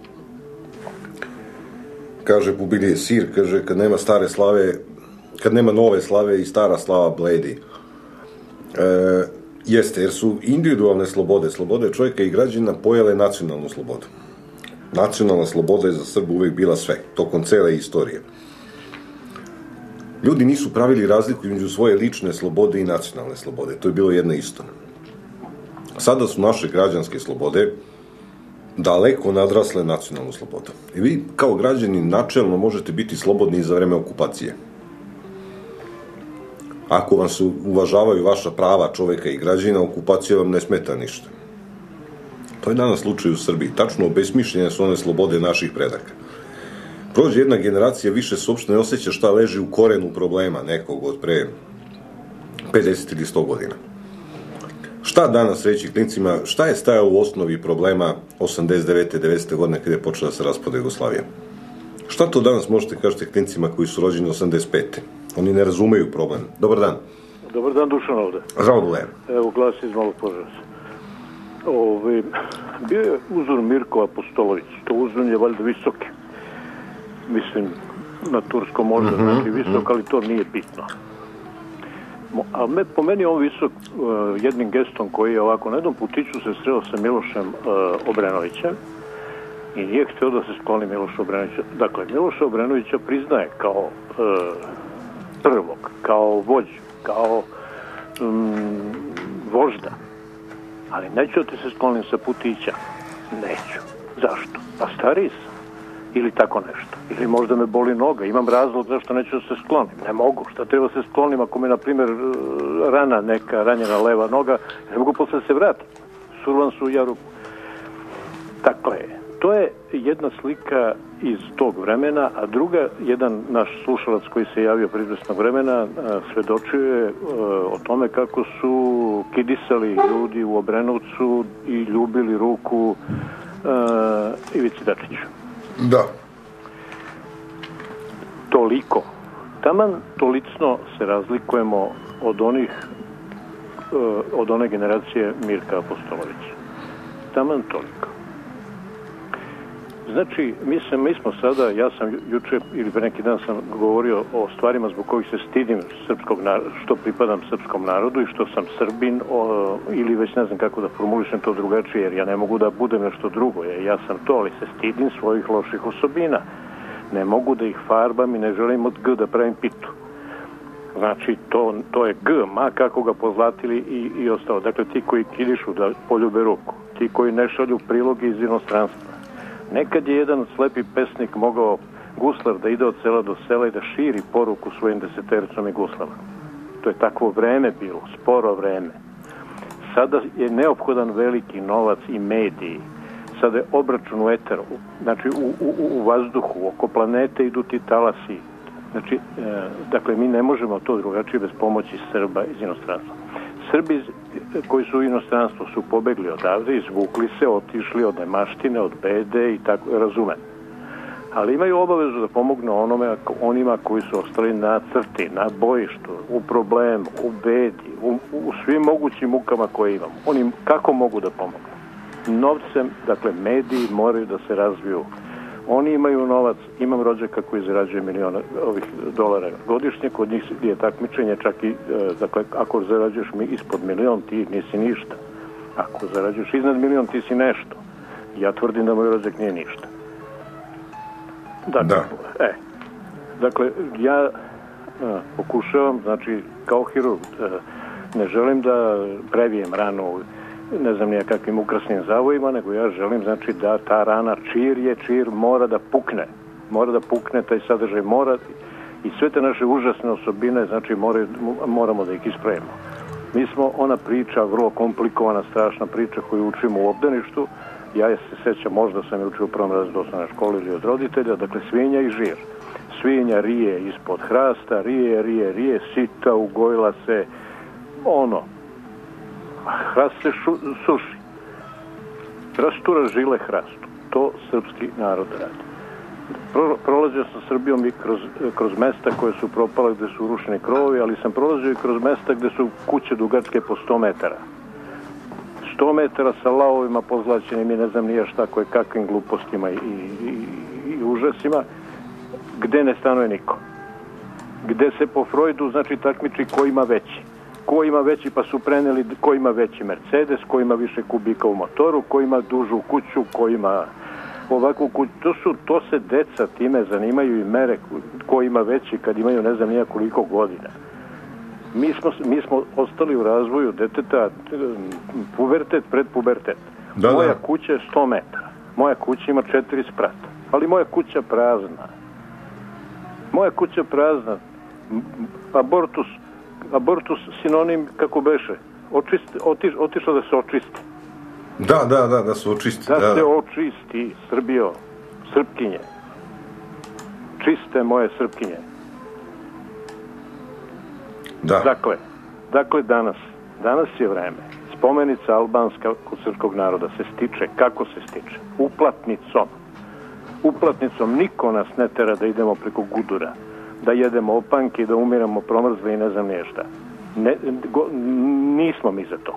Kaže Bubilije Sir, kaže kad nema stare slave, kad nema nove slave i stara slava bledi. E, jeste, jer su individualne slobode, slobode čovjeka i građana pojele nacionalnu slobodu. Nacionalna sloboda je za Srbu uvijek bila sve, tokom cele istorije. Ljudi nisu pravili razliku između svoje lične slobode i nacionalne slobode. To je bilo jedno isto. Sada su naše građanske slobode daleko nadrasle nacionalnu slobodu. I vi kao građani načelno možete biti slobodni i za vreme okupacije. Ako vam se uvažavaju vaša prava čoveka i građana, okupacija vam ne smeta ništa. To je danas slučaj u Srbiji. Tačno obesmišljene su one slobode naših predaka. Prođe jedna generacija, više se uopšte ne osjeća šta leži u korenu problema nekog od pre pedeset ili sto godina. Šta danas reći klincima, šta je stajao u osnovi problema osamdeset devete devedesete godine kada je počela da se raspada Jugoslavija? Šta to danas možete kažete klincima koji su rođeni osamdeset pete? Oni ne razumeju problem. Dobar dan. Dobar dan, Dušan ovde. Zdravo, Dule. Evo glas iz Malog Požarevca. Ove, bio je uzor Mirko Apostolović. To uzor je valjda visoki. Mislim, na turskom možda mm-hmm. znači visok, ali to nije bitno. A me, po meni on visok uh, jednim gestom koji je ovako, na jednom putiću se sreo sa Milošem uh, Obrenovićem i nije htio da se skloni Miloša Obrenovića. Dakle, Miloša Obrenovića priznaje kao uh, prvog, kao vođu, kao um, vožda. Ali neću da ti se sklonim sa putića. Neću. Zašto? Pa stariji sam. Ili tako nešto. Ili možda me boli noga. Imam razlog zašto neću da se sklonim. Ne mogu. Šta treba se sklonim ako me, na primjer, rana neka, ranjena leva noga, ne mogu posle se vratiti. Survan su u jaruku. Dakle, to je jedna slika iz tog vremena, a druga, jedan naš slušalac koji se javio pre izvesnog vremena, svedočio je o tome kako su kidisali ljudi u Obrenovcu i ljubili ruku uh, Ivici Dačiću. Da. Toliko. Taman tolicno se razlikujemo od onih uh, od one generacije Mirka Apostolovića. Taman toliko. Znači, mi, sam, mi smo sada, ja sam juče ili pre neki dan sam govorio o stvarima zbog kojih se stidim srpskog naroda, što pripadam srpskom narodu i što sam Srbin, o, ili već ne znam kako da formulišem to drugačije, jer ja ne mogu da budem nešto drugo, ja, ja sam to, ali se stidim svojih loših osobina. Ne mogu da ih farbam i ne želim od G da pravim pitu. Znači, to, to je G, ma kako ga pozlatili i, i ostalo. Dakle, ti koji kidišu da poljube ruku, ti koji ne šalju priloge iz inostranstva. Nekad je jedan slepi pesnik mogao, guslar, da ide od sela do sela i da širi poruku svojim desetericom i guslama. To je takvo vreme bilo, sporo vreme. Sada je neophodan veliki novac i mediji. Sada je obračun u eteru, znači u, u, u vazduhu, oko planete idu ti talasi. Znači, e, dakle, mi ne možemo to drugačije bez pomoći Srba iz inostranstva. Srbi koji su u inostranstvu su pobegli odavde, izvukli se, otišli od nemaštine, od bede i tako, razumem. Ali imaju obavezu da pomognu onome, onima koji su ostali na crti, na bojištu, u problemu, u bedi, u, u svim mogućim mukama koje imamo. Oni kako mogu da pomognu? Novcem, dakle, mediji moraju da se razviju. Oni imaju novac, imam rođaka koji zarađuje miliona ovih dolara godišnje, kod njih je takmičenje čak i, dakle, ako zarađuješ mi ispod milion, ti nisi ništa. Ako zarađuješ iznad milion, ti si nešto. Ja tvrdim da moj rođak nije ništa. Dakle, da. E, dakle, ja a, pokušavam, znači, kao hirurg, a, ne želim da previjem ranu, ne znam nija kakvim ukrasnim zavojima, nego ja želim, znači, da ta rana čir je, čir mora da pukne. Mora da pukne, taj sadržaj mora i sve te naše užasne osobine, znači, moraju, moramo da ih ispravimo. Mi smo, ona priča, vrlo komplikovana, strašna priča koju učimo u obdaništu. Ja se sećam, možda sam je učio u prvom razredu osnovne škole ili od roditelja, dakle, svinja i žir. Svinja rije ispod hrasta, rije, rije, rije, sita, ugojila se, ono, hrast se šu, suši. Rastura žile hrastu. To srpski narod radi. Pro, prolazio sam Srbijom i kroz, kroz mesta koje su propale, gde su urušeni krovovi, ali sam prolazio i kroz mesta gde su kuće dugačke po sto metara. sto metara sa lavovima pozlaćenim i ne znam nije šta koje kakvim glupostima i, i, i užasima, gde ne stanuje niko. Gde se po Freudu, znači, takmiči ko ima veći. Ko ima veći, pa su preneli ko ima veći Mercedes, ko ima više kubika u motoru, ko ima dužu kuću, ko ima ovakvu kuću. To, su, to se deca time zanimaju i mere ko ima veći kad imaju ne znam nija koliko godina. Mi smo, mi smo ostali u razvoju deteta, pubertet pred pubertet. Da, moja da. kuća je sto metara. Moja kuća ima četiri sprata. Ali moja kuća prazna. Moja kuća prazna. Abortus, abortus sinonim, kako beše, očist, otiš, otišla da se očisti. Da, da, da, da se očisti. Da, da se očisti, Srbijo, Srpkinje. Čiste moje Srpkinje. Da. Dakle, dakle danas, danas je vreme. Spomenica albanska kod srpskog naroda se stiče. Kako se stiče? Uplatnicom. Uplatnicom niko nas ne tera da idemo preko gudura, da jedemo opanke, da umiramo promrzve i ne znam nije šta. Ne, go, nismo mi za to.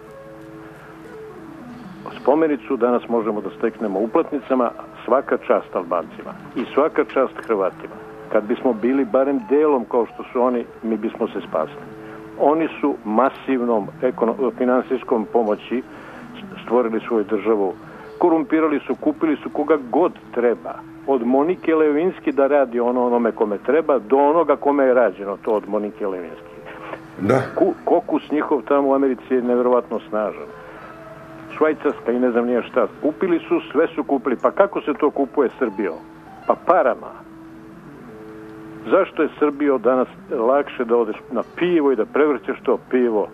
Spomenicu danas možemo da steknemo uplatnicama, svaka čast Albancima i svaka čast Hrvatima. Kad bismo bili barem delom kao što su oni, mi bismo se spasli. Oni su masivnom finansijskom pomoći stvorili svoju državu, korumpirali su, kupili su koga god treba. Od Monike Levinski da radi ono onome kome treba, do onoga kome je rađeno to od Monike Levinski. Da. Kokus njihov tamo u Americi je nevjerovatno snažan. Švajcarska i ne znam nije šta. Kupili su, sve su kupili. Pa kako se to kupuje Srbijo? Pa parama. Zašto je Srbijo danas lakše da odeš na pivo i da prevrćeš to pivo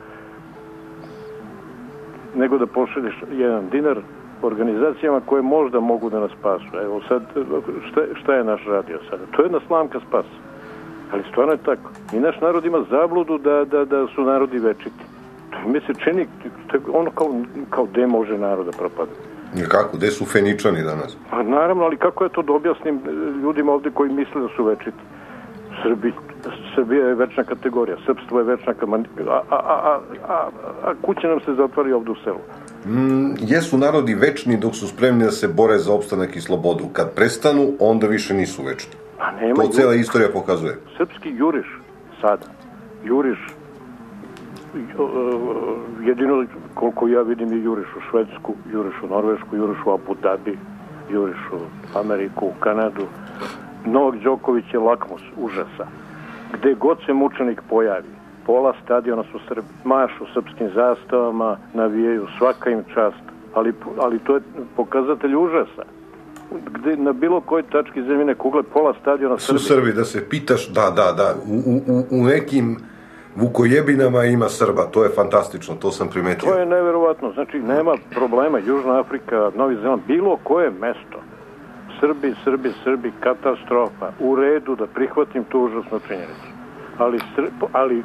nego da pošalješ jedan dinar organizacijama koje možda mogu da nas spasu? Evo sad, šta, šta je naš radio sada? To je jedna slamka spasa. Ali stvarno je tako. I naš narod ima zabludu da, da, da su narodi večiti. To mi se čini ono kao, kao gde može narod da propada. Kako? Gde su Feničani danas? Pa naravno, ali kako je to da objasnim ljudima ovde koji misle da su večiti? Srbi, Srbija je večna kategorija, srpstvo je večna kategorija, a, a, a, a, a kuće nam se zatvori ovdje u selu. Mm, jesu narodi večni dok su spremni da se bore za opstanak i slobodu. Kad prestanu, onda više nisu večni. Pa nema, to cijela istorija pokazuje. Srpski juriš sada, juriš, jedino koliko ja vidim je juriš u Švedsku, juriš u Norvešku, juriš u Abu Dhabi, juriš u Ameriku, u Kanadu. Novak Đoković je lakmus užasa. Gde god se mučenik pojavi, pola stadiona su Srbi, mašu srpskim zastavama, navijaju, svaka im čast, ali, ali to je pokazatelj užasa. Gde na bilo kojoj tački zemljine kugle pola stadiona Srbi. Su Srbi, da se pitaš, da, da, da, u, u, u nekim Vukojebinama ima Srba, to je fantastično, to sam primetio. To je neverovatno, znači nema problema, Južna Afrika, Novi Zeland, bilo koje mesto. Srbi, Srbi, Srbi, katastrofa, u redu da prihvatim tu užasnu činjenicu. Ali, ali,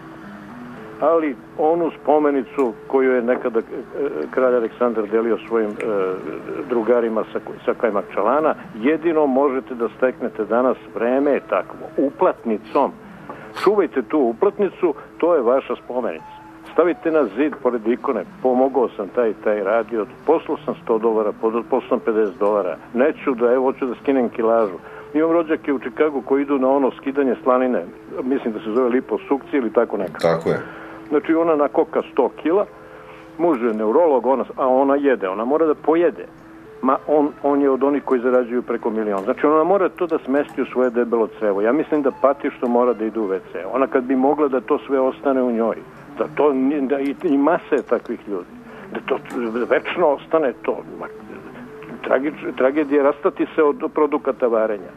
ali onu spomenicu koju je nekada kralj Aleksandar delio svojim e, drugarima sa, sa Kajmakčalana, jedino možete da steknete danas, vreme je takvo, uplatnicom. Čuvajte tu uplatnicu, to je vaša spomenica. Stavite na zid pored ikone, pomogao sam taj taj radio, poslao sam sto dolara, poslao sam pedeset dolara, neću da, evo, hoću da skinem kilažu. Imam rođake u Čikagu koji idu na ono skidanje slanine, mislim da se zove liposukcija ili tako neka. Tako je. Znači ona nakoka sto kila, muž je neurolog, ona, a ona jede, ona mora da pojede. Ma on, on je od onih koji zarađuju preko milion. Znači ona mora to da smesti u svoje debelo crevo. Ja mislim da pati što mora da ide u ve ce. Ona kad bi mogla da to sve ostane u njoj, da to da i, i mase takvih ljudi, da to večno ostane to. Tragič, tragedija rastati se od produkata varenja.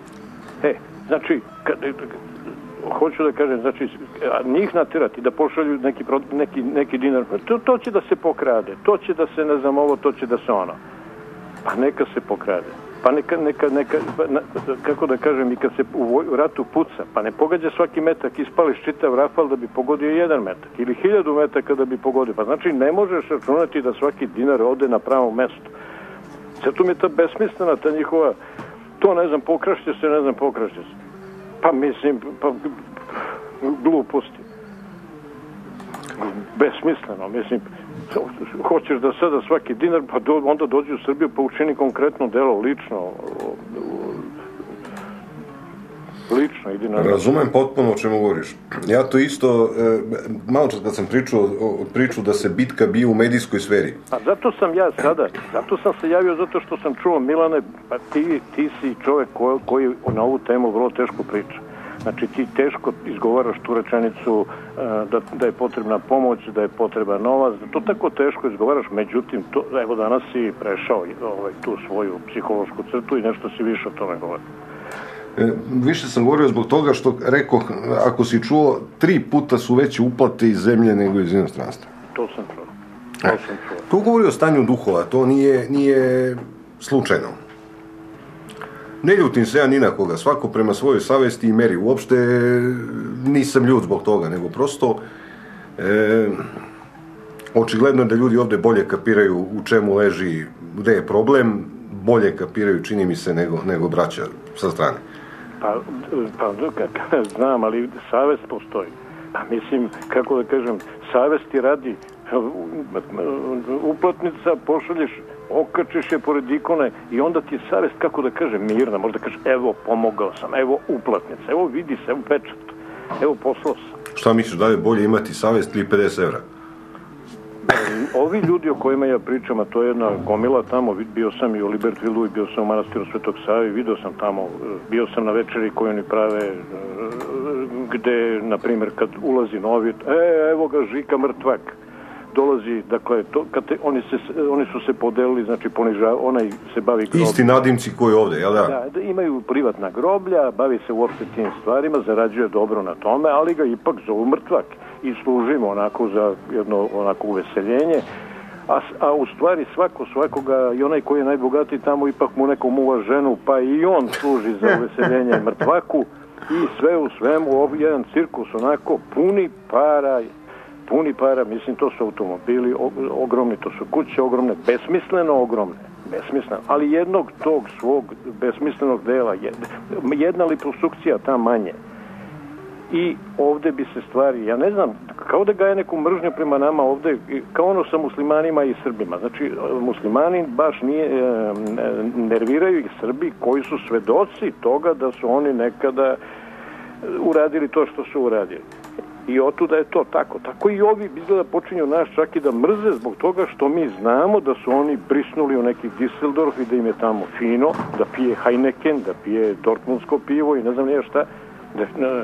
E, znači, kad, hoću da kažem, znači, njih natirati da pošalju neki, neki, neki dinar, to, to će da se pokrade, to će da se, ne znam, ovo, to će da se ono. Pa neka se pokrade. Pa neka, neka, neka, kako da kažem, i kad se u ratu puca, pa ne pogađa svaki metak, ispališ čitav rafal da bi pogodio jedan metak, ili hiljadu metaka da bi pogodio. Pa znači ne možeš računati da svaki dinar ode na pravo mesto. Zato mi je ta besmislena, ta njihova, to ne znam, pokrašće se, ne znam, pokrašće se. Pa mislim, pa gluposti. Besmisleno, mislim, hoćeš da sada svaki dinar, pa do, onda dođi u Srbiju pa učini konkretno delo, lično, lično, idi na... Razumem potpuno o čemu govoriš. Ja to isto, e, malo čas kad sam pričao o priču da se bitka bije u medijskoj sferi. A zato sam ja sada, zato sam se javio, zato što sam čuo, Milane, pa ti, ti si čovjek koji, koji na ovu temu vrlo teško priča. Znači ti teško izgovaraš tu rečenicu da, da je potrebna pomoć, da je potreban novac, da to tako teško izgovaraš, međutim, to, evo danas si prešao ovaj, tu svoju psihološku crtu i nešto si više o tome govori. E, više sam govorio zbog toga što rekoh, ako si čuo, tri puta su veće uplate iz zemlje nego iz inostranstva. To sam čuo. To sam čuo. To govori o stanju duhova, to nije, nije slučajno. Ne ljutim se ja ni na koga, svako prema svojoj savesti i meri. Uopšte nisam ljut zbog toga, nego prosto e, očigledno je da ljudi ovde bolje kapiraju u čemu leži, gde je problem, bolje kapiraju, čini mi se, nego, nego braća sa strane. Pa, pa znam, ali savest postoji. A mislim, kako da kažem, savesti radi, uplatnica pošalješ, okačiš je pored ikone i onda ti je savest, kako da kažem, mirna, možda kažeš, evo, pomogao sam, evo, uplatnica, evo, vidi se, evo, pečat, evo, poslao sam. Šta misliš, da je bolje imati savest ili pedeset evra? Ovi ljudi o kojima ja pričam, a to je jedna gomila tamo, bio sam i u Libertvilu i bio sam u manastiru Svetog Save, video sam tamo, bio sam na večeri koju oni prave, gde, na primjer, kad ulazi novi, e, evo ga Žika mrtvak, dolazi, dakle, to, kad te, oni, se, oni su se podelili, znači, poniža, onaj se bavi grobljem. Isti nadimci koji ovde, jel da? Da, da, imaju privatna groblja, bavi se uopšte tim stvarima, zarađuje dobro na tome, ali ga ipak zovu mrtvak i služimo onako za jedno onako uveseljenje, a, a u stvari svako svakoga, i onaj koji je najbogatiji tamo, ipak mu nekom muva ženu, pa i on služi za uveseljenje mrtvaku i sve u svemu, jedan cirkus onako puni para, puni para, mislim, to su automobili ogromni, to su kuće ogromne, besmisleno ogromne, besmisleno, ali jednog tog svog besmislenog dela, jedna liposukcija ta manje. I ovde bi se stvari, ja ne znam, kao da gaje neku mržnju prema nama ovde, kao ono sa muslimanima i Srbima. Znači, muslimani baš nije, nerviraju ih Srbi koji su svedoci toga da su oni nekada uradili to što su uradili. I otuda je to tako. Tako i ovi izgleda počinju nas čak i da mrze zbog toga što mi znamo da su oni brisnuli u neki Düsseldorf i da im je tamo fino, da pije Heineken, da pije Dortmundsko pivo i ne znam nije šta. Da, ne,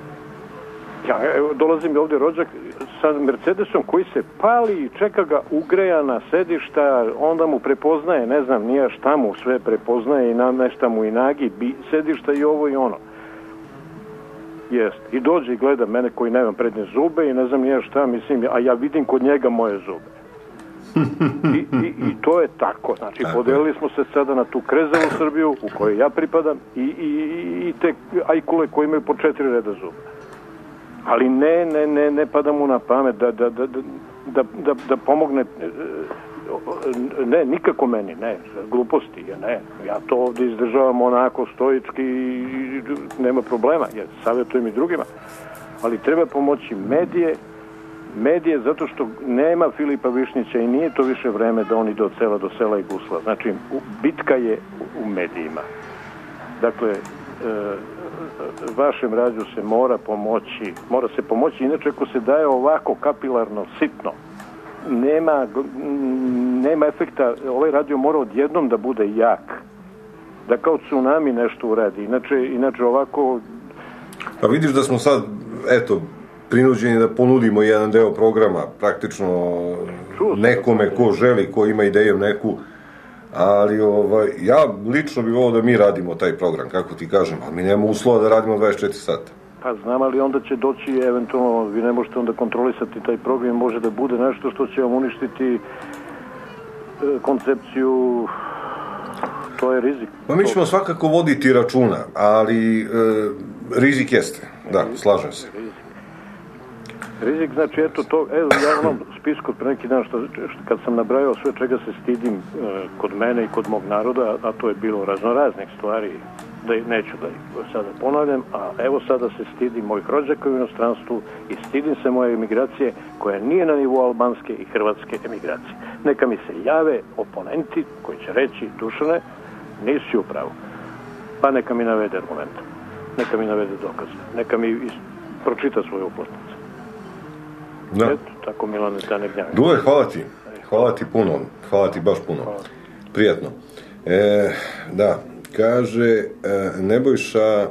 ja evo, dolazim ovdje rođak sa Mercedesom koji se pali i čeka ga ugrejana sedišta, onda mu prepoznaje, ne znam nije šta mu sve prepoznaje i namešta mu i nagibi sedišta i ovo i ono. Jest. I dođe i gleda mene koji nemam prednje zube i ne znam nije šta, mislim, a ja vidim kod njega moje zube. I, i, i to je tako. Znači, tako. Podelili smo se sada na tu krezavu Srbiju u kojoj ja pripadam i, i, i te ajkule koji imaju po četiri reda zuba. Ali ne, ne, ne, ne pada mu na pamet da, da, da, da, da, da pomogne, ne, nikako meni, ne, gluposti, ne, ja to ovdje izdržavam onako stoički i nema problema, jer savjetujem i drugima, ali treba pomoći medije, medije zato što nema Filipa Višnjića i nije to više vreme da on ide od sela do sela i gusla, znači bitka je u medijima. Dakle, e, vašem radiju se mora pomoći, mora se pomoći, inače ako se daje ovako kapilarno, sitno, nema, nema efekta, ovaj radio mora odjednom da bude jak, da kao tsunami nešto uradi, inače, inače ovako... Pa vidiš da smo sad, eto, prinuđeni da ponudimo jedan deo programa, praktično nekome ko želi, ko ima ideju neku, ali ovaj, ja lično bih volio da mi radimo taj program, kako ti kažem, ali mi nemamo uslova da radimo dvadeset četiri sata. Pa znam, ali onda će doći eventualno, vi ne možete onda kontrolisati taj program, može da bude nešto što će vam uništiti e, koncepciju, to je rizik. Pa mi ćemo svakako voditi računa, ali e, rizik jeste, da, slažem se. Rizik. Rizik, znači, eto to, evo, ja imam spisku pre neki dan, što, što, kad sam nabrajao sve čega se stidim e, kod mene i kod mog naroda, a to je bilo raznoraznih stvari, da neću da ih sada ponavljam, a evo sada se stidim mojih rođaka u inostranstvu i stidim se moje emigracije koja nije na nivou albanske i hrvatske emigracije. Neka mi se jave oponenti koji će reći, Dušane, nisi u pravu. Pa neka mi navede argumente, neka mi navede dokaze, neka mi is... pročita svoje uplatnice. Da. Eto, tako Milane, da ne gnjavim. Duje, hvala ti. Hvala ti puno. Hvala ti baš puno. Hvala. Prijatno. E, da, kaže e, Nebojša,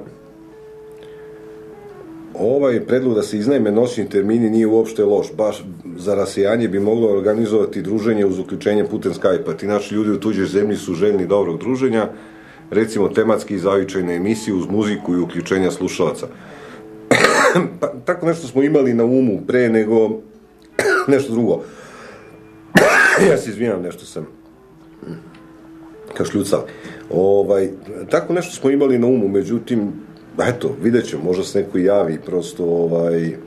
ovaj predlog da se iznajme noćni termini nije uopšte loš. Baš za rasijanje bi moglo organizovati druženje uz uključenje putem Skype-a. Ti naši ljudi u tuđoj zemlji su željni dobrog druženja, recimo tematski i zavičajne emisije uz muziku i uključenja slušalaca. Pa, tako nešto smo imali na umu pre nego nešto drugo. Ja se izvinjam, nešto sam kašljucav. Ovaj, tako nešto smo imali na umu, međutim, eto, vidjet ćemo, možda se neko javi, prosto, ovaj, e,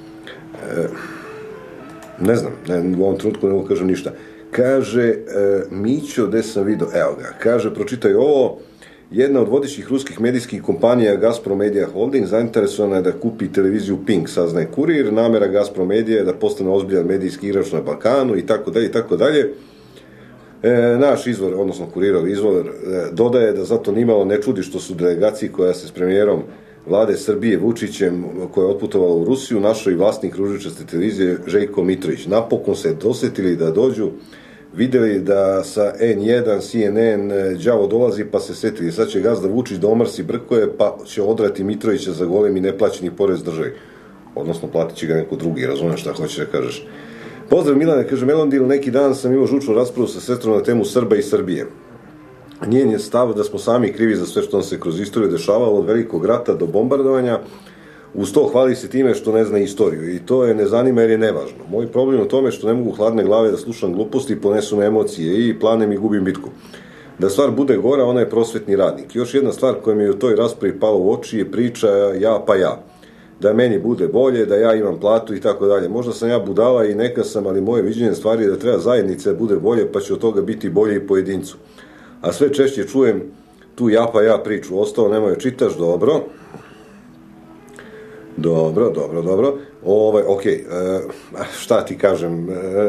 ne znam, ne, u ovom trenutku ne mogu kažem ništa. Kaže, e, Mićo, gde sam vidio, evo ga, kaže, pročitaj ovo, jedna od vodećih ruskih medijskih kompanija Gazprom Media Holding zainteresovana je da kupi televiziju Pink, saznaje Kurir, namera Gazprom Media je da postane ozbiljan medijski igrač na Balkanu i tako dalje i tako dalje. E, naš izvor, odnosno Kurirov izvor, e, dodaje da zato nimalo ne čudi što su delegaciji koja se s premijerom vlade Srbije Vučićem, koja je otputovala u Rusiju, našao i vlasnik ružičaste televizije Željko Mitrović. Napokon se dosetili da dođu, videli da sa en jedan, C N N, đavo dolazi, pa se setili. Sad će gazda Vučić da omrsi Brkoje, pa će odrati Mitrovića za golem i neplaćeni porez državi. Odnosno, platit će ga neko drugi, razumem šta hoćeš da kažeš. Pozdrav Milane, kaže Melondil, neki dan sam imao žučnu raspravu sa sestrom na temu Srba i Srbije. Njen je stav da smo sami krivi za sve što nam se kroz istoriju dešavalo, od velikog rata do bombardovanja. Uz to hvali se time što ne zna istoriju i to je ne zanima jer je nevažno. Moj problem je u tome što ne mogu hladne glave da slušam gluposti i ponesu me emocije i planem i gubim bitku. Da stvar bude gora, ona je prosvetni radnik. Još jedna stvar koja mi je u toj raspravi pala u oči je priča ja pa ja. Da meni bude bolje, da ja imam platu i tako dalje. Možda sam ja budala i neka sam, ali moje viđenje stvari je da treba zajednice da bude bolje, pa će od toga biti bolje i pojedincu. A sve češće čujem tu ja pa ja priču. Ostalo nemoj čitaš, dobro. Dobro, dobro, dobro. Ovaj, okej, e, šta ti kažem, e,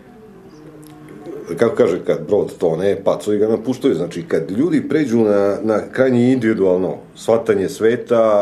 kako kaže, kad brod tone, pacovi ga napuštaju. Znači, kad ljudi pređu na, na krajnje individualno shvatanje sveta,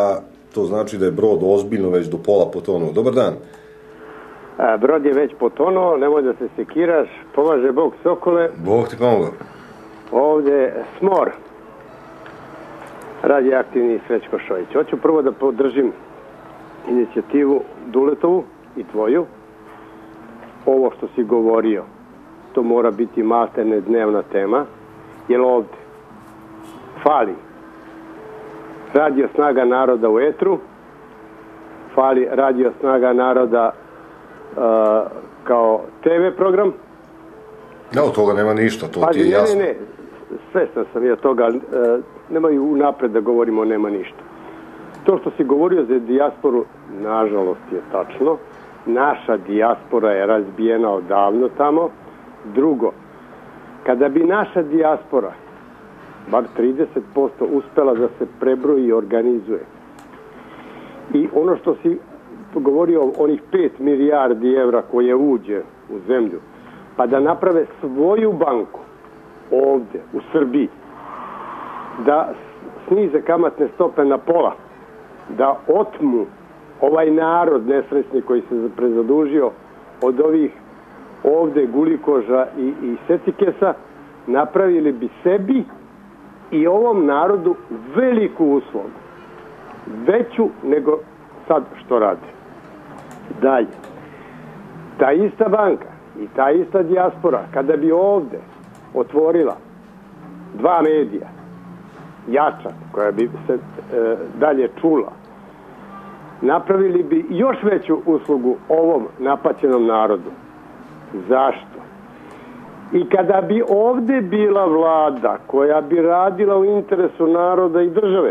To znači da je brod ozbiljno već do pola potonuo. Dobar dan. A, brod je već potonuo, nemoj da se sekiraš, pomaže Bog Sokole. Bog ti pomogao. Ovde Smor, radioaktivni Srećko Šojić. Hoću prvo da podržim inicijativu Duletovu i tvoju. Ovo što si govorio, to mora biti maltene dnevna tema, jer ovde fali Radio Snaga naroda u etru, fali Radio Snaga naroda uh, kao te ve program. Da, od toga nema ništa, to Pazi, ti je jasno. Ne, ne, ne, svestan sam ja toga, uh, nemaju unapred da govorimo nema ništa. To što si govorio za dijasporu, nažalost je tačno. Naša dijaspora je razbijena odavno tamo. Drugo, kada bi naša dijaspora bar trideset posto uspela da se prebroji i organizuje. I ono što si govorio, onih pet milijardi evra koje uđe u zemlju, pa da naprave svoju banku ovde, u Srbiji, da snize kamatne stope na pola, da otmu ovaj narod nesrećni koji se prezadužio od ovih ovde gulikoža i, i secikesa, napravili bi sebi i ovom narodu veliku uslugu. Veću nego sad što rade. Dalje. Ta ista banka i ta ista dijaspora, kada bi ovde otvorila dva medija, jača, koja bi se e, dalje čula, napravili bi još veću uslugu ovom napaćenom narodu. Zašto? I kada bi ovde bila vlada koja bi radila u interesu naroda i države,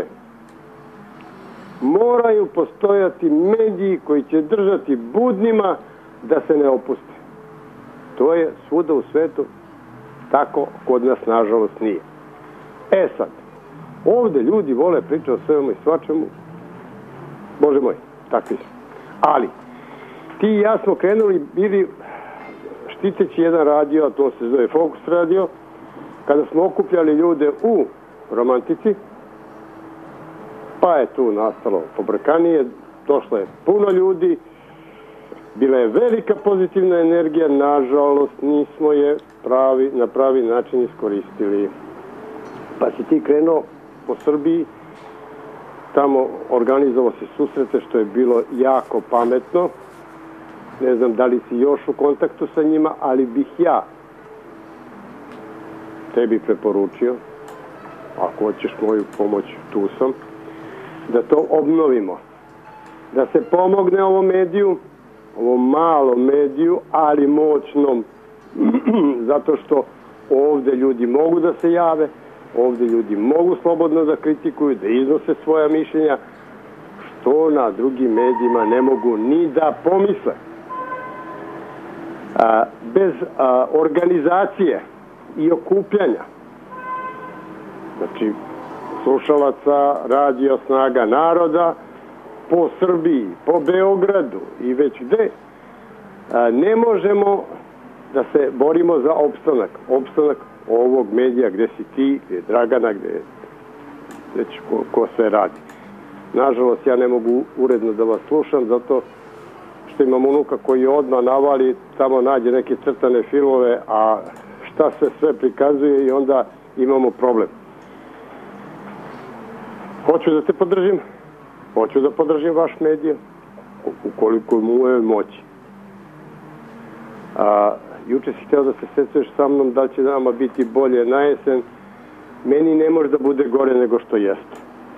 moraju postojati mediji koji će držati budnima da se ne opuste. To je svuda u svetu, tako kod nas nažalost nije. E sad, ovde ljudi vole pričati o svemu i svačemu. Bože moj, takvi su. Ali, ti i ja smo krenuli, bili štiteći jedan radio, a to se zove Fokus radio, kada smo okupljali ljude u Romantici, pa je tu nastalo pobrkanije, došlo je puno ljudi, bila je velika pozitivna energija, nažalost nismo je pravi, na pravi način iskoristili. Pa si ti krenuo po Srbiji, tamo organizovao se susrete, što je bilo jako pametno. Ne znam da li si još u kontaktu sa njima, ali bih ja tebi preporučio, ako hoćeš moju pomoć, tu sam, da to obnovimo. Da se pomogne ovom mediju, ovom malom mediju, ali moćnom, zato što ovde ljudi mogu da se jave, ovde ljudi mogu slobodno da kritikuju, da iznose svoja mišljenja, što na drugim medijima ne mogu ni da pomisle. A, bez a, organizacije i okupljanja, znači slušalaca Radio Snaga naroda po Srbiji, po Beogradu i već gde, a, ne možemo da se borimo za opstanak. Opstanak ovog medija gde si ti, gde je Dragana, gde je već ko, ko sve radi. Nažalost, ja ne mogu uredno da vas slušam, zato što imam unuka koji odmah navali, tamo nađe neke crtane filmove, a šta se sve prikazuje i onda imamo problem. Hoću da te podržim, hoću da podržim vaš medij, ukoliko mu je moći. A, juče si htio da se secuješ sa mnom da će nama biti bolje na jesen. Meni ne može da bude gore nego što jeste.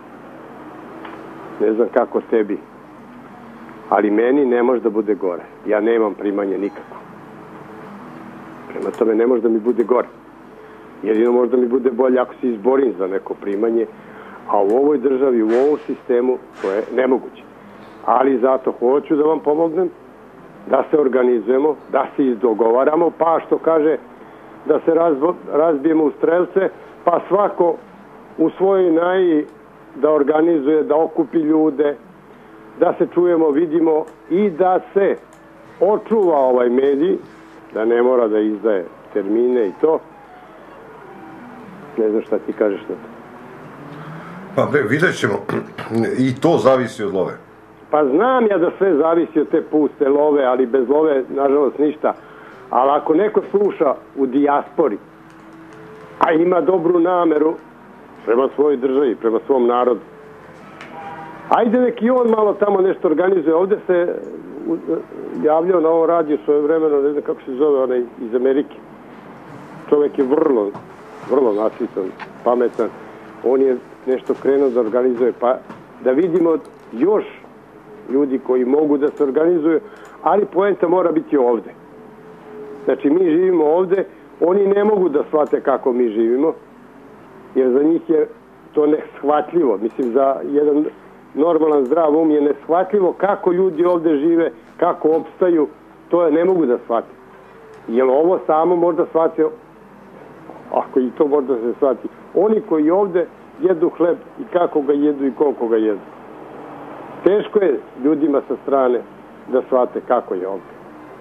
Ne znam kako tebi, ali meni ne može da bude gore. Ja nemam primanje nikako. Prema tome ne može da mi bude gore. Jedino može da mi bude bolje ako se izborim za neko primanje, a u ovoj državi, u ovom sistemu to je nemoguće. Ali zato hoću da vam pomognem, da se organizujemo, da se izdogovaramo, pa što kaže da se razbo, razbijemo u strelce, pa svako u svojoj naji da organizuje, da okupi ljude, da se čujemo, vidimo i da se očuva ovaj medij, da ne mora da izdaje termine i to. Ne znam šta ti kažeš na to. Pa bre, vidjet ćemo. I to zavisi od love. Pa znam ja da sve zavisi od te puste love, ali bez love, nažalost, ništa. Ali ako neko sluša u dijaspori, a ima dobru nameru prema svojoj državi, prema svom narodu, ajde neki on malo tamo nešto organizuje. Ovde se javljao na ovo radio svoje vremeno, ne znam kako se zove, onaj iz Amerike. Čovjek je vrlo, vrlo nasitan, pametan. On je nešto krenuo da organizuje, pa da vidimo još ljudi koji mogu da se organizuju, ali poenta mora biti ovde. Znači, mi živimo ovde, oni ne mogu da shvate kako mi živimo, jer za njih je to neshvatljivo. Mislim, za jedan normalan zdrav um je neshvatljivo kako ljudi ovde žive, kako opstaju, to je ne mogu da shvate. Jer ovo samo možda shvate, ako i to možda se shvati, oni koji ovde jedu hleb i kako ga jedu i koliko ga jedu. Teško je ljudima sa strane da shvate kako je ovde.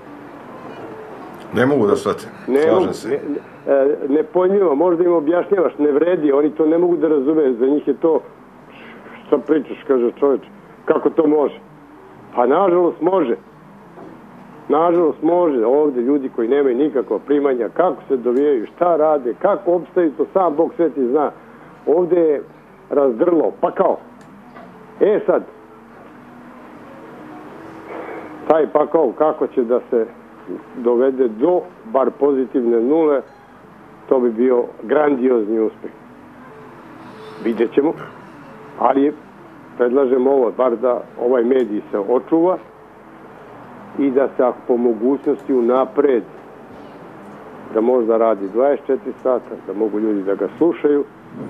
Ne mogu da shvate, slažem se. Ne, ne, nepojmljivo, možda im objašnjavaš, ne vredi, oni to ne mogu da razume, za njih je to, šta pričaš, kaže čoveč, kako to može? Pa nažalost može. Nažalost može, ovde ljudi koji nemaju nikakva primanja, kako se dovijaju, šta rade, kako opstaju, to sam Bog sveti zna. Ovde je razdrlo, pa kao. E sad, taj pakao kako će da se dovede do bar pozitivne nule, to bi bio grandiozni uspeh. Vidjet ćemo, ali predlažem ovo, bar da ovaj medij se očuva i da se po mogućnosti unapred, da možda radi dvadeset četiri sata, da mogu ljudi da ga slušaju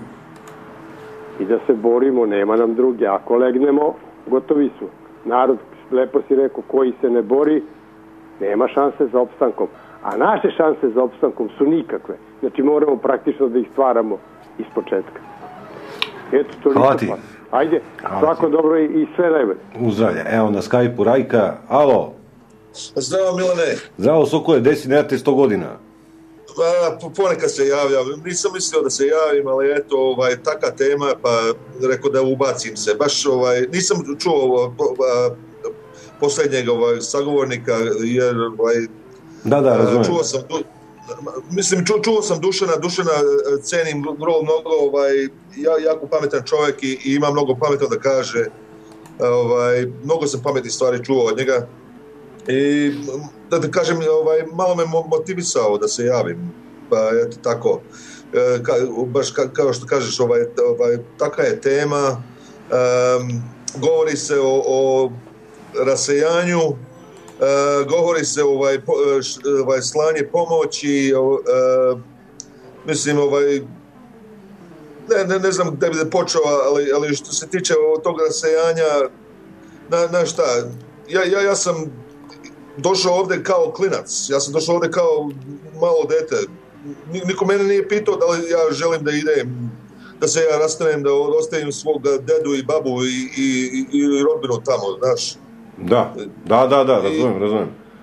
i da se borimo, nema nam druge. Ako legnemo, gotovi su. Narod, lepo si rekao, koji se ne bori, nema šanse za opstankom. A naše šanse za opstankom su nikakve. Znači moramo praktično da ih stvaramo iz početka. Eto, to Hvala ti. Ajde, svako dobro i sve najbolje. Uzdravlja. Evo na Skype-u Rajka. Alo. Zdravo Milane. Zdravo Sokole, desi nemate sto godina. Pa, ponekad se javljam. Nisam mislio da se javim, ali eto, ovaj, taka tema, pa rekao da ubacim se. Baš, ovaj, nisam čuo posljednjeg ovaj, sagovornika, jer ovaj, da, da, razumijem. Čuo sam, mislim, ču, čuo sam Dušana, Dušana cenim vrlo mnogo, ovaj, ja, jako pametan čovjek i, i ima mnogo pametno da kaže. Ovaj, mnogo sam pametnih stvari čuo od njega. I da, da kažem, ovaj, malo me motivisao da se javim, pa eto tako, e, ka, baš ka, kao što kažeš, ovaj, ovaj, taka je tema, um, govori se o, o rasejanju, e, govori se o ovaj, po, ovaj, slanje pomoći, o, e, mislim, ovaj, ne, ne, ne znam gde bi da počeo, ali, ali što se tiče tog rasejanja, na, na šta, ja, ja, ja sam došao ovde kao klinac, ja sam došao ovde kao malo dete. Niko mene nije pitao da li ja želim da idem, da se ja rastanem, da ostavim svog dedu i babu i, i, i rodbinu tamo, znaš. Da, da, da, da, razumijem, razumijem.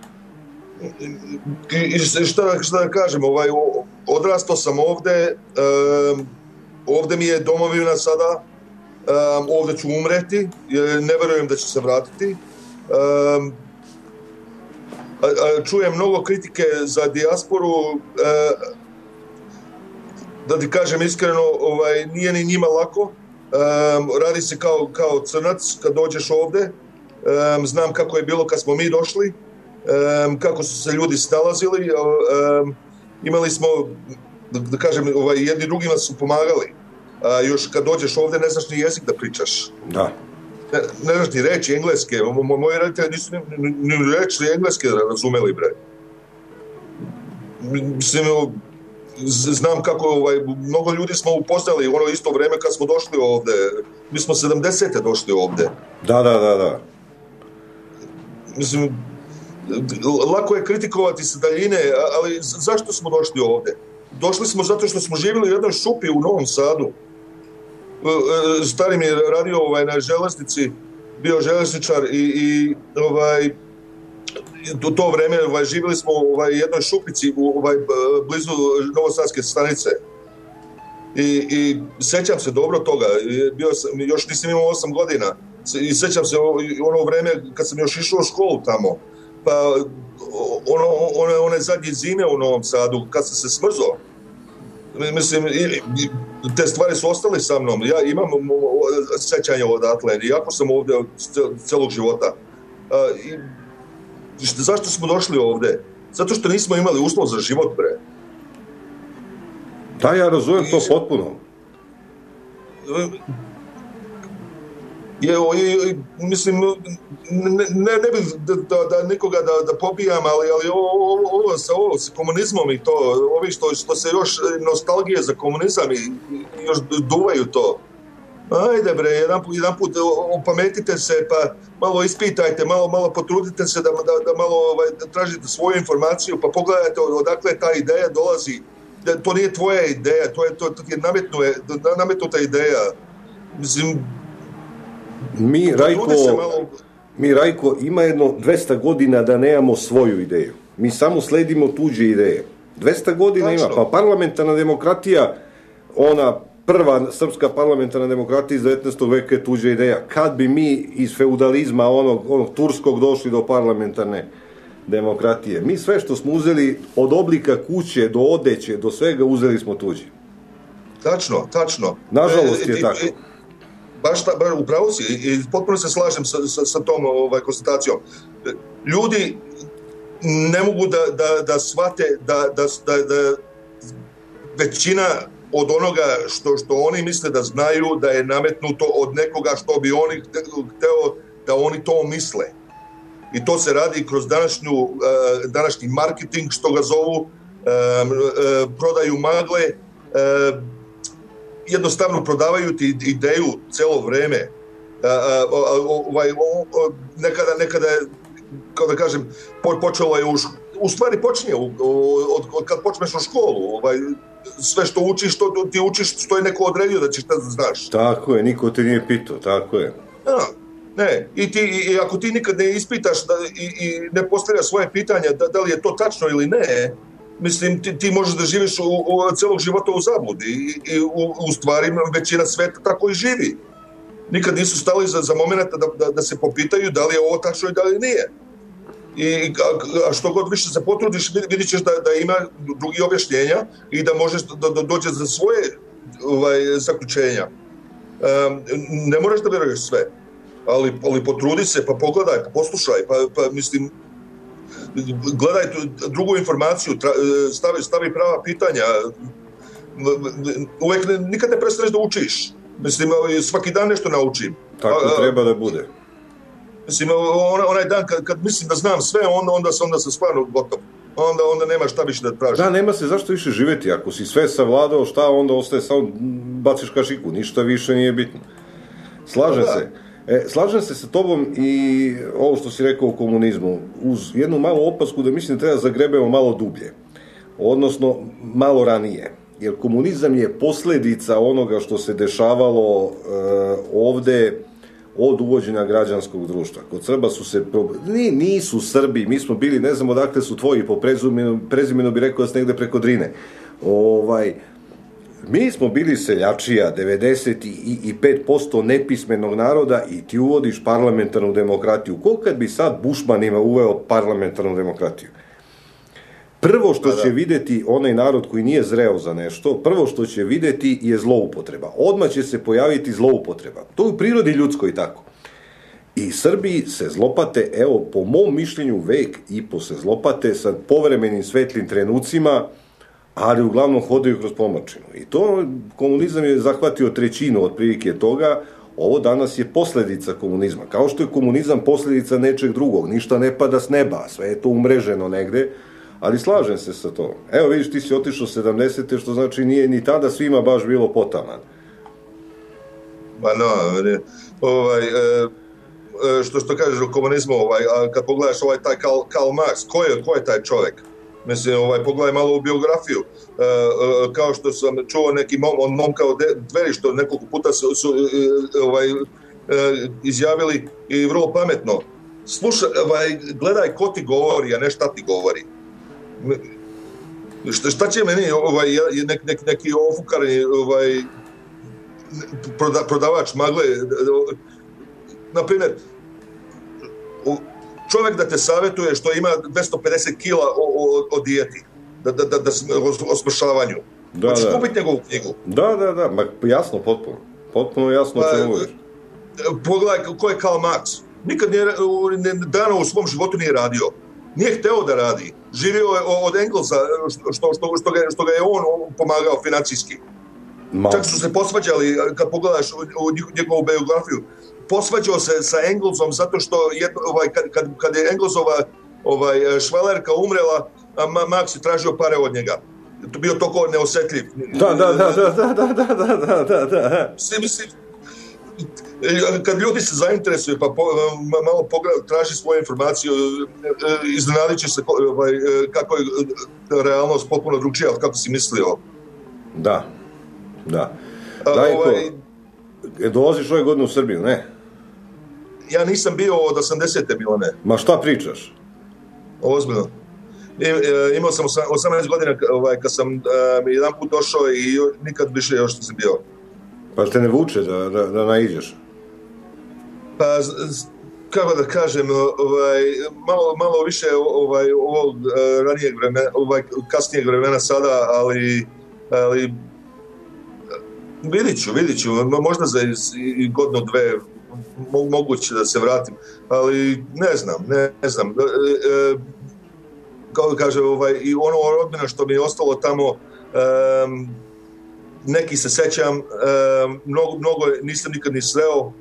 I, i šta, šta da kažem, ovaj, odrastao sam ovde, um, ovde mi je domovina sada, um, ovde ću umreti, ne verujem da ću se vratiti. Um, čujem mnogo kritike za dijasporu, da ti kažem iskreno, ovaj, nije ni njima lako, radi se kao, kao crnac kad dođeš ovde, znam kako je bilo kad smo mi došli, kako su se ljudi snalazili, imali smo, da kažem, ovaj, jedni drugima su pomagali, još kad dođeš ovde ne znaš ni jezik da pričaš. Da. Ne, ne znaš ni reći engleske, moji roditelji nisu ni, ni, ni reći engleske razumeli, bre. Mislim, znam kako, ovaj, mnogo ljudi smo upoznali ono isto vreme kad smo došli ovde. Mi smo sedamdesete došli ovde. Da, da, da, da. Mislim, lako je kritikovati sa daljine, ali zašto smo došli ovde? Došli smo zato što smo živjeli u jednoj šupi u Novom Sadu. Stari mi je radio ovaj, na železnici, bio železničar i, i ovaj, u to vreme ovaj, živjeli smo u ovaj, jednoj šupici u, ovaj, blizu Novosadske stanice. I, i sećam se dobro toga, bio sam, još nisam imao osam godina i sećam se ono vreme kad sam još išao u školu tamo, pa ono, one, one zadnje zime u Novom Sadu, kad sam se smrzao, mislim, te stvari su ostale sa mnom, ja imam sećanje odatle, iako sam ovdje celog života. I zašto smo došli ovdje? Zato što nismo imali uslov za život, bre. Da, ja razumijem to potpuno. Je, je, mislim, ne, ne, ne bih da, da, da nikoga da, da pobijam, ali, ali ovo, ovo, sa, ovo sa komunizmom i to, ovi što, što se još nostalgije za komunizam i, i još duvaju to. Ajde bre, jedan put, jedan put opametite se, pa malo ispitajte, malo, malo potrudite se da, da, da malo ovaj, da tražite svoju informaciju, pa pogledajte odakle ta ideja dolazi. Da, to nije tvoja ideja, to je, to, to je nametnuje, nametnuta ideja. Mislim, mi, Rajko, malo... mi, Rajko, ima jedno dvesta godina da nemamo svoju ideju. Mi samo sledimo tuđe ideje. dvesta godina Tačno. Ima, pa parlamentarna demokratija, ona prva srpska parlamentarna demokratija iz devetnaestog veka je tuđa ideja. Kad bi mi iz feudalizma onog, onog turskog došli do parlamentarne demokratije? Mi sve što smo uzeli od oblika kuće do odeće, do svega uzeli smo tuđi. Tačno, tačno. Nažalost je e, tako. E, baš, ta, baš upravo si i potpuno se slažem sa, sa, sa tom ovaj, konstatacijom. Ljudi ne mogu da, da, da shvate da, da, da, da većina od onoga što, što oni misle da znaju da je nametnuto od nekoga što bi oni hteo da oni to misle. I to se radi kroz današnju, uh, današnji marketing, što ga zovu, uh, uh, prodaju magle, uh, jednostavno prodavaju ti ideju celo vreme. Uh, uh, ovaj, uh, uh, nekada, nekada, kao da kažem, po, počelo je u, u stvari počinje u, od, od kad počneš u školu. Ovaj, sve što učiš, to ti učiš što je neko odredio da ćeš da znaš. Tako je, niko te nije pitao, tako je. Ja. Ne, i, ti, i ako ti nikad ne ispitaš da, i, i ne postavljaš svoje pitanja da, da li je to tačno ili ne, mislim, ti, ti možeš da živiš u, u, celog života u zabludi i, i u, u stvari većina sveta tako i živi. Nikad nisu stali za, za moment da, da, da se popitaju da li je ovo tačno i da li nije. I, a, a što god više se potrudiš, vidit ćeš da, da ima drugi objašnjenja i da možeš da, da dođe za svoje ovaj, zaključenja. Um, ne moraš da veruješ sve. Ali, ali potrudi se, pa pogledaj, pa poslušaj, pa, pa mislim, gledaj drugu informaciju, tra, stavi, stavi prava pitanja, uvek ne, nikad ne prestaneš da učiš, mislim, svaki dan nešto naučim. Tako a, treba da bude. Mislim, onaj, onaj dan kad, kad mislim da znam sve, onda, onda, onda sam stvarno gotov. Onda, onda nema šta više da tražiš. Da, nema se zašto više živeti, ako si sve savladao, šta onda ostaje, samo baciš kašiku, ništa više nije bitno. Slažem da. se. E, slažem se sa tobom i ovo što si rekao o komunizmu, uz jednu malu opasku da mislim da treba zagrebemo malo dublje, odnosno malo ranije, jer komunizam je posljedica onoga što se dešavalo e, ovde od uvođenja građanskog društva. Kod Srba su se, Ni, nisu Srbi, mi smo bili, ne znam odakle su tvoji, po prezimenu, prezimenu bi rekao da se negde preko Drine, ovaj, mi smo bili seljačija, devedeset pet posto nepismenog naroda i ti uvodiš parlamentarnu demokratiju. Koliko kad bi sad Bušmanima uveo parlamentarnu demokratiju? Prvo što će videti onaj narod koji nije zreo za nešto, prvo što će videti je zloupotreba. Odmah će se pojaviti zloupotreba. To je u prirodi ljudskoj tako. I Srbiji se zlopate, evo, po mom mišljenju, vek i po se zlopate sa povremenim svetlim trenucima, ali uglavnom hodaju kroz pomračinu. I to komunizam je zahvatio trećinu otprilike toga, ovo danas je posljedica komunizma. Kao što je komunizam posljedica nečeg drugog, ništa ne pada s neba, sve je to umreženo negde, ali slažem se sa to. Evo vidiš, ti si otišao sedamdesete, što znači nije ni tada svima baš bilo potaman. Ma no, ovaj, što što kažeš o komunizmu, ovaj, kad pogledaš ovaj taj Karl, Karl Marx, ko je, ko je taj čovjek? Mislim, ovaj, pogledaj malo u biografiju, e, e, kao što sam čuo neki mom, on momka od Dveri, što nekoliko puta su, su e, ovaj, e, izjavili i vrlo pametno. Slušaj, ovaj, gledaj ko ti govori, a ne šta ti govori. Šta, šta će meni ovaj, nek, nek, neki ofukarni ovaj, proda, prodavač magle, na primjer, čovjek da te savjetuje što ima dvjesto pedeset kila o, o, o dijeti, da, da, da, da, o, o smršavanju. Da, hoćeš da. kupiti njegovu knjigu? Da, da, da, ma jasno, potpuno. Potpuno jasno Pa, o čemu govoriš. Pogledaj ko je Karl Marx. Nikad nije, dana u svom životu nije radio. Nije hteo da radi. Živio je od Engelsa, što, što, što, ga, što ga je on pomagao financijski. Ma. Čak su se posvađali, kad pogledaš u njegovu biografiju, posvađao se sa Engelsom zato što jedno, ovaj, kad, kad, kad je Engelsova ovaj, švalerka umrela, Marx je tražio pare od njega. To bio toliko neosjetljiv. Da, da, da, da, da, da, da, da, da, da. Mislim, mislim, kad ljudi se zainteresuju pa po, malo pogled, traži svoju informaciju, iznenadit će se ovaj, kako je realnost potpuno drugčija od kako si mislio. Da, da. Dajko, ovaj, dolaziš ove godine u Srbiju, ne? Ja nisam bio od osamdesete Milane. Ma šta pričaš? Ozbiljno. I, imao sam osamnaest godina ovaj, kad sam um, jedan put došao i nikad više još nisam bio. Pa te ne vuče da, da, da naiđeš? Pa, kako da kažem, ovaj, malo, malo više ovaj, ovog ranijeg vremena, ovaj, kasnijeg vremena sada, ali, ali vidit ću, vidit ću, možda za i godinu, dve, moguće da se vratim, ali ne znam, ne, ne znam. E, kao da kažem, ovaj, i ono rodbina što mi je ostalo tamo, um, neki se sećam, um, mnogo, mnogo nisam nikad ni sreo, um,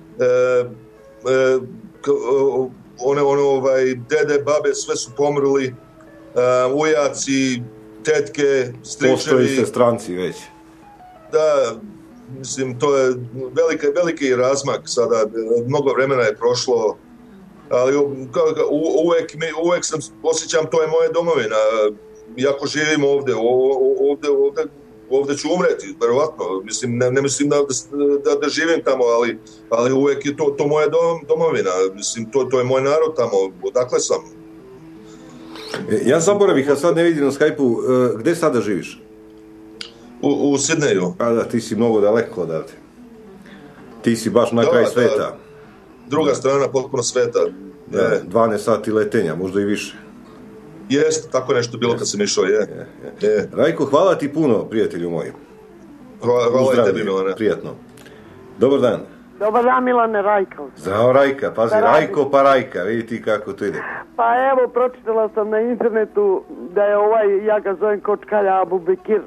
um, one, one ovaj, dede, babe, sve su pomrli, um, ujaci, tetke, stričevi. Postoji se stranci već. Da, mislim, to je veliki, veliki razmak sada, mnogo vremena je prošlo, ali uvek, uvek sam osjećam, to je moja domovina, iako živim ovde, ovde, ovde, ovde ću umreti, verovatno, mislim, ne, ne mislim da, da, da živim tamo, ali, ali uvek je to, to moja dom, domovina, mislim, to, to je moj narod tamo, odakle sam. Ja zaboravih, a sad ne vidim na Skype-u, gde sada živiš? U, u Sidneju. A da, ti si mnogo daleko odavde. Ti si baš na da, kraj sveta. Da. Druga da. strana potpuno sveta. Da, je. dvanaest sati letenja, možda i više. Jeste, tako nešto bilo Jest. kad sam išao, je. je, je. je. Rajko, hvala ti puno, prijatelju moji. Hvala, hvala i tebi, Milane. Prijatno. Dobar dan. Dobar dan, Milane, Rajko. Zdravo, Rajka, pazi, da Rajko pa Rajka, vidi ti kako to ide. Pa evo, pročitala sam na internetu da je ovaj, ja ga zovem kočkalja Abu Bekir.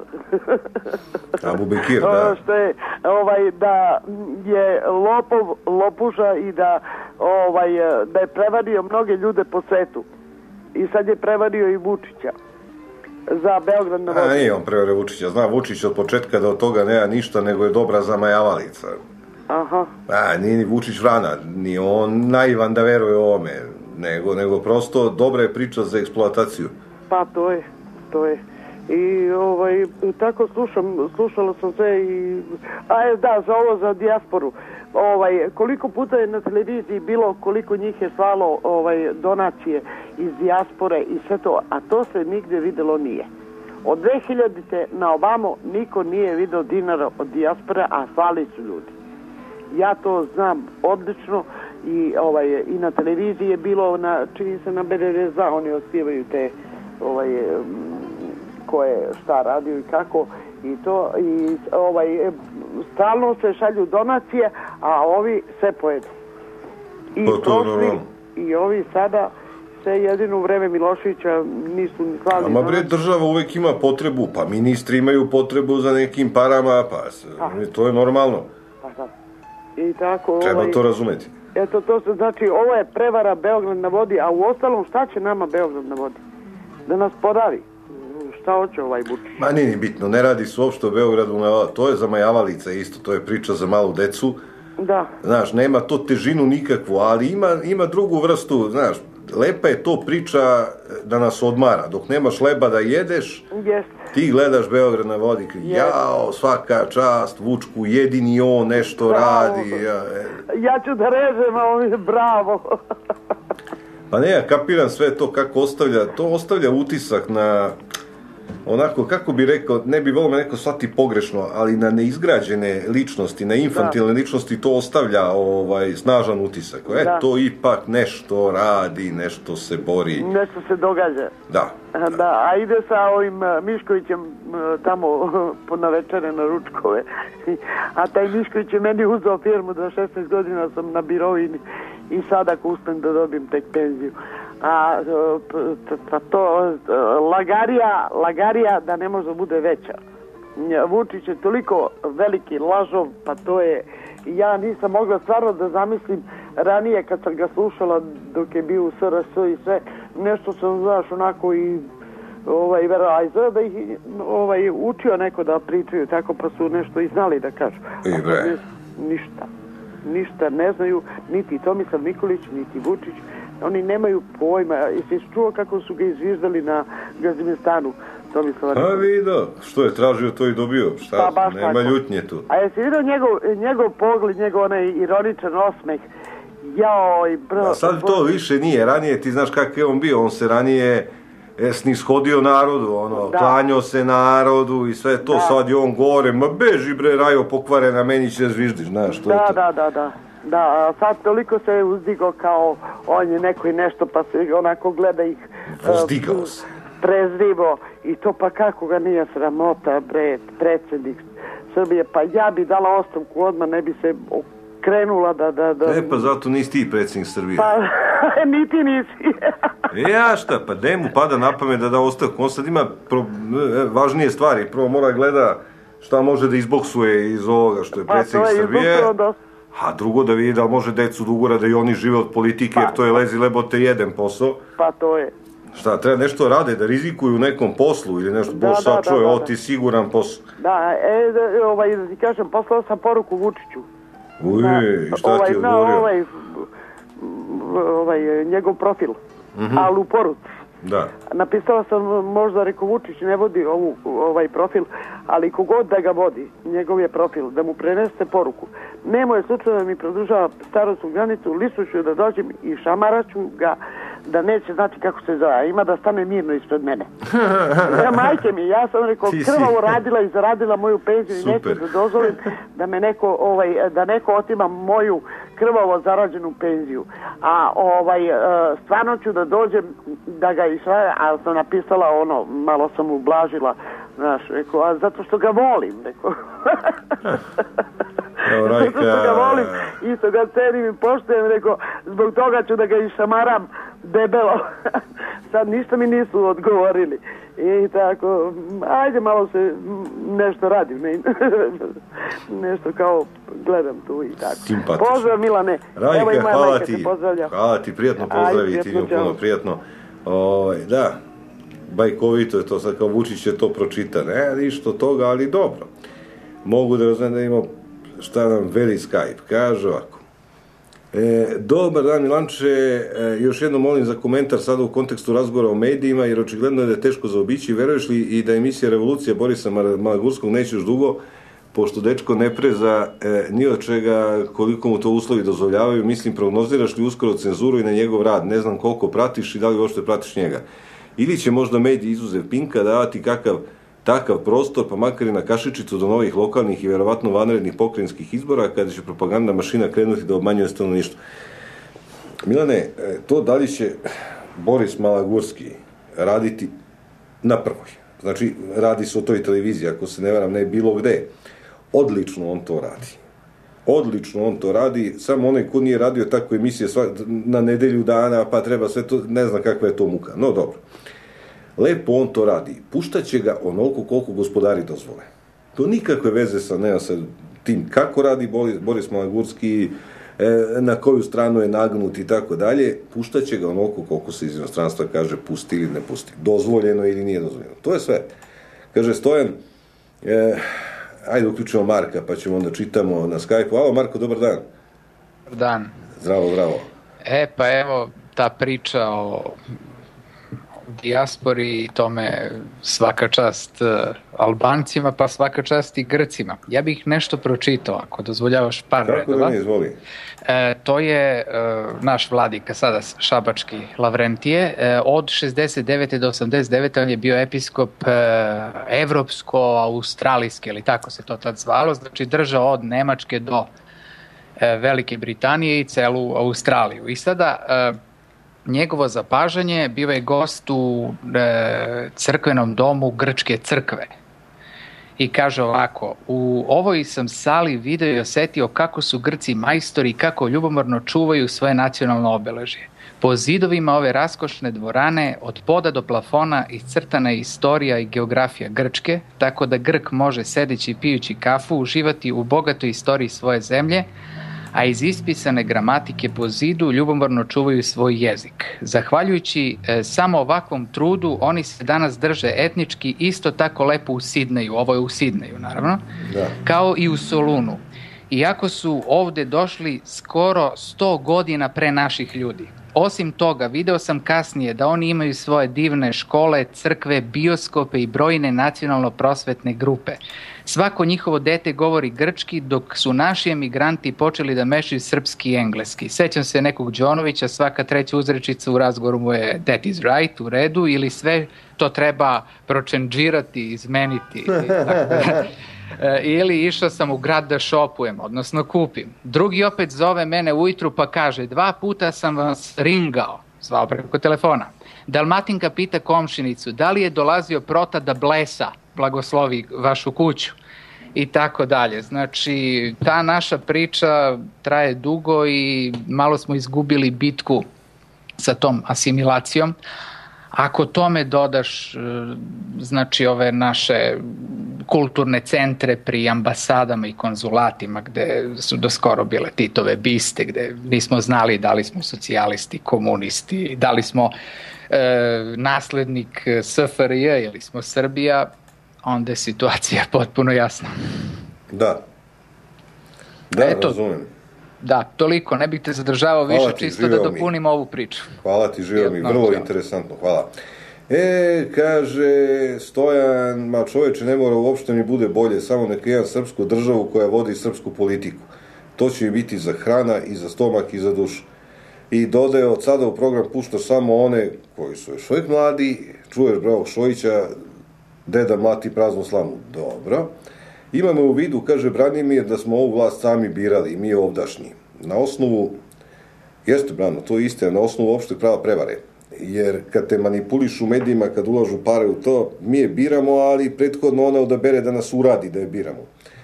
Abu Bekir, da. Što je, ovaj, da je lopov, lopuža i da, ovaj, da je prevario mnoge ljude po svetu. I sad je prevario i Vučića za Beograd na vodi. A nije on prevario Vučića, zna Vučić od početka da od toga nema ništa, nego je dobra zamajavalica. Aha. A, nije ni Vučić vrana, ni on naivan da veruje ovome, nego, nego prosto dobra je priča za eksploataciju. Pa to je, to je. I ovaj, tako slušam, slušala sam sve i... A je, da, za ovo, za dijasporu. Ovaj, koliko puta je na televiziji bilo, koliko njih je slalo ovaj, donacije iz dijaspore i sve to, a to se nigde videlo nije. Od dve hiljadite na ovamo niko nije video dinara od dijaspore, a slali su ljudi. Ja to znam odlično i ovaj i na televiziji je bilo, na čini se na B R R Z, oni ospjevaju te ovaj ko je šta radio i kako i to i ovaj stalno se šalju donacije, a ovi sve pojedu. I pa to, prošli no, no. i ovi sada se jedino u vreme Miloševića nisu ni slali. Ama bre, država uvek ima potrebu, pa ministri imaju potrebu za nekim parama, pa to je normalno. Pa da. I tako, treba ovaj, to razumeti. Eto, to se znači, ovo je prevara Beograd na vodi, a u ostalom šta će nama Beograd na vodi? Da nas podavi. Šta hoće ovaj Vučić? Ma nije ni bitno, ne radi se uopšte o Beogradu na vodi, to je zamajavalica isto, to je priča za malu decu. Da. Znaš, nema to težinu nikakvu, ali ima, ima drugu vrstu, znaš, lepa je to priča da nas odmara. Dok nemaš leba da jedeš, yes. ti gledaš Beograd na vodi, yes. jao, svaka čast, Vučku, jedini on nešto bravo. radi. Ja, e. ja ću da režem, a on je bravo. Pa ne, ja kapiram sve to kako ostavlja, to ostavlja utisak na, onako, kako bi rekao, ne bi volio me neko shvati pogrešno, ali na neizgrađene ličnosti, na infantilne ličnosti to ostavlja ovaj, snažan utisak. E, Da. to ipak nešto radi, nešto se bori. Nešto se događa. Da. Da, a ide sa ovim uh, Miškovićem uh, tamo po na večere na ručkove. A taj Mišković je meni uzeo firmu da šesnaest godina sam na birovini i sada ako uspem da dobijem tek penziju. A uh, p- pa to uh, lagarija, lagarija da ne može da bude veća. Vučić je toliko veliki lažov, pa to je, ja nisam mogla stvarno da zamislim ranije kad sam ga slušala dok je bio u S R S i sve, nešto sam, znaš, onako i ovaj, vera, izgleda da ih ovaj, učio neko da pričaju tako, pa su nešto i znali da kažu. I bre. Ne, ništa, ništa ne znaju, niti Tomislav Nikolić, niti Vučić, oni nemaju pojma. Jesi čuo kako su ga izviždali na Gazimestanu? A vidio, što je tražio to i dobio, šta, Pa, baš nema tako. ljutnje tu. A jesi vidio njegov, njegov pogled, njegov onaj ironičan osmeh? Joj, bro... A sad to više nije, ranije ti znaš kak je on bio, on se ranije e, snishodio narodu, ono, Da. klanjao se narodu i sve to, Da. sad je on gore, ma beži bre rajo pokvarena, meni će zviždiš, znaš, to je Da, to. da, da, da. Da, a sad toliko se je uzdigao kao on je neko i nešto, pa se onako gleda ih... Uzdigao se. Prezrivo. I to pa kako ga nije sramota, bre, predsjednik Srbije. Pa ja bi dala ostavku odmah, ne bi se krenula da... da, da... E pa zato nisi ti predsjednik Srbije. Pa, ni ti nisi. E ja šta, pa de mu pada na pamet da da ostavku, on sad ima pro, e, važnije stvari, prvo mora gleda šta može da izboksuje iz ovoga što je Pa to predsjednik je Srbije, izbukao dosta. a drugo da vidi da li može decu da ugura da i oni žive od politike, jer to je lezi lebote jedan posao. Pa to je. Šta, treba nešto rade, da rizikuju u nekom poslu ili nešto, Da, bož da, sad da, čuje, da, ovo da. ti siguran posao. Da, e, da, ovaj, da ti kažem, poslao sam poruku Vučiću. Uj, Na- šta ovaj, ti je na odgovorio? ovaj, ovaj, njegov profil, Mhm. ali u poruci. Da. Napisala sam, možda reko Vučić ne vodi ovu, ovaj profil, ali kogod da ga vodi, njegov je profil, da mu prenesete poruku. Nemoj slučajno da mi produžava starostnu granicu, listu ću da dođem i šamaraću ga, da neće znati kako se zove, a ima da stane mirno ispred mene. Ja, majke mi, ja sam rekao, Ti si. krvavo radila i zaradila moju penziju i neću Super. da dozvolim da me neko, ovaj, da neko otima moju krvavo zarađenu penziju. A ovaj, e, stvarno ću da dođem da ga išla, a sam napisala ono, malo sam ublažila, znaš, rekao, a zato što ga volim, rekao. Evo, Zato što ga Rajka, volim, isto ga cenim i poštujem, rekao, zbog toga ću da ga išamaram debelo. Sad ništa mi nisu odgovorili. I tako, ajde malo se m, nešto radim, ne, nešto kao gledam tu i tako. Simpatično. Pozdrav Milane. Evo i Rajka, moja hvala majka ti, te pozdravlja. hvala ti, prijatno Ajde, pozdraviti, prijatno, nju puno čao. prijatno. Ovaj, da, bajkovito je to, sad kao Vučić je to pročita, ne, ništa od toga, ali dobro. Mogu da razumem da ima, šta nam veli Skype, kaže ovako. E, dobar dan Milanče, e, još jednom molim za komentar sada u kontekstu razgovora o medijima, jer očigledno je da je teško zaobići. Veruješ li i da emisija Revolucija Borisa Mar- Malagurskog neće još dugo, pošto dečko ne preza e, ni od čega koliko mu to uslovi dozvoljavaju? Mislim, prognoziraš li uskoro cenzuru i na njegov rad? Ne znam koliko pratiš i da li uopšte pratiš njega. Ili će možda mediji izuzev Pinka davati kakav takav prostor, pa makar i na kašičicu do novih lokalnih i verovatno vanrednih pokrajinskih izbora, kada će propagandna mašina krenuti da obmanjuje stanovništvo. Milane, e, to da li će Boris Malagurski raditi na prvoj, znači radi se o toj televiziji, ako se ne varam, ne bilo gde, odlično on to radi. Odlično on to radi, samo onaj ko nije radio tako emisije sva- na nedelju dana, pa treba sve to, ne znam kakva je to muka, no dobro. Lepo on to radi. Puštaće ga onoliko koliko gospodari dozvole. To nikakve veze sa, ne, sa tim kako radi Boris, Boris Malagurski, e, na koju stranu je nagnut i tako dalje. Puštaće ga onoliko koliko se iz inostranstva kaže pusti ili ne pusti. Dozvoljeno ili nije dozvoljeno. To je sve. Kaže Stojan, e, ajde uključimo Marka pa ćemo onda čitamo na Skype-u. Alo Marko, dobar dan. Dobar dan. Zdravo, zdravo. E, pa evo, ta priča o dijaspori i tome svaka čast Albancima, pa svaka čast i Grcima. Ja bih nešto pročitao, ako dozvoljavaš par Kako redova. da ne, izvoli. E, to je e, naš vladika, sada šabački Lavrentije. E, od šezdeset devete do osamdeset devete on je bio episkop e, evropsko-australijski, ili tako se to tad zvalo, znači držao od Nemačke do e, Velike Britanije i celu Australiju. I sada e, njegovo zapažanje bio je gost u e, crkvenom domu Grčke crkve. I kaže ovako, u ovoj sam sali video i osetio kako su Grci majstori i kako ljubomorno čuvaju svoje nacionalno obeležje. Po zidovima ove raskošne dvorane, od poda do plafona, iscrtana je istorija i geografija Grčke, tako da Grk može sedeći i pijući kafu uživati u bogatoj istoriji svoje zemlje, a iz ispisane gramatike po zidu ljubomorno čuvaju svoj jezik. Zahvaljujući e, samo ovakvom trudu, oni se danas drže etnički isto tako lepo u Sidneju, ovo je u Sidneju naravno, Da. kao i u Solunu. Iako su ovde došli skoro sto godina pre naših ljudi. Osim toga, video sam kasnije da oni imaju svoje divne škole, crkve, bioskope i brojne nacionalno-prosvetne grupe. Svako njihovo dete govori grčki, dok su naši emigranti počeli da mešaju srpski i engleski. Sećam se nekog Đonovića, svaka treća uzrečica u razgovoru mu je that is right, u redu, ili sve to treba pročendžirati, izmeniti. E, ili išao sam u grad da šopujem, odnosno kupim. Drugi opet zove mene ujutru pa kaže, dva puta sam vas ringao, zvao preko telefona. Dalmatinka pita komšinicu, da li je dolazio Prota da blesa, blagoslovi vašu kuću, i tako dalje. Znači, ta naša priča traje dugo i malo smo izgubili bitku sa tom asimilacijom. Ako tome dodaš, znači, ove naše kulturne centre pri ambasadama i konzulatima, gde su doskoro bile Titove biste, gde nismo znali da li smo socijalisti, komunisti, da li smo e, naslednik S F R J ili smo Srbija, onda je situacija potpuno jasna. Da. Da, Eto, razumem. Da, toliko, ne bih te zadržavao Hvala više, ti, čisto da dopunim ovu priču. Hvala ti, živio mi, Jedno, vrlo ja. interesantno, hvala. E, kaže Stojan, ma čoveče, ne mora uopšte mi bude bolje, samo neka imam srpsku državu koja vodi srpsku politiku. To će mi biti za hrana i za stomak i za dušu. I dodaje, od sada u program puštaš samo one koji su još uvijek mladi, čuješ Bravog Šojića, deda mlati praznu slamu. Dobro. Imamo u vidu, kaže Branimir, da smo ovu vlast sami birali, mi ovdašnji. Na osnovu, jeste Brano, to je istina, na osnovu opšte prava prevare. Jer kad te manipulišu medijima, kad ulažu pare u to, mi je biramo, ali prethodno ona odabere da nas uradi da je biramo.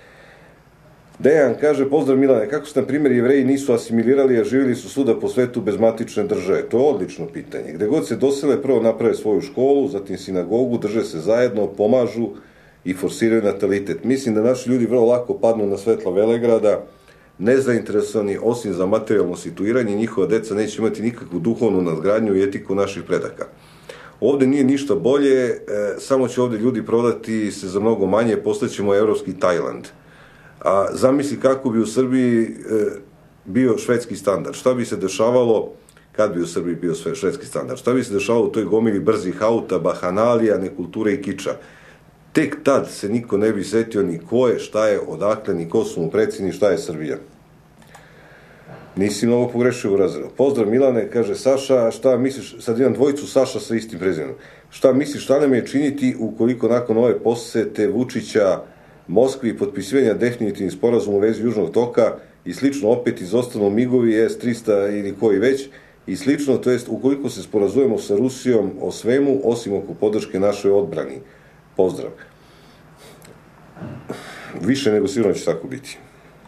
Dejan kaže, pozdrav Milane, kako se na primjer Jevreji nisu asimilirali, a živjeli su svuda po svetu bez matične države? To je odlično pitanje. Gde god se dosele, prvo naprave svoju školu, zatim sinagogu, drže se zajedno, pomažu i forsiraju natalitet. Mislim da naši ljudi vrlo lako padnu na svetla Velegrada, nezainteresovani osim za materijalno situiranje, njihova deca neće imati nikakvu duhovnu nadgradnju i etiku naših predaka. Ovde nije ništa bolje, e, samo će ovde ljudi prodati se za mnogo manje, postaćemo evropski Tajland. A zamisli kako bi u Srbiji e, bio švedski standard. Šta bi se dešavalo kad bi u Srbiji bio švedski standard? Šta bi se dešavalo u toj gomili brzih auta, bahanalija, nekulture i kiča? Tek tad se niko ne bi setio ni ko je, šta je, odakle, ni ko su mu preci, ni šta je Srbija. Nisi mnogo pogrešio u razredu. Pozdrav Milane, kaže Saša, šta misliš, sad imam dvojicu Saša sa istim prezimenom. Šta misliš, šta nam je činiti ukoliko nakon ove posete Vučića Moskvi potpisivanja definitivnih sporazuma u vezi Južnog toka i slično opet izostanu migovi S trista ili koji već i slično, to jest ukoliko se sporazujemo sa Rusijom o svemu, osim oko podrške našoj odbrani. Pozdrav. Više nego sigurno će tako biti.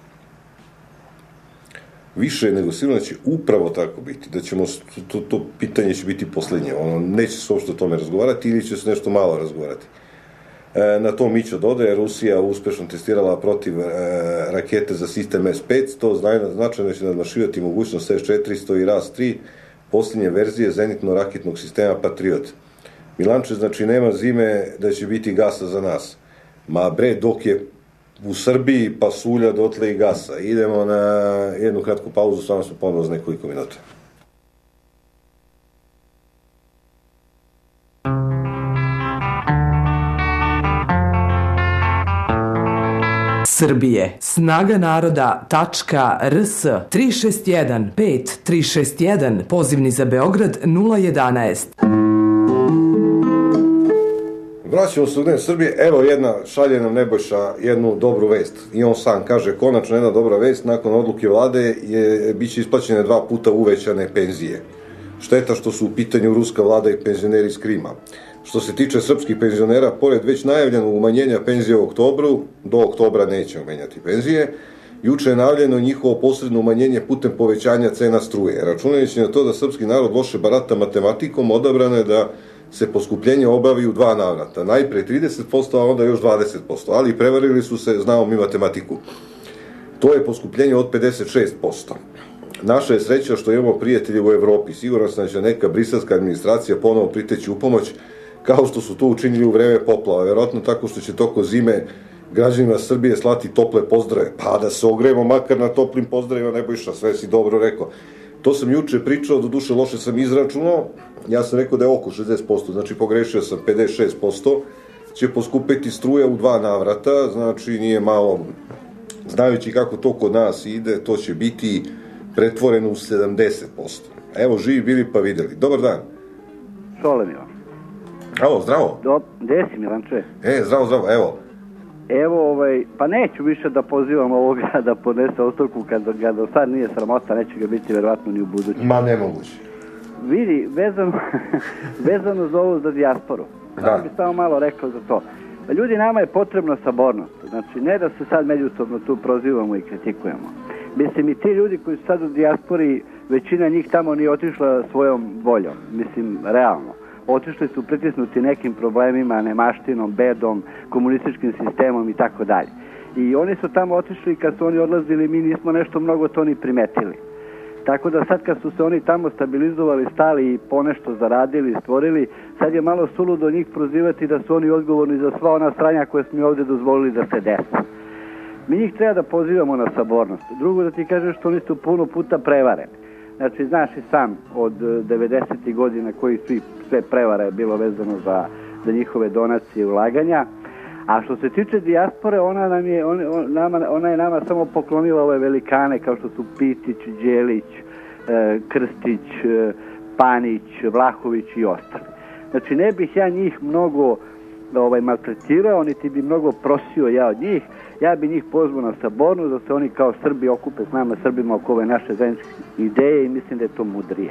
Više nego sigurno će upravo tako biti. Da ćemo, to, to pitanje će biti poslednje. Ono, neće se uopšte o tome razgovarati ili će se nešto malo razgovarati. E, na to Mićo dodaje, Rusija uspešno testirala protiv e, rakete za sistem S petsto, značajno će nadmašivati mogućnost S četiristo i R A S tri, posljednje verzije zenitno-raketnog sistema Patriot. Milanče, znači nema zime da će biti gasa za nas. Ma bre, dok je u Srbiji pasulja, dotle i gasa. Idemo na jednu kratku pauzu, samo smo ponovno za nekoliko minuta. Srbije. Snaga naroda tačka r s tri šest jedan pet tri šest jedan, pozivni za Beograd nula jedanaest. Vraćamo se u Gnev Srbije, evo jedna, šalje nam Nebojša jednu dobru vest. I on sam kaže, konačno jedna dobra vest, nakon odluke vlade je, bit će isplaćene dva puta uvećane penzije. Šteta što su u pitanju ruska vlada i penzioneri iz Krima. Što se tiče srpskih penzionera, pored već najavljenog umanjenja penzije u oktobru, do oktobra nećemo menjati penzije, juče je najavljeno njihovo posredno umanjenje putem povećanja cena struje. Računajući na to da srpski narod loše barata matematikom, odabrano je da se poskupljenje obavi u dva navrata. Najpre trideset posto, a onda još dvadeset posto. Ali prevarili su se, znamo mi matematiku. To je poskupljenje od pedeset šest posto. Naša je sreća što imamo prijatelje u Evropi. Siguran sam da će neka briselska administracija ponovo priteći u pomoć, kao što su to učinili u vreme poplava. Vjerojatno tako što će toko zime građanima Srbije slati tople pozdrave. Pa da se ogrejemo makar na toplim pozdravima, Nebojša, sve si dobro rekao. To sam juče pričao, do duše loše sam izračunao, ja sam rekao da je oko šezdeset posto, znači pogrešio sam pedeset šest posto, će poskupiti struja u dva navrata, znači nije malo, znajući kako to kod nas ide, to će biti pretvoreno u sedamdeset posto. Evo, živi bili pa videli. Dobar dan. Šole Milan. Alo, zdravo. Do, gde si Milanče? E, zdravo, zdravo, evo. Evo, ovaj, pa neću više da pozivam ovoga da podnese ostavku kada ga do sad nije sramota, neće ga biti verovatno ni u budući. Ma nemoguće. Vidi, vezano, vezano za ovo za dijasporu. Da. Samo bi samo malo rekao za to. Pa ljudi, nama je potrebna sabornost. Znači, ne da se sad međusobno tu prozivamo i kritikujemo. Mislim, i ti ljudi koji su sad u dijaspori, većina njih tamo nije otišla svojom voljom. Mislim, realno. Otišli su pritisnuti nekim problemima, nemaštinom, bedom, komunističkim sistemom i tako dalje. I oni su tamo otišli i kad su oni odlazili, mi nismo nešto mnogo to ni primetili. Tako da sad kad su se oni tamo stabilizovali, stali i ponešto zaradili, stvorili, sad je malo suludo njih prozivati da su oni odgovorni za sva ona stranja koje smo ovdje dozvolili da se desi. Mi njih treba da pozivamo na sabornost. Drugo, da ti kažem što oni su puno puta prevareni. Znači, znaš i sam od devedesetih godina koji svi, sve prevara je bilo vezano za, za njihove donacije i ulaganja. A što se tiče dijaspore, ona, nam je, on, on, nama, ona je nama samo poklonila ove velikane kao što su Pitić, Đelić, e, Krstić, e, Panić, Vlahović i ostali. Znači, ne bih ja njih mnogo ovaj, maltretirao, niti bi mnogo prosio ja od njih. Ja bi njih pozvao na sabornost da se oni kao Srbi okupe s nama Srbima oko ove naše zajedničke ideje i mislim da je to mudrije.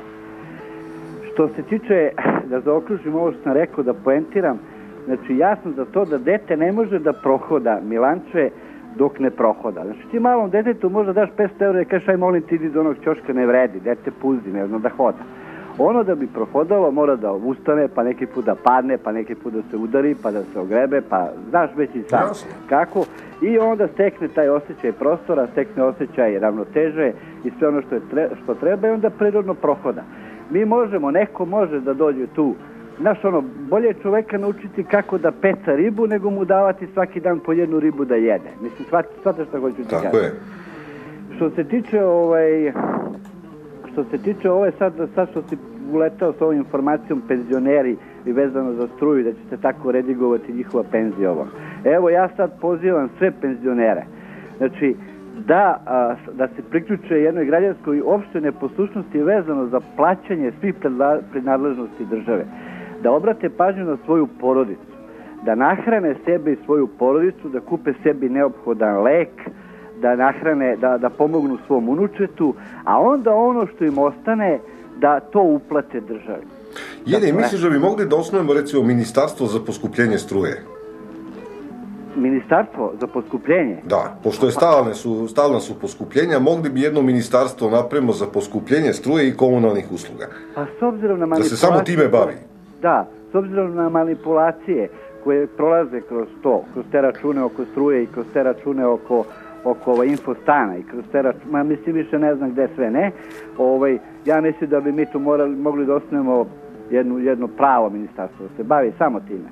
Što se tiče, da zaokružim ovo što sam rekao, da poentiram, znači jasno za to da dete ne može da prohoda, Milanče, dok ne prohoda. Znači ti malom detetu možda daš petsto eura i kažeš aj molim ti idi do onog ćoška, ne vredi, dete puzi, ne zna da hoda. Ono da bi prohodalo mora da ustane, pa neki put da padne, pa neki put da se udari, pa da se ogrebe, pa znaš već i sam kako. I onda stekne taj osjećaj prostora, stekne osjećaj ravnoteže i sve ono što, je tre, što treba i onda prirodno prohoda. Mi možemo, neko može da dođe tu. Znaš ono, bolje čoveka naučiti kako da peca ribu nego mu davati svaki dan po jednu ribu da jede. Mislim, shvataš što hoću ti Tako je. Što se tiče ovaj... Što se tiče ove sad, sad što si uletao s ovom informacijom penzioneri i vezano za struju, da će se tako redigovati njihova penzija ovo. Evo ja sad pozivam sve penzionere, znači da, a, da se priključe jednoj građanskoj opštoj neposlušnosti vezano za plaćanje svih prednadležnosti države. Da obrate pažnju na svoju porodicu, da nahrane sebe i svoju porodicu, da kupe sebi neophodan lek, da nahrane, da, da pomognu svom unučetu, a onda ono što im ostane, da to uplate državi. Jede, misliš da bi mogli da osnovimo, recimo, ministarstvo za poskupljenje struje? Ministarstvo za poskupljenje? Da, pošto je stalne su, stalna su poskupljenja, mogli bi jedno ministarstvo napravimo za poskupljenje struje i komunalnih usluga. Pa s obzirom na manipulacije... Da se samo time bavi. Da, s obzirom na manipulacije koje prolaze kroz to, kroz te račune oko struje i kroz te račune oko oko ovaj infostana i kroz te račune, ma mislim više ne znam gde sve ne, ovaj, ja mislim da bi mi tu morali, mogli da osnovimo jednu, jedno pravo ministarstvo, da se bavi samo time.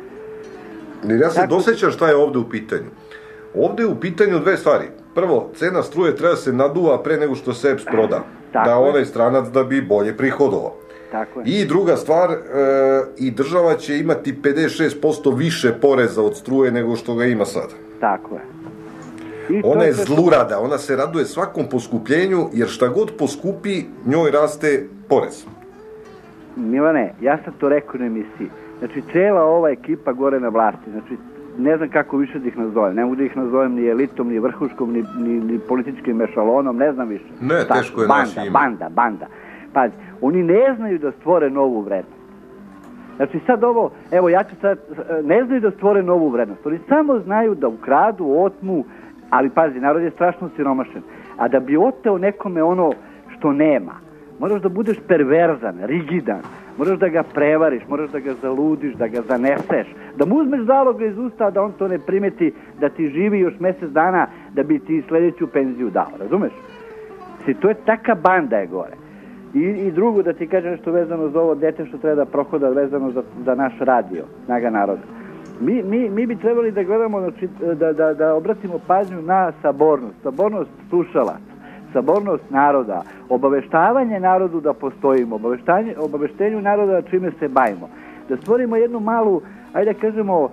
Jer ja se Tako... dosećam šta je ovde u pitanju. Ovde je u pitanju dve stvari. Prvo, cena struje treba se naduva pre nego što se E P S proda. Tako da je. onaj stranac da bi bolje prihodovao. Tako je. I druga stvar, e, i država će imati pedeset šest posto više poreza od struje nego što ga ima sada. Tako je. Ona je zlurada, ona se raduje svakom poskupljenju, jer šta god poskupi, njoj raste porez. Milane, ja sam to rekao na emisiji. Znači, cela ova ekipa gore na vlasti, znači, ne znam kako više da ih nazovem. Ne mogu da ih nazovem ni elitom, ni vrhuškom, ni, ni, ni političkim mešalonom, ne znam više. Ne, Tako, teško je banda, naši ime. Banda, banda. Pazi, oni ne znaju da stvore novu vrednost. Znači sad ovo, evo ja ću sad, ne znaju da stvore novu vrednost. Oni samo znaju da ukradu, otmu, ali pazi, narod je strašno siromašen. A da bi oteo nekome ono što nema, moraš da budeš perverzan, rigidan, moraš da ga prevariš, moraš da ga zaludiš, da ga zaneseš, da mu uzmeš zaloga iz usta, da on to ne primeti, da ti živi još mjesec dana, da bi ti sljedeću penziju dao, razumeš? Si, to je taka banda je gore. I, I drugo, da ti kažem nešto vezano za ovo dete što treba da prohoda vezano za, za naš radio, Snaga naroda. Mi, mi, mi bi trebali da gledamo, znači, da, da, da obratimo pažnju na sabornost, sabornost slušalaca, sabornost naroda, obaveštavanje narodu da postojimo, obaveštenju naroda čime se bavimo. Da stvorimo jednu malu, ajde da kažemo,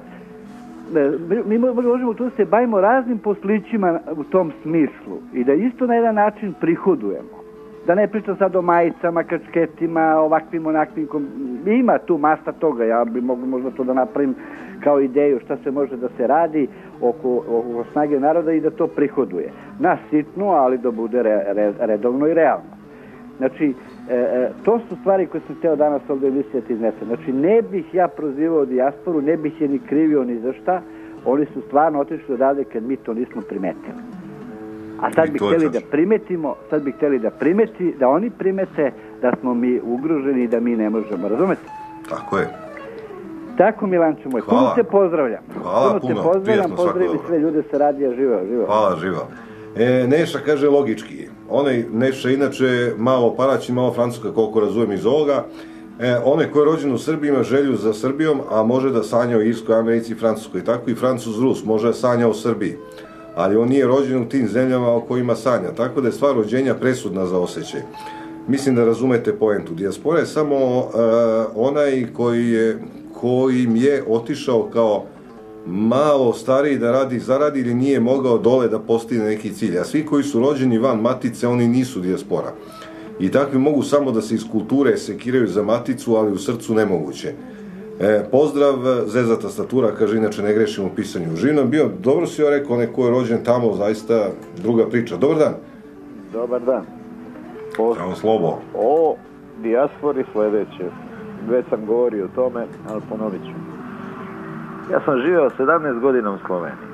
mi možemo tu se bavimo raznim poslićima u tom smislu i da isto na jedan način prihodujemo. Da ne pričam sad o majicama, kačketima, ovakvim, onakvim, ima tu masta toga, ja bi mogu možda to da napravim kao ideju šta se može da se radi oko, oko Snage naroda i da to prihoduje. Na sitno, ali da bude re, re, redovno i realno. Znači, e, e, to su stvari koje sam hteo danas ovdje emisijati iznese. Znači, ne bih ja prozivao dijasporu, ne bih je ni krivio ni za šta, oni su stvarno otišli odavde kad mi to nismo primetili. A sad bi htjeli da primetimo, sad bi htjeli da primeti, da oni primete da smo mi ugroženi i da mi ne možemo, razumete? Tako je. Tako, Milanče moj, puno te pozdravljam. Hvala, puno, te pozdravljam, pozdravim sve ljude sa radija, živeo, živeo. Hvala, živeo. E, Neša kaže logički, onaj Neša inače malo Parać i malo Francuska, koliko razumijem iz ovoga, e, onaj ko je rođen u Srbiji ima želju za Srbijom, a može da sanja o Irskoj, Americi i Francuskoj, tako i Francuz Rus može da sanja o Srbiji. Ali on nije rođen u tim zemljama o kojima sanja, tako da je stvar rođenja presudna za osjećaj. Mislim da razumete poentu. Dijaspora je samo uh, onaj koji je, kojim je otišao kao malo stariji da radi, zaradi ili nije mogao dole da postigne neki cilj. A svi koji su rođeni van matice, oni nisu dijaspora. I takvi mogu samo da se iz kulture sekiraju za maticu, ali u srcu nemoguće. E, pozdrav, zezata statura, kaže, inače ne grešim u pisanju. Živ nam bio, dobro si joj rekao, neko je rođen tamo, zaista druga priča. Dobar dan. Dobar dan. Samo slobo. O dijaspori sljedeće. Već sam govorio o tome, ali ponovit ću. Ja sam živio sedamnaest godina u Sloveniji.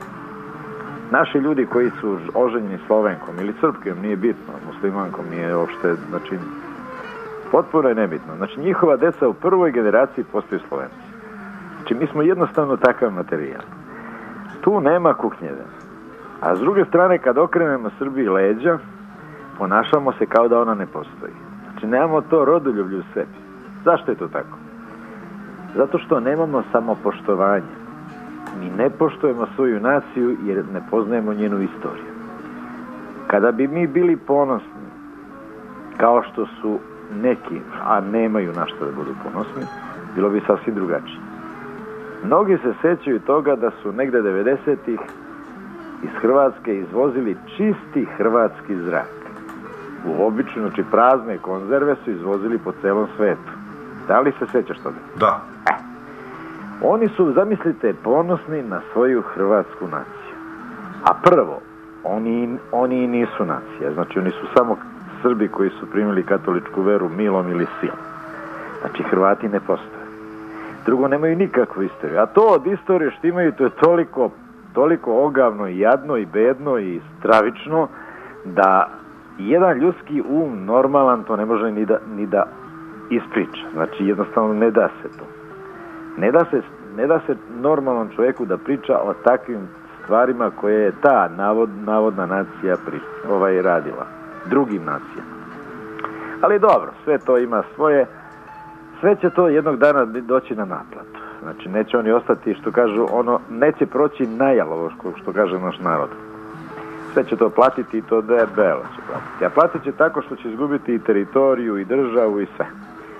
Naši ljudi koji su oženjeni Slovenkom ili Srpkom, nije bitno, muslimankom nije uopšte, znači, potpuno je nebitno. Znači, njihova deca u prvoj generaciji postaju Slovenci. Znači, mi smo jednostavno takav materijal. Tu nema kuknjeve. A s druge strane, kad okrenemo Srbiji leđa, ponašamo se kao da ona ne postoji. Znači, nemamo to rodoljublje u sebi. Zašto je to tako? Zato što nemamo samopoštovanje. Mi ne poštujemo svoju naciju jer ne poznajemo njenu istoriju. Kada bi mi bili ponosni, kao što su neki, a nemaju na što da budu ponosni, bilo bi sasvim drugačije. Mnogi se sećaju toga da su negde devedesetih iz Hrvatske izvozili čisti hrvatski zrak. U običnu, znači prazne konzerve su izvozili po celom svetu. Da li se sećaš toga? Da. E. Oni su, zamislite, ponosni na svoju hrvatsku naciju. A prvo, oni, oni nisu nacija. Znači, oni su samo Srbi koji su primili katoličku veru milom ili silom. Znači, Hrvati ne postoje. Drugo, nemaju nikakvu istoriju. A to od istorije što imaju, to je toliko, toliko ogavno i jadno i bedno i stravično, da jedan ljudski um, normalan, to ne može ni da, ni da ispriča. Znači, jednostavno ne da se to. Ne da se, ne da se normalnom čovjeku da priča o takvim stvarima koje je ta navod, navodna nacija pri, ovaj, radila. Drugim nacijama. Ali dobro, sve to ima svoje, sve će to jednog dana doći na naplatu. Znači, neće oni ostati, što kažu, ono, neće proći najalovo, što kaže naš narod. Sve će to platiti i to debelo će platiti. A platit će tako što će izgubiti i teritoriju, i državu, i sve.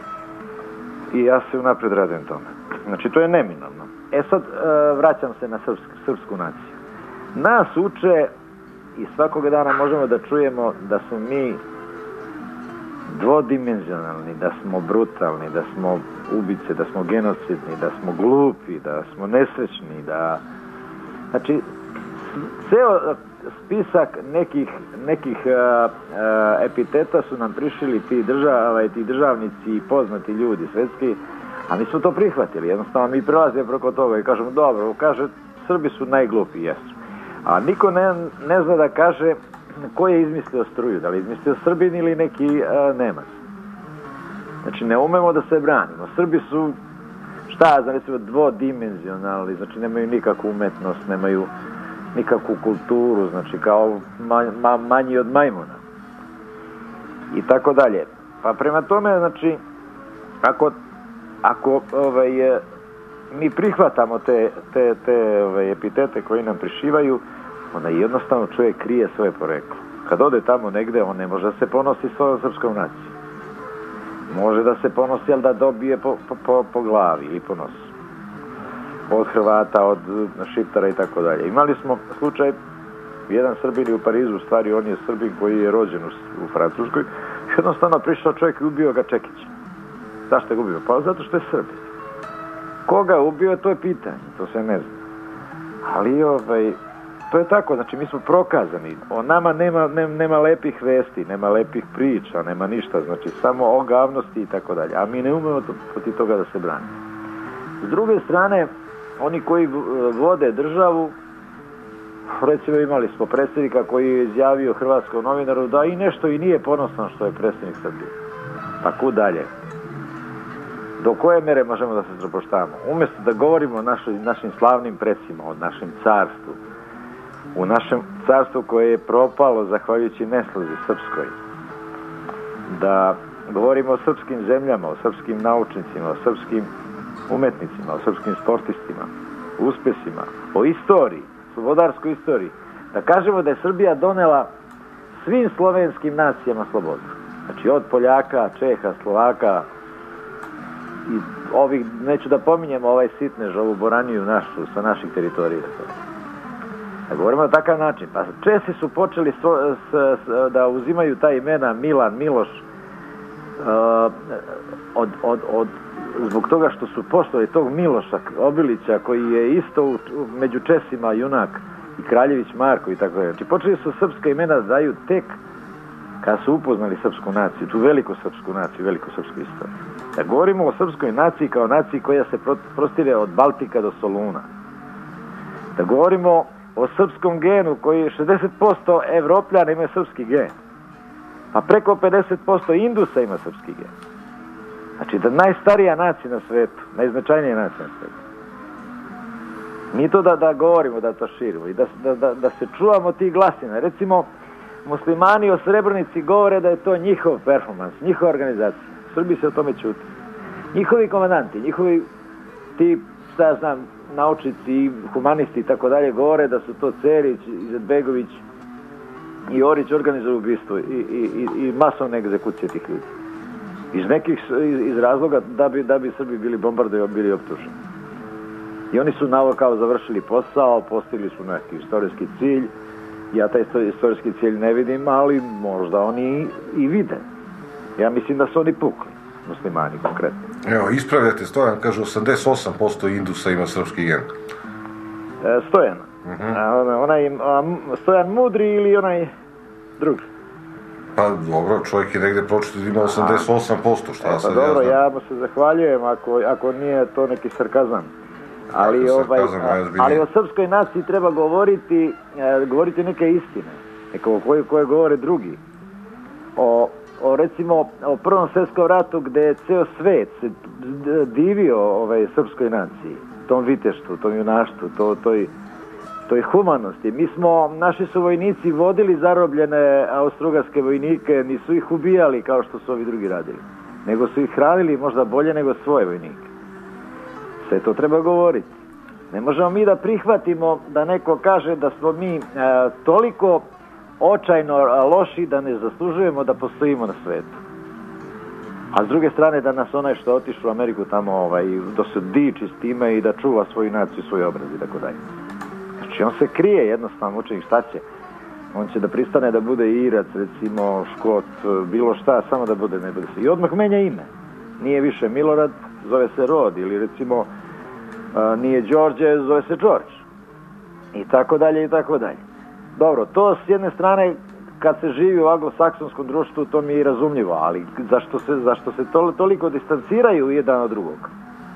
I ja se unaprijed radujem tome. Znači, to je neminovno. E sad, vraćam se na srpsku, srpsku naciju. Nas uče i svakog dana možemo da čujemo da smo mi dvodimenzionalni, da smo brutalni, da smo ubice, da smo genocidni, da smo glupi, da smo nesrećni, da... Znači, ceo spisak nekih, nekih uh, uh, epiteta su nam prišili ti, država, ti državnici i poznati ljudi svetski, a mi smo to prihvatili. Jednostavno mi prelazimo preko toga i kažemo, dobro, kaže, Srbi su najglupiji, jesu. A niko ne, ne zna da kaže ko je izmislio struju, da li izmislio Srbin ili neki uh, Nemac. Znači, ne umemo da se branimo. Srbi su, šta ja znam, recimo, dvodimenzionalni, znači nemaju nikakvu umetnost, nemaju nikakvu kulturu, znači kao ma, ma, manji od majmuna. I tako dalje. Pa prema tome, znači, ako, ako ovaj, mi prihvatamo te, te, te ovaj, epitete koji nam prišivaju, onda jednostavno čovjek krije svoje poreklo. Kad ode tamo negde, on ne može da se ponosi svojom srpskom nacijom. Može da se ponosi, ali da dobije po, po, po, po glavi ili po nosu. Od Hrvata, od Šiptara i tako dalje. Imali smo slučaj, jedan Srbin u Parizu, u stvari on je Srbin koji je rođen u, u Francuskoj, jednostavno prišao čovjek i ubio ga Čekića. Zašto je ubio? Pa zato što je Srbin. Koga je ubio, to je pitanje, to se ne zna. Ali ovaj, to je tako, znači mi smo prokazani, o nama nema, nema, nema lepih vesti, nema lepih priča, nema ništa, znači samo ogavnosti i tako dalje, a mi ne umemo to, protiv toga da se branimo. S druge strane, oni koji vode državu, recimo imali smo predsjednika koji je izjavio hrvatskom novinaru da i nešto i nije ponosan što je predsjednik Srbije. Pa kud dalje? Do koje mere možemo da se zapoštavamo? Umjesto da govorimo o našoj, našim slavnim predsima, o našem carstvu, u našem carstvu koje je propalo zahvaljujući neslozi srpskoj, da govorimo o srpskim zemljama, o srpskim naučnicima, o srpskim umetnicima, o srpskim sportistima, uspjesima, o istoriji, slobodarskoj istoriji, da kažemo da je Srbija donela svim slovenskim nacijama slobodu. Znači od Poljaka, Čeha, Slovaka i ovih, neću da pominjem ovaj sitnež, ovu Boraniju našu, sa naših teritorija. Da govorimo na takav način. Pa Česi su počeli so, s, s, da uzimaju ta imena Milan, Miloš, uh, od, od, od zbog toga što su poštovali tog Miloša Obilića koji je isto u, među Česima junak i Kraljević Marko i tako dalje. Znači počeli su srpska imena da daju tek kad su upoznali srpsku naciju, tu veliku srpsku naciju, veliku srpsku istoriju. Da govorimo o srpskoj naciji kao naciji koja se prostire od Baltika do Soluna. Da govorimo o srpskom genu koji šezdeset posto Evropljana ima srpski gen, a preko pedeset posto Indusa ima srpski gen. Znači da najstarija nacija na svetu, najznačajnija nacija na svetu. Mi to da, da govorimo, da to širimo i da, da, da, da se čuvamo tih glasina. Recimo, muslimani o Srebrenici govore da je to njihov performans, njihova organizacija. Srbi se o tome ćuti. Njihovi komandanti, njihovi ti, šta ja znam, naučnici, humanisti i tako dalje govore da su to Cerić, Izetbegović i Orić organizuju ubistvo i, i, i, i masovne egzekucije tih ljudi. Iz nekih, iz, iz razloga da bi, da bi Srbi bili bombardovani, bili optuženi. I oni su navo kao završili posao, postigli su neki istorijski cilj. Ja taj istorijski cilj ne vidim, ali možda oni i vide. Ja mislim da su oni pukli, muslimani konkretno. Evo, ispravljate, Stojan kaže osamdeset osam posto Indusa ima srpski gen. E, Stojan. Uh-huh. A, onaj, a, Stojan Mudri ili onaj drugi? Pa dobro, čovjek je negde pročito da ima osamdeset osam posto, šta e, pa sad dobro, ja znam. Ja mu se zahvaljujem ako, ako nije to neki sarkazam. Ali, ovaj, a, ali o srpskoj naciji treba govoriti, e, govoriti neke istine, neke koje, koje govore drugi. O, o recimo o Prvom svjetskom ratu gdje je ceo svet se divio ovaj, srpskoj naciji, tom viteštvu, tom junaštvu, to, toj, toj humanosti. Mi smo, naši su vojnici vodili zarobljene austrougarske vojnike, nisu ih ubijali kao što su ovi drugi radili, nego su ih hranili možda bolje nego svoje vojnike. Sve to treba govoriti. Ne možemo mi da prihvatimo da neko kaže da smo mi e, toliko očajno loši da ne zaslužujemo da postojimo na svetu. A s druge strane da nas onaj što otišao u Ameriku tamo ovaj, da se diči s time i da čuva svoju naciju, svoj obraz i tako dalje. Znači on se krije jednostavno, učenik šta će? On će da pristane da bude Irac, recimo Škot, bilo šta, samo da bude, ne bude se. I odmah menja ime. Nije više Milorad, zove se Rod, ili recimo a, nije Đorđe, zove se Đorđ. I tako dalje, i tako dalje. Dobro, to s jedne strane, kad se živi u anglosaksonskom društvu, to mi je i razumljivo, ali zašto se, zašto se to, toliko distanciraju jedan od drugog?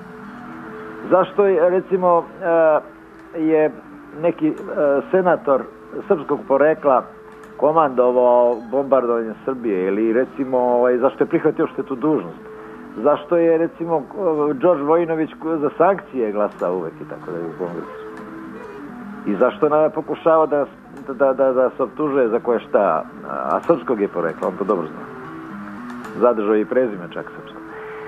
Zašto je, recimo, a, je neki a, senator srpskog porekla komandovao bombardovanje Srbije, ili recimo ovaj, zašto je prihvatio štetu dužnost, zašto je recimo Đorđe Vojinović za sankcije glasao uvek i tako da je u Kongresu, i zašto nam je pokušao da, da, da, da se optužuje za koje šta, a srpskog je porekla, on to dobro zna, zadržao je i prezime čak srpsko.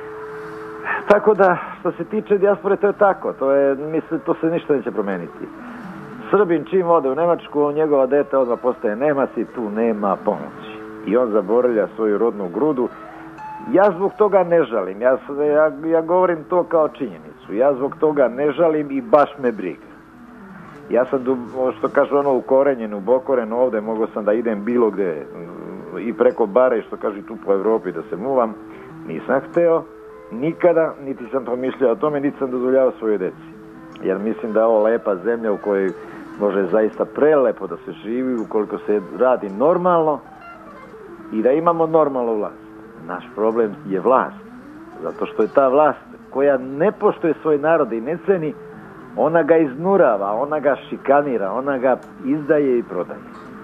Tako da, što se tiče dijaspore, to je tako, to je, mislim, to se ništa neće promeniti. Srbin čim ode u Nemačku, njegova dete odmah postaje Nemac i tu nema pomoći. I on zaboravlja svoju rodnu grudu. Ja zbog toga ne žalim, ja, ja, ja govorim to kao činjenicu. Ja zbog toga ne žalim i baš me briga. Ja sam, što kažu ono, ukorenjen, ubokoren ovde, mogao sam da idem bilo gde i preko bare, što kažu tu po Evropi da se muvam. Nisam hteo, nikada, niti sam pomišljao o tome, niti sam dozvoljavao svoje deci. Jer mislim da je ovo lepa zemlja u kojoj može zaista prelepo da se živi, ukoliko se radi normalno i da imamo normalnu vlast. Naš problem je vlast, zato što je ta vlast koja ne poštuje svoj narod i ne ceni, ona ga iznurava, ona ga šikanira, ona ga izdaje i prodaje.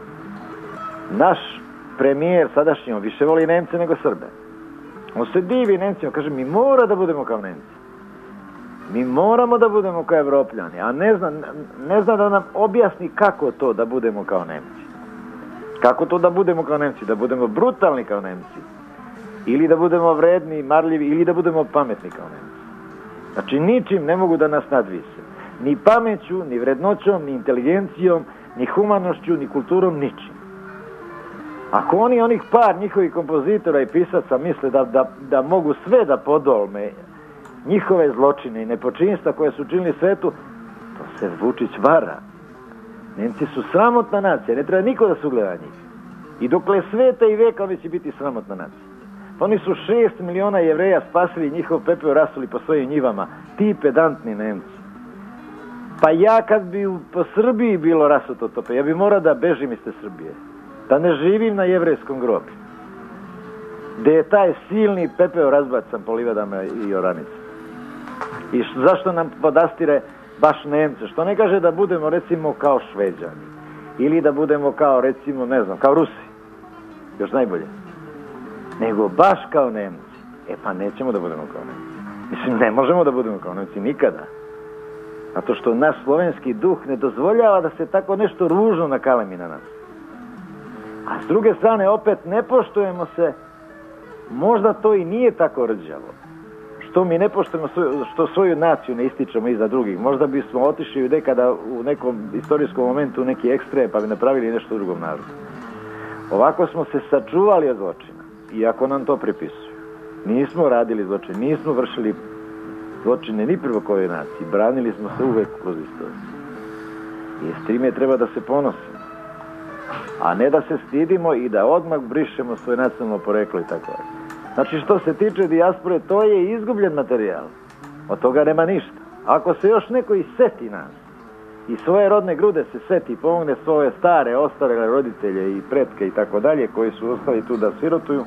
Naš premijer sadašnji, on više voli Nemce nego Srbe. On se divi Nemcima, kaže mi mora da budemo kao Nemci. Mi moramo da budemo kao Evropljani, a ne zna, ne zna da nam objasni kako to da budemo kao Nemci. Kako to da budemo kao Nemci? Da budemo brutalni kao Nemci. Ili da budemo vredni, marljivi, ili da budemo pametni kao Nemci. Znači ničim ne mogu da nas nadvise. Ni pameću, ni vrednoćom, ni inteligencijom, ni humanošću, ni kulturom, ničim. Ako oni, onih par njihovih kompozitora i pisaca misle da, da, da mogu sve da podolme njihove zločine i nepočinstva koje su učinili svetu, to se Vučić vara. Nemci su sramotna nacija, ne treba niko da se ugleda njih. I dokle sveta i veka oni će biti sramotna nacija. Oni su šest miliona Jevreja spasili, njihov pepeo rasuli po svojim njivama. Ti pedantni Nemci. Pa ja kad bi po Srbiji bilo rasuto to, pa ja bi morao da bežim iz te Srbije. Da ne živim na jevrejskom grobu. Gde je taj silni pepeo razbacan po livadama i oranicama. I zašto nam podastire baš Nemce? Što ne kaže da budemo recimo kao Šveđani. Ili da budemo kao recimo, ne znam, kao Rusi. Još najbolje. Nego baš kao Nemci. E pa nećemo da budemo kao Nemci. Mislim, ne možemo da budemo kao Nemci nikada. Zato što naš slovenski duh ne dozvoljava da se tako nešto ružno nakalemi na nas. A s druge strane, opet ne poštujemo se. Možda to i nije tako rđavo. Što mi ne poštujemo, što svoju naciju ne ističemo iza drugih. Možda bismo otišli nekada u nekom istorijskom momentu u neki ekstrem pa bi napravili nešto u drugom narodu. Ovako smo se sačuvali od zločina. Iako nam to pripisuju. Nismo radili zločine, nismo vršili zločine ni prvo kojoj naciji. Branili smo se uvek kroz istoriju. I s time treba da se ponosimo. A ne da se stidimo i da odmah brišemo svoje nacionalno poreklo i tako. Znači što se tiče dijaspore, to je izgubljen materijal. Od toga nema ništa. Ako se još neko i seti nas i svoje rodne grude se seti i pomogne svoje stare, ostare roditelje i pretke i tako dalje koji su ostali tu da sirotuju,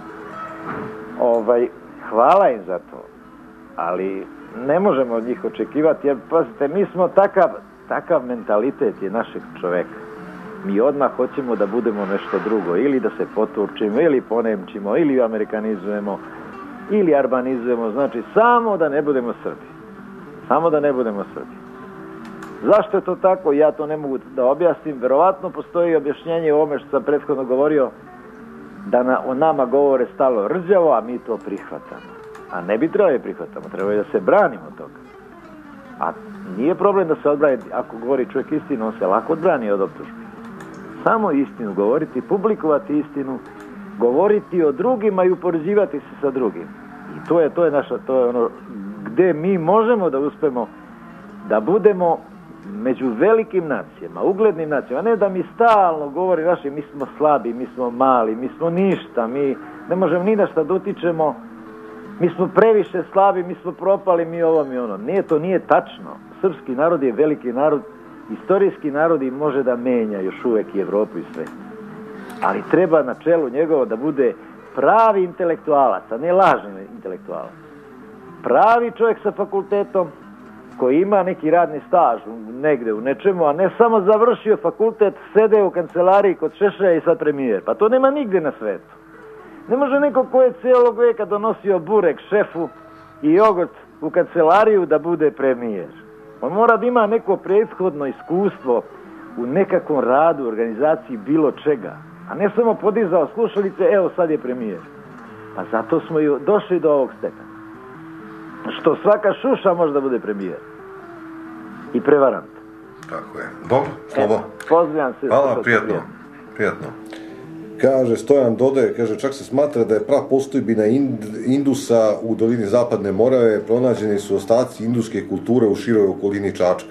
ovaj, hvala im za to. Ali ne možemo od njih očekivati, jer pazite, mi smo takav, takav mentalitet je našeg čoveka. Mi odmah hoćemo da budemo nešto drugo, ili da se poturčimo, ili ponemčimo, ili amerikanizujemo, ili arbanizujemo, znači samo da ne budemo Srbi. Samo da ne budemo Srbi. Zašto je to tako? Ja to ne mogu da objasnim. Verovatno postoji objašnjenje u ovome što sam prethodno govorio, da na, o nama govore stalo rđavo, a mi to prihvatamo. A ne bi trebali prihvatamo, treba da se branimo toga. A nije problem da se odbrani, ako govori čovjek istinu, on se lako odbrani od optužbi. Samo istinu govoriti, publikovati istinu, govoriti o drugima i upoređivati se sa drugim. I to je, to je naša, to je ono gde mi možemo da uspemo da budemo među velikim nacijama, uglednim nacijama, a ne da mi stalno govori naši, mi smo slabi, mi smo mali, mi smo ništa, mi ne možemo ni na šta da utičemo, mi smo previše slabi, mi smo propali, mi ovo, mi ono. Nije, to nije tačno. Srpski narod je veliki narod, istorijski narod i može da menja još uvek i Evropu i sve. Ali treba na čelu njegovo da bude pravi intelektualac, a ne lažni intelektualac. Pravi čovjek sa fakultetom, koji ima neki radni staž negde u nečemu, a ne samo završio fakultet, sede u kancelariji kod Šešelja i sad premijer. Pa to nema nigde na svetu. Ne može neko ko je cijelog veka donosio burek šefu i jogurt u kancelariju da bude premijer. On mora da ima neko prethodno iskustvo u nekakvom radu, organizaciji, bilo čega. A ne samo podizao slušalice, evo sad je premijer. Pa zato smo i došli do ovog stepena. Što svaka šuša može da bude premijer. I prevarant. Tako je. Dobro, Slobo. Pozdravljam se. Hvala, prijatno. Prijatno. Kaže, Stojan dodaje, kaže, čak se smatra da je pra postojbina Indusa u dolini Zapadne Morave, pronađeni su ostaci induske kulture u široj okolini Čačka.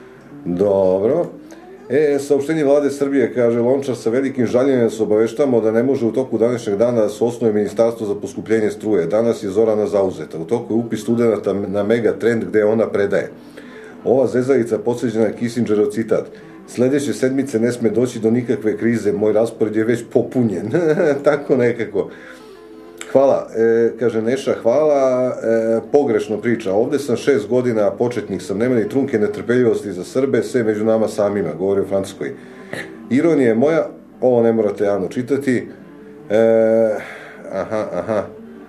Dobro. E, saopštenje vlade Srbije, kaže Lončar, sa velikim žaljenjem se obaveštamo da ne može u toku današnjeg dana da se osnuje ministarstvo za poskupljenje struje. Danas je Zorana zauzeta. U toku je upis studenta na Megatrend gde ona predaje. Ova zezavica podsjeća na Kissingerov citat. Sledeće sedmice ne sme doći do nikakve krize, moj raspored je već popunjen. Tako nekako. Hvala, e, kaže Neša, hvala, e, pogrešno priča. Ovde sam šest godina, početnik sam, nema ni trunke netrpeljivosti za Srbe, sve među nama samima, govori o Francuskoj. Ironija je moja, ovo ne morate javno čitati. E, aha, aha.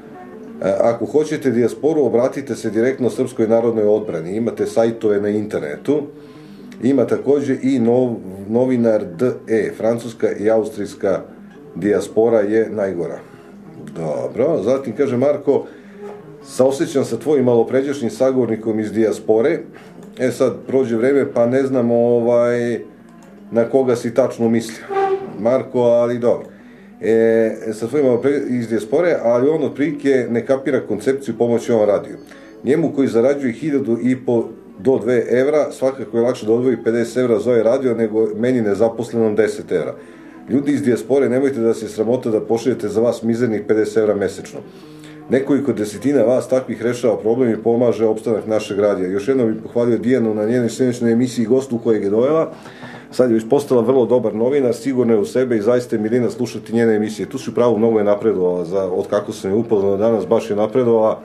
E, ako hoćete dijasporu, obratite se direktno Srpskoj narodnoj odbrani. Imate sajtove na internetu. Ima takođe i nov, novinar D E. Francuska i austrijska dijaspora je najgora. Dobro, zatim kaže Marko, saosećam sa tvojim malopređašnjim sagovornikom iz dijaspore. E sad, prođe vreme, pa ne znam ovaj, na koga si tačno mislio. Marko, ali dobro. E, sa tvojim malopređašnjim iz dijaspore, ali on otprilike ne kapira koncepciju pomoći ovom radiju. Njemu koji zarađuje hiljadu i po do dve evra, svakako je lakše da odvoji pedeset evra za ovaj radio nego meni nezaposlenom deset evra. Ljudi iz dijaspore, nemojte da se sramota da pošaljete za vas mizernih pedeset evra mesečno. Nekoliko desetina vas takvih rešava problem i pomaže opstanak našeg radija. Još jednom bih pohvalio Dijanu na njenoj sljedećoj emisiji gostu kojeg je dovela. Sad je već postala vrlo dobar novinar, sigurno je u sebe i zaista je milina slušati njene emisije. Tu su pravo mnogo je napredovala, za, od kako sam je upoznao danas, baš je napredovala,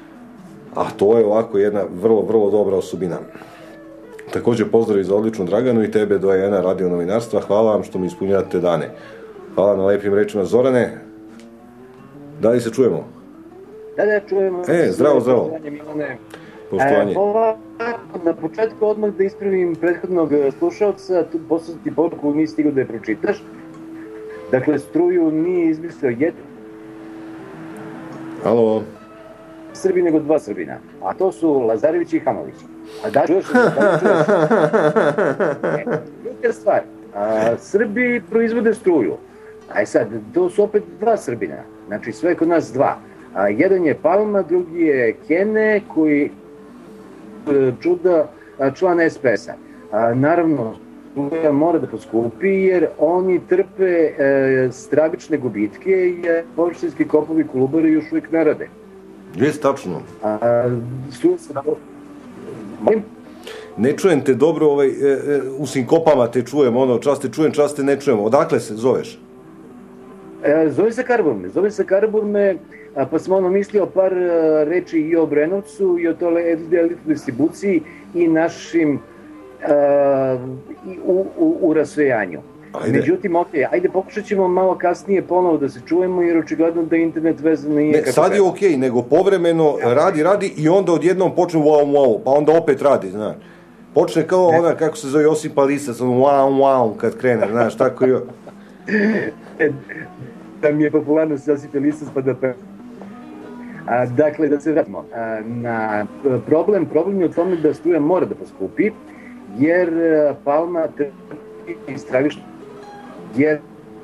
a to je ovako jedna vrlo, vrlo dobra osobina. Također pozdrav i za odličnu Draganu i tebe, dojena radio novinarstva. Hvala vam što mi ispunjavate dane. Hvala na lepim rečima. Zorane, da li se čujemo? Da, da, čujemo. E, zdravo, zdravo. Poštovanje. E, ovako, na početku odmah da ispravim prethodnog slušalca, poslati ti poruku, nisi stigao da je pročitaš. Dakle, struju nije izmislio jedan Halo. Srbi, nego dva Srbina. A to su Lazarević i Hamović. A da čuješ, da čuješ. Druga stvar, a, Srbi proizvode struju. Aj sad, to su opet dva Srbina. Znači, sve je kod nas dva. A, jedan je Palma, drugi je Kene, koji čuda član S P S-a. Naravno, struja mora da poskupi, jer oni trpe e, stravične gubitke i površinski kopovi Kolubare još uvijek ne rade. Jes, tačno. A, struja se... Ne čujem te dobro, ovaj, e, e, u sinkopama te čujem, ono, čas te čujem, čas te ne čujem. Odakle se zoveš? E, zove se Karaburme, zove se Karaburme, a, pa sam ono mislio par a, reči i o Brenovcu, i o tole elitnoj distribuciji i našim a, i u, u, u rasvejanju. Ajde. Međutim, ok, ajde pokušat ćemo malo kasnije ponovo da se čujemo, jer očigledno da internet veza nije... Ne, sad je ok, nego povremeno radi, radi i onda odjednom počne wow, wow, pa onda opet radi, znaš. Počne kao ne. Ona, kako se zove, Josipa Lisac, ono wow, wow, kad krene, znaš, tako je... Da mi je popularnost Josipa Lisac, pa da... A, dakle, da se vratimo. A, na problem, problem je u tome da struja mora da poskupi, jer Palma trpi i stravično, jer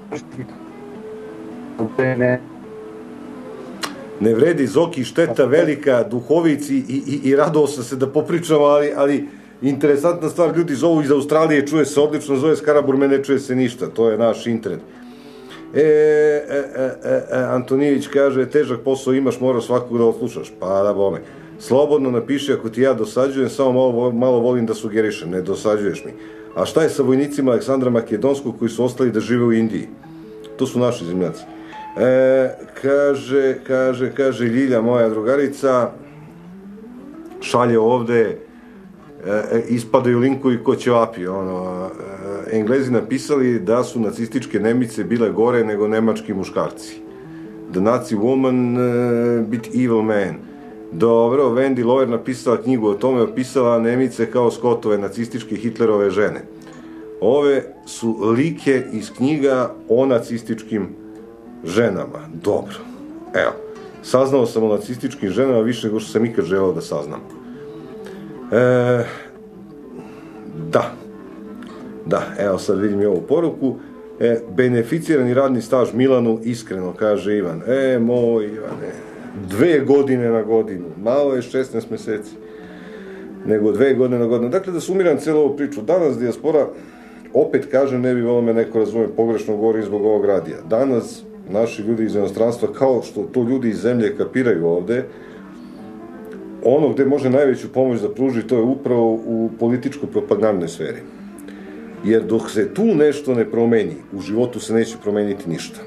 ne... Ne vredi, Zoki, šteta velika, duhovici i, i, i radao sam se da popričam, ali, ali interesantna stvar, ljudi zovu iz Australije, čuje se odlično, zove Skaraburme, ne čuje se ništa, to je naš internet. E, e, e, e, Antonijević kaže, težak posao imaš, moraš svakog da odslušaš, pa da bome. Slobodno napiši ako ti ja dosađujem, samo malo, malo volim da sugerišem, ne dosađuješ mi. A šta je sa vojnicima Aleksandra Makedonskog koji su ostali da žive u Indiji? To su naši zemljaci. E, kaže, kaže, kaže Ljilja, moja drugarica, šalje ovde, e, ispadaju linkovi ko ćevapi, ono, e, Englezi napisali da su nacističke Nemice bile gore nego nemački muškarci. The Nazi woman uh, bit evil man. Dobro, Wendy Lower napisala knjigu o tome, opisala Nemice kao Skotove, nacističke Hitlerove žene. Ove su like iz knjiga o nacističkim ženama. Dobro. Evo, saznao sam o nacističkim ženama više nego što sam ikad želeo da saznam. E, da. Da, evo sad vidim i ovu poruku. E, beneficirani radni staž Milanu, iskreno, kaže Ivan. E, moj Ivane, dve godine na godinu, malo je šesnaest meseci, nego dve godine na godinu. Dakle, da sumiram cijelu ovu priču, danas dijaspora, opet kažem, ne bi volio me neko razume pogrešno govori zbog ovog radija. Danas naši ljudi iz inostranstva, kao što to ljudi iz zemlje kapiraju ovde, ono gde može najveću pomoć da pruži, to je upravo u političko-propagandnoj sferi. Jer dok se tu nešto ne promeni, u životu se neće promeniti ništa.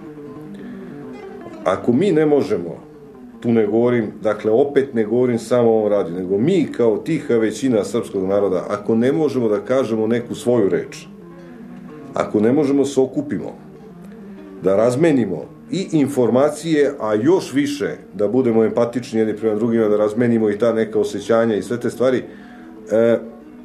Ako mi ne možemo, tu ne govorim, dakle opet ne govorim samo o ovom radiju, nego mi kao tiha većina srpskog naroda, ako ne možemo da kažemo neku svoju reč, ako ne možemo se okupimo, da razmenimo i informacije, a još više da budemo empatični jedni prema drugima, da razmenimo i ta neka osjećanja i sve te stvari, e,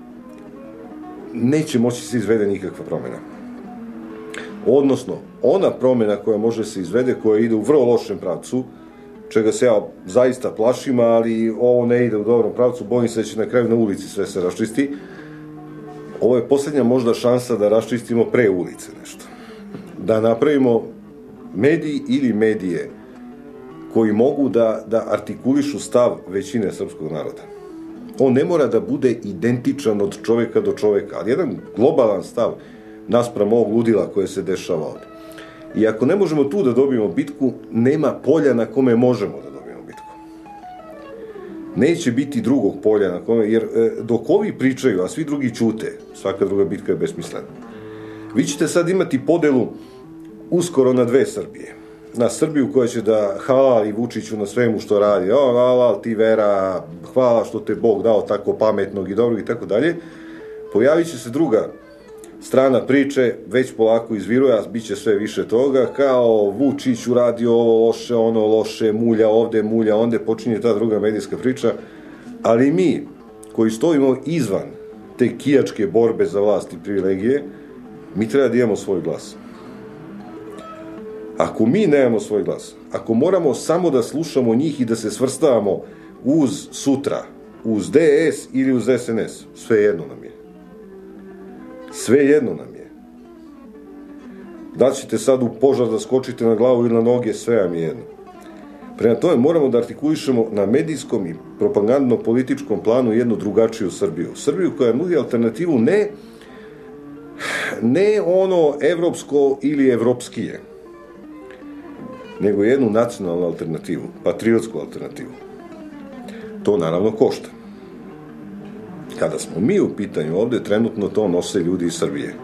neće moći se izvede nikakva promjena. Odnosno, ona promjena koja može se izvede, koja ide u vrlo lošem pravcu, čega se ja zaista plašim, ali ovo ne ide u dobrom pravcu, bojim se da će na kraju na ulici sve se raščisti. Ovo je posljednja možda šansa da raščistimo pre ulice nešto. Da napravimo mediji ili medije koji mogu da, da artikulišu stav većine srpskog naroda. On ne mora da bude identičan od čoveka do čoveka, ali jedan globalan stav naspram ovog ludila koje se dešava ovde. I ako ne možemo tu da dobijemo bitku, nema polja na kome možemo da dobijemo bitku. Neće biti drugog polja na kome, jer dok ovi pričaju, a svi drugi ćute, svaka druga bitka je besmislena. Vi ćete sad imati podelu uskoro na dve Srbije. Na Srbiju koja će da halali Vučiću na svemu što radi. O, halal ti Vera, hvala što te Bog dao tako pametnog i dobrog i tako dalje. Pojavit će se druga strana priče, već polako izviruje, a bit će sve više toga, kao Vučić uradio ovo loše, ono loše, mulja ovde, mulja onde, počinje ta druga medijska priča, ali mi, koji stojimo izvan te kijačke borbe za vlast i privilegije, mi treba da imamo svoj glas. Ako mi nemamo svoj glas, ako moramo samo da slušamo njih i da se svrstavamo uz sutra, uz D S ili uz S N S, sve jedno nam je. Sve jedno nam je. Da ćete sad u požar da skočite na glavu ili na noge, sve vam je jedno. Prema tome moramo da artikulišemo na medijskom i propagandno-političkom planu jednu drugačiju Srbiju. Srbiju koja nudi alternativu ne, ne ono evropsko ili evropskije, nego jednu nacionalnu alternativu, patriotsku alternativu. To naravno košta. Kada smo mi u pitanju ovde, trenutno to nose ljudi iz Srbije.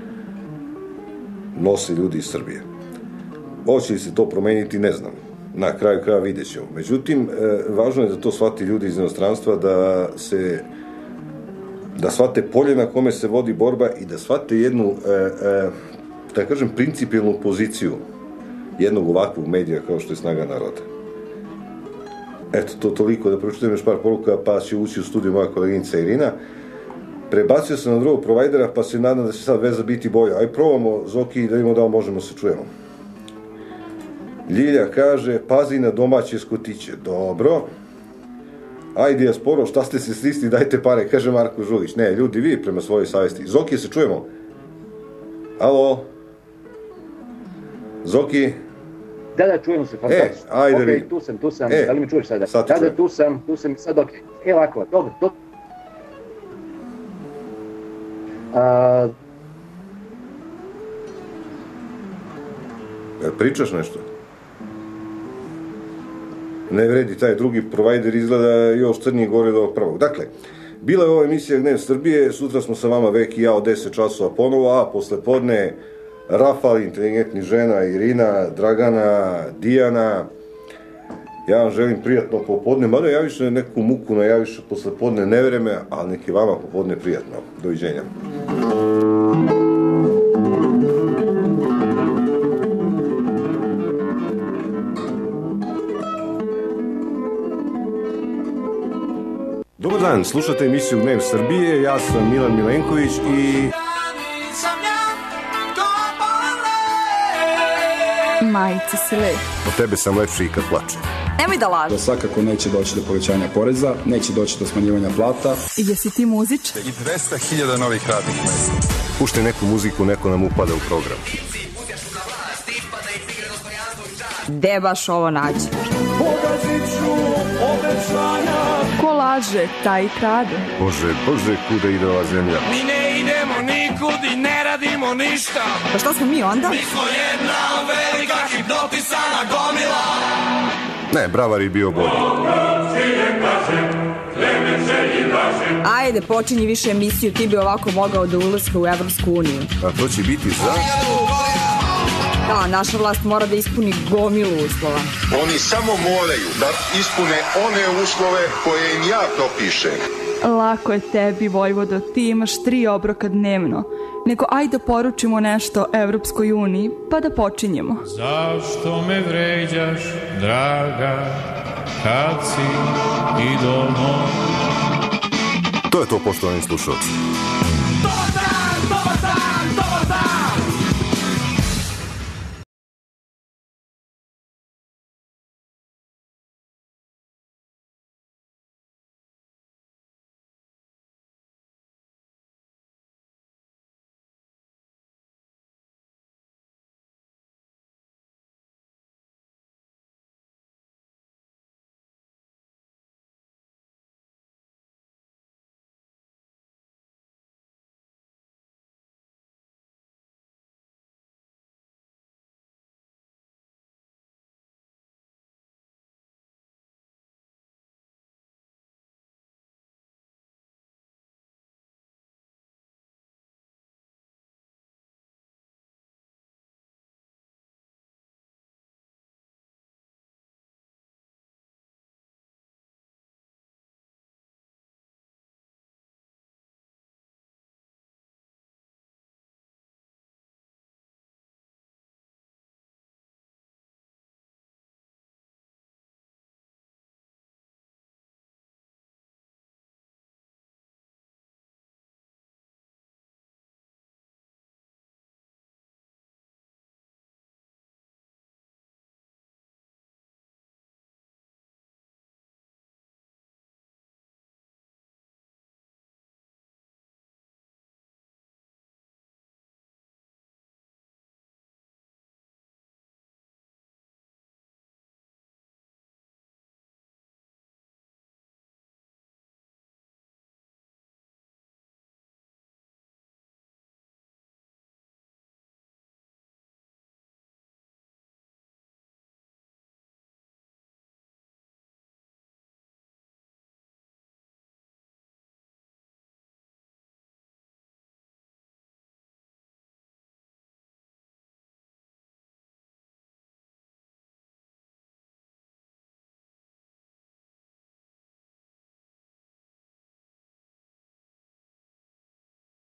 Nose ljudi iz Srbije. Hoće li se to promeniti, ne znam. Na kraju kraja vidjet ćemo. Međutim, važno je da to shvati ljudi iz inostranstva, da se da shvate polje na kome se vodi borba i da shvate jednu, da kažem, principijelnu poziciju jednog ovakvog medija kao što je Snaga naroda. Eto, to toliko, da pročitam još par poruka, pa će ući u studiju moja koleginica Irina. Prebacio sam na drugog provajdera, pa se nadam da će sad veza biti bolja. Aj probamo, Zoki, da vidimo da li možemo se čujemo. Ljilja kaže, pazi na domaće skotiće. Dobro. Aj, dijasporo, šta ste se stisli, dajte pare, kaže Marko Žulić. Ne, ljudi, vi prema svojoj savjesti. Zoki, se čujemo? Alo? Zoki? Da, da, čujemo se, fantastično. E, ajde okay, vi. tu sam, tu sam, e, da li mi čuješ sada? Sad da, da, tu sam, tu sam, sad ok. E, ovako, dobro, dobro. A, Pričaš nešto? Ne vredi, taj drugi provajder izgleda još crnije gore od ovog prvog. Dakle, bila je ova emisija Gnev Srbije, sutra smo sa vama Vek i ja od deset časova ponovo, a posle podne Rafal, inteligentni žena, Irina, Dragana, Dijana. Ja vam želim prijatno popodne, mada javiše neku muku najaviše posle podne nevreme, ali neki vama popodne prijatno. Doviđenja. Dobar dan, slušate emisiju Gnev Srbije, ja sam Milan Milenković i... Majice si lep. Od tebe sam lepši i kad plačem. Nemoj da lažeš. Da svakako neće doći do povećanja poreza, neće doći do smanjivanja plata. I jesi ti muzičar? I dvesta hiljada novih radnih mesta. Puštaj neku muziku, neko nam upada u program. Gde baš ovo nađe? Ko laže, taj i krade. Bože, bože, kuda ide ova zemlja? Mi ne idemo nikud i ne radimo ništa. Pa šta smo mi onda? Mi smo jedna velika hipnotisana gomila. Ne, Bravar je bio bolji. Ajde, počinji više emisiju, ti bi ovako mogao da ulaska u Evropsku uniju. A to će biti za... Da, naša vlast mora da ispuni gomilu uslova. Oni samo moraju da ispune one uslove koje im ja propišem. Lako je tebi, Vojvodo, ti imaš tri obroka dnevno. Nego ajde poručimo nešto Evropskoj uniji, pa da počinjemo. Zašto me vređaš, draga, kad si i domo? To je to, poštovani slušalci.